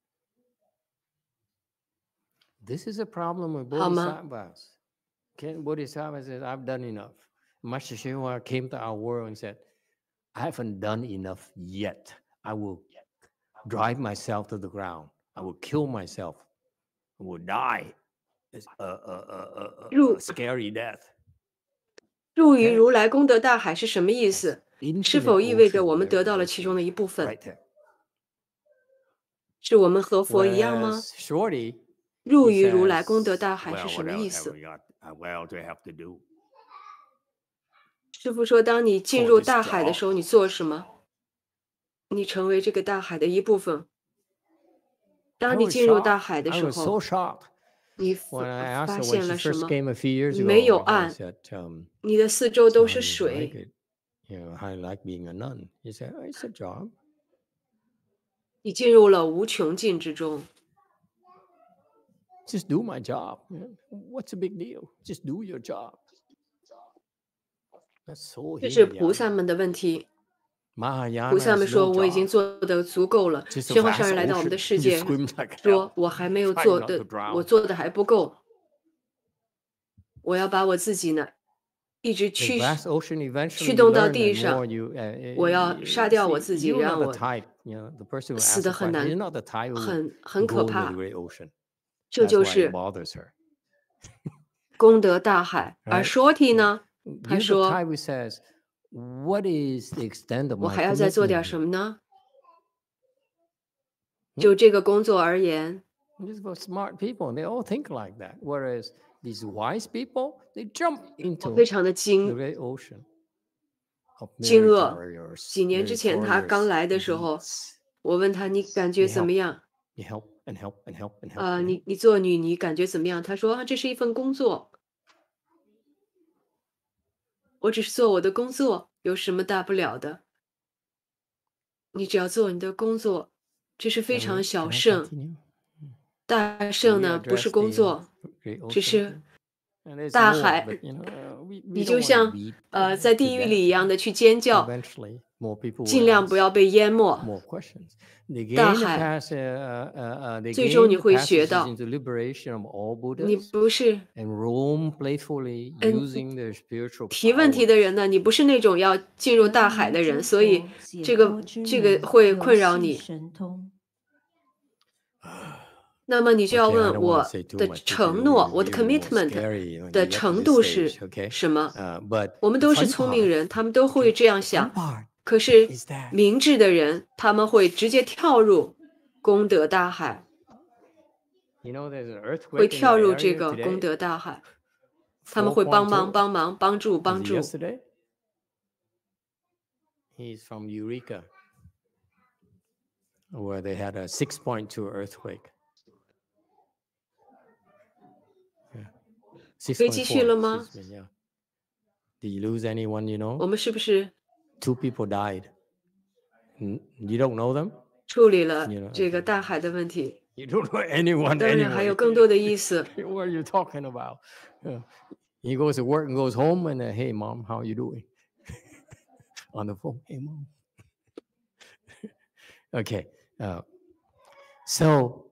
This is a problem with 好吗？ bodhisattvas. Okay, bodhisattva says, "I've done enough." Master Shiva came to our world and said, "I haven't done enough yet. I will drive myself to the ground. I will kill myself. I will die. It's a, a, a, a, a, 入 a scary death." 入于 Okay? 如来功德大海是什么意思？是 Infinite 否意味着 ocean 我们 there 得 in 到了 this 其中的一部分？ right there. 是我们和佛一样吗？ Whereas Shorty, 入 he 于如来 says, 功德大海是 "Well, 什 what 么 else 意 have 思？ we got? Uh, What else do I have to do?" 师父说，当你进 For 入 this 大海的 job. 时候，你做什么？你成为这个大海的一部分。 I 当你 was 进入 shocked. 大海的 I 时 was so 候， shocked 你 when I 发 asked her 现 when she 了什 first 么？ came a few years 没有 ago. I 岸， said, um, 你的四周都 "So 是 how do you 水。 like it? You know, how do you like being a nun?" He said, "Oh, "It's a job." 你进入了无穷尽之中。 Just do my job. You know, What's the big deal? Just do your job. That's so 这是菩 Hinayana. 萨们的问题。菩 Mahayana 萨们 is 说：“ no 我已经 job. 做的足够了。” Just a 宣化 vast 上人来到我们的 ocean. 世 You 界， swim like 说 hell. 我还没有 Try 做 not 的 to，drown. 我做的还不够。我要把我自己呢，一直 The 驱 vast ocean 驱 eventually 动到 learn 地 the 上 more。you, uh, 我要 uh, 杀掉我 see, 自己， you're 让 not the 我 type, you know, the person who 死 asks 得 the 很 question, 难， you're not the type who 很很 go 可 into the 怕。 great ocean. 这 That's 就 why it 是 bothers her. 功德大海。而 Right? Shorty 呢，他 You're the 说 type who says, "What is the extent of 我 my 还要再做 commitment 点什 here?" 么呢？ 嗯就这个工作而言， These were smart people, and they all think like that. Whereas these wise people, they jump 我 into 非常的 the 惊 great ocean of 惊 meritorious, 愕。几年之前他刚 meritorious 来的时候， deeds. 我问他你感觉 You 怎么 help, 样？ you help, and help, and help, and help. 呃， you know? 你你做女你感觉怎么样？他说啊，这是一份工作，我只是做我的工作，有什么大不了的？你只要做你的工作，这是非 Can 常 we, 小 can I 圣。 continue? 大 Do 圣 we 呢，不是 address 工 the uh, 作， great 只 ocean? 是 And there's 大 more, 海。 but you know, uh, we, we 你 don't 就 want to 像 beat 呃 uh, 在 to 地狱里 death. 一样的去尖叫， Eventually, more people 尽 will 量不 ask 要被淹没。 more questions. They 大 gain the 海 pass, uh, uh, uh, they 最终 gain 你 the 会学 passages 到， into liberation of all 你 Buddhas 不是 and roam playfully 嗯 using their spiritual 提问题的 powers. 人呢，你不是那种要进入大海的人，所以这个这个会困扰你。 神通。 那么你就要 Okay, I 问 don't want 我 to say too 的 much. This 承 will 诺， be 我的 really more commitment scary when 的 you get to 程 this 度是 stage, okay? 什么？ Uh, but 我们 the 都是 fun 聪明 part, 人，他们都 okay, 会这样 the fun 想。 part 可是 is that 明智的人，他们会直接跳入功德大海， you know there's an 会 earthquake in 跳 that 入这 area 个功 today. 德大海，他们会帮忙 4.2. 帮忙帮助 Was 帮 it 助。 yesterday? He's from Eureka, where they had a six point two earthquake. Yeah. 可以继续 6.4, 了吗？ excuse me, yeah. Did you lose anyone you 我 know? 们是不是 Two people died. N- You don't know them? 处理了 You know, 这个 okay. 大海的问题？ You don't know anyone 当然还有 anyway. 更多的意思。 What are you talking about? Yeah. He goes to work and goes home and uh, hey mom, how you doing? On the phone, hey mom. Okay. Uh, so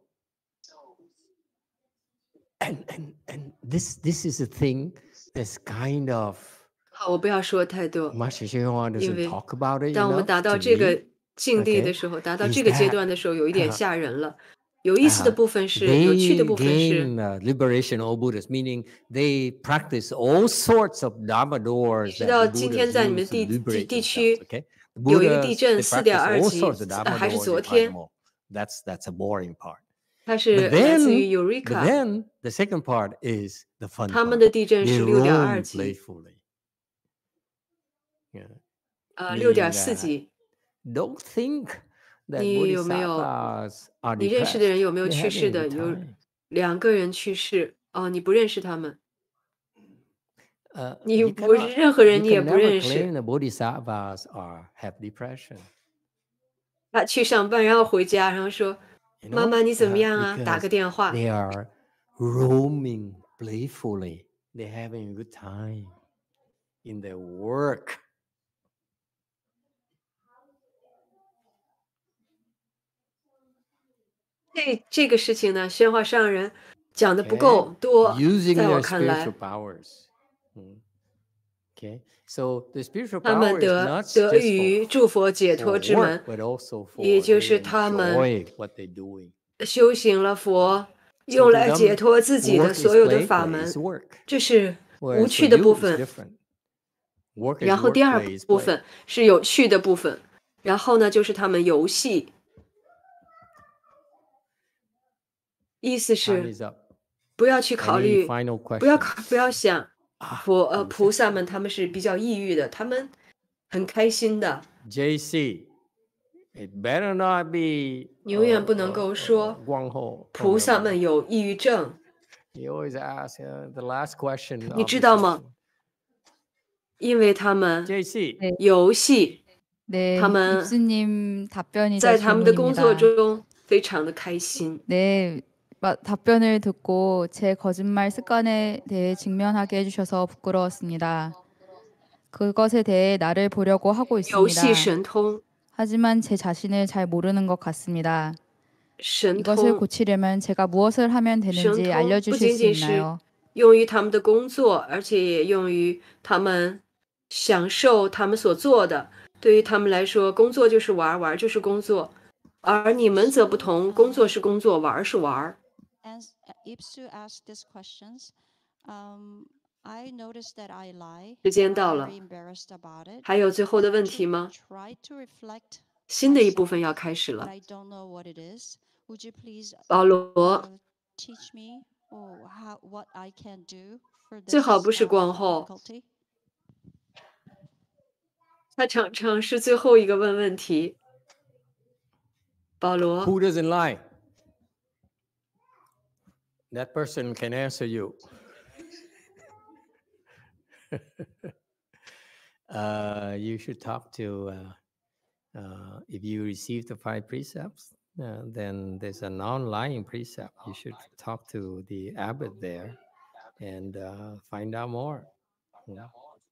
and and and this this is a thing that's kind of 好，我不要说太多， Master Shihua 因 doesn't 为 talk about it 当我们 enough 达到 to 这个 me. 境地 Okay. 的时候，达到 Is 这个阶 that 段的时候，有一点 uh, 吓人了。 有意思的 Uh, 部分是，有趣的 they 部分是， gain uh, liberation, all Buddhists, meaning they practice all sorts of Dharma 你 doors 知 that 道 the 今天 Buddhas 在你们 use to 地地 liberate 地 themselves. 区 Okay, the 有一个地 Buddhas 震 they 四点 practice 二 all 级 sorts of， 呃 Dharma 还是 doors 昨 in 天， Patmos. That's that's a boring part. 它 But 是来自于 then, but Eureka， then the second part is the fun 他们 part. 的地震 They 是六点二 roam 级， playfully. Yeah. 呃六点 Meaning 四 that 级。 don't think that 你有没有 bodhisattvas are 你认识的人 depressed. 有没有 They're 去 having 世 a 的？ good 有 time. 两个人去世，哦，你不认识他们， Uh, 你 you 不 cannot, 任何 you 人你也 can 不 never 认识。 claim the bodhisattvas are have depression. 他去上班，然后回家，然后说 You 妈 know, 妈你怎么 uh, 样啊？打个 because 电话。 they are roaming playfully. They're having a good time in their work. 这这个事情呢，宣化上人讲的不 Okay, 够多， using 在我 their 看来， spiritual powers. Mm. Okay, so the spiritual 他们 power is 得 not 得 just for 于祝佛解 for 脱之门， work, but also 也 for 就 they 是他们 enjoy what they're doing. 修行了佛， So 用 to 来解 them, 脱自己的 work 所 is 有的 play, 法 play 门， is work. 这是无 Whereas for 趣的部 you, it's 分。 different. Work is 然后 work, 第二 play is 部 play. 分是有趣的部分，然后呢就是他们游戏，意思 Time 是 is up. 不要去考 Any 虑， final 不要 questions? 考不要想 Ah, 佛呃 who's 菩 it? 萨们他们是比较抑郁的，他们很开心的， J C, it better not be 永 uh, 远不能 uh, 够 uh, 说 Guang Ho 菩 from 萨 your 们 mouth. 有抑郁症， He always asks uh, the last question 你 of 知 the 道吗？ session. 因为他们 J C, 네, 游戏， 네, 他们 입수님 답변이자 在他们的工作 질문입니다. 中非常的开心。 네, 마- 답변을 듣고 제 거짓말 습관에 대해 직면하게 해주셔서 부끄러웠습니다. 그것에 대해 나를 보려고 하고 游戏 있습니다. 神通， 하지만 제 자신을 잘 모르는 것 같습니다. 神 이것을 通， 고치려면 제가 무엇을 하면 神 되는지 通不 알려주실 仅 수 仅是 있나요? 用于他们的工作，而且也用于他们享受他们所做的。对于他们来说，工作就是玩儿，玩儿就是工作，而你们则不同，工作是工作，玩儿是玩儿。 As Ipsu asked these questions, um, I noticed that I lie. 时间 and 到 I'm 了， very embarrassed about it. 还有最后的 I 问 to 题吗？ try to reflect 新的一部分 myself, 要开始 but 了。 I don't know what it is. Would you please 保罗， uh, teach me oh, how, what I can do for 最 this 好不是 uh, 光后， difficulty? 他常常是最后一个问问题。保罗， who doesn't lie? That person can answer you. uh, you should talk to, uh, uh, if you receive the five precepts, uh, then there's a non-lying precept. You should talk to the abbot there and uh, find out more. Yeah.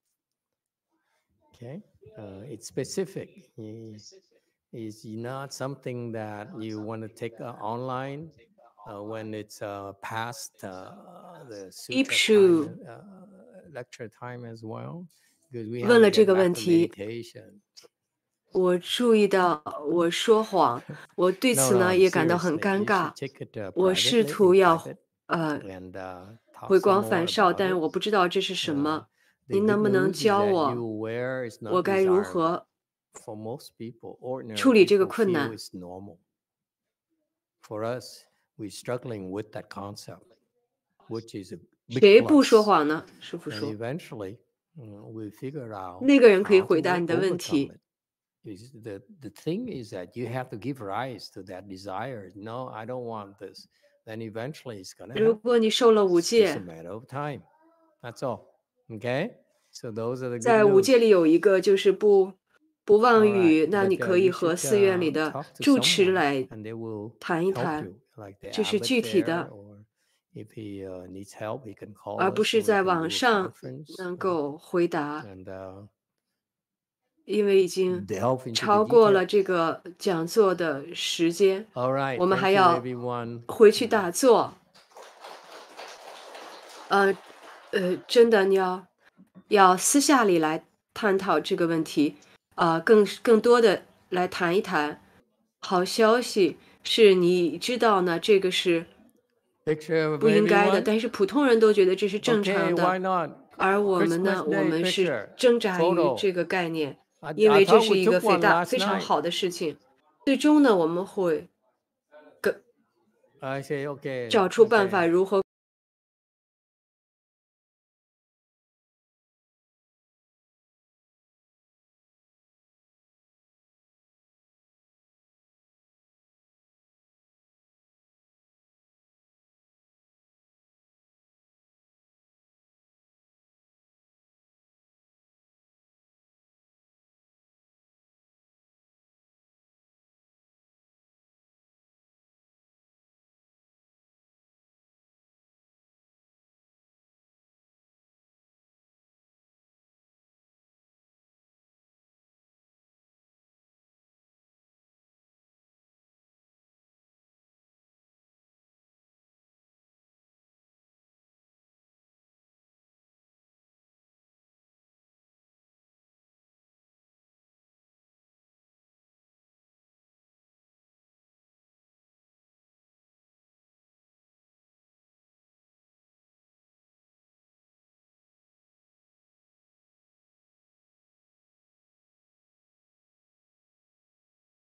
Okay, uh, it's specific. It's it's not something that you want to take uh, online uh, when it's uh, past uh, the sutra Ipshu time, uh, lecture time as well, because we 问 have 了 to 这 get 个 back 问 to 题， meditation. 我注意到我说谎，我对 No, 此呢 no, 也感到很 seriously, 尴 you 尬。 should take it uh, 我试 privately 图 in 要 private 呃 and uh, talk 回 some 光 more 返照， about 但是 it. 我不知道这是什 Uh, 么， the 您 good 能不能 news is 教 that 我 you aware is 我 not 该如 desirable. 何 For most people, ordinary 处理这个 people 困 feel 难？ it's normal. For us, we're struggling with that concept, which is a big 谁不说 plus. 谎呢？师傅 And 说， eventually, uh, we figure out 那个人可以 how to 回答 wa- 你的问 overcome 题。 it. Is the, the thing is that you have to give rise to that desire. No, I don't want this. Then eventually it's going to 如 happen. 果你受了五 It's just a 戒， matter of time. That's all. Okay? So those are the good 在五 news. 戒里有一个就是不不妄 All right, 语，那 but 你 uh, 可以 you 和 should 寺院里 uh, 的 talk to 住持 someone 来 and they will 谈一 help 谈， you, like the 这是 abbot 具体 there, 的， or if he uh, needs help, he can call 而不 us 是 and we 在 can do 网 a 上 conference 能 uh, 够回答， and uh, 因为已经 delve into 超 the 过了 details. 这个讲座的时间， All right, 我们 thank 还 you 要 everyone. 回去打坐。呃呃，真的你要要私下里来探讨这个问题，啊、更更多的来谈一谈好消息。 是你知道呢，这个是 Picture of 不应该的， everyone. 但是普通人都觉得这是正 Okay, 常 why 的。 not? 而我们呢， Christmas 我 Day 们是 picture, 挣扎于 photo. 这个概念， I, 因 I 为这 thought 是 we 一个 took 非 one 大 last 非常 night. 好的事情。最终呢，我们会 I say, okay. 找出办法 okay. 如何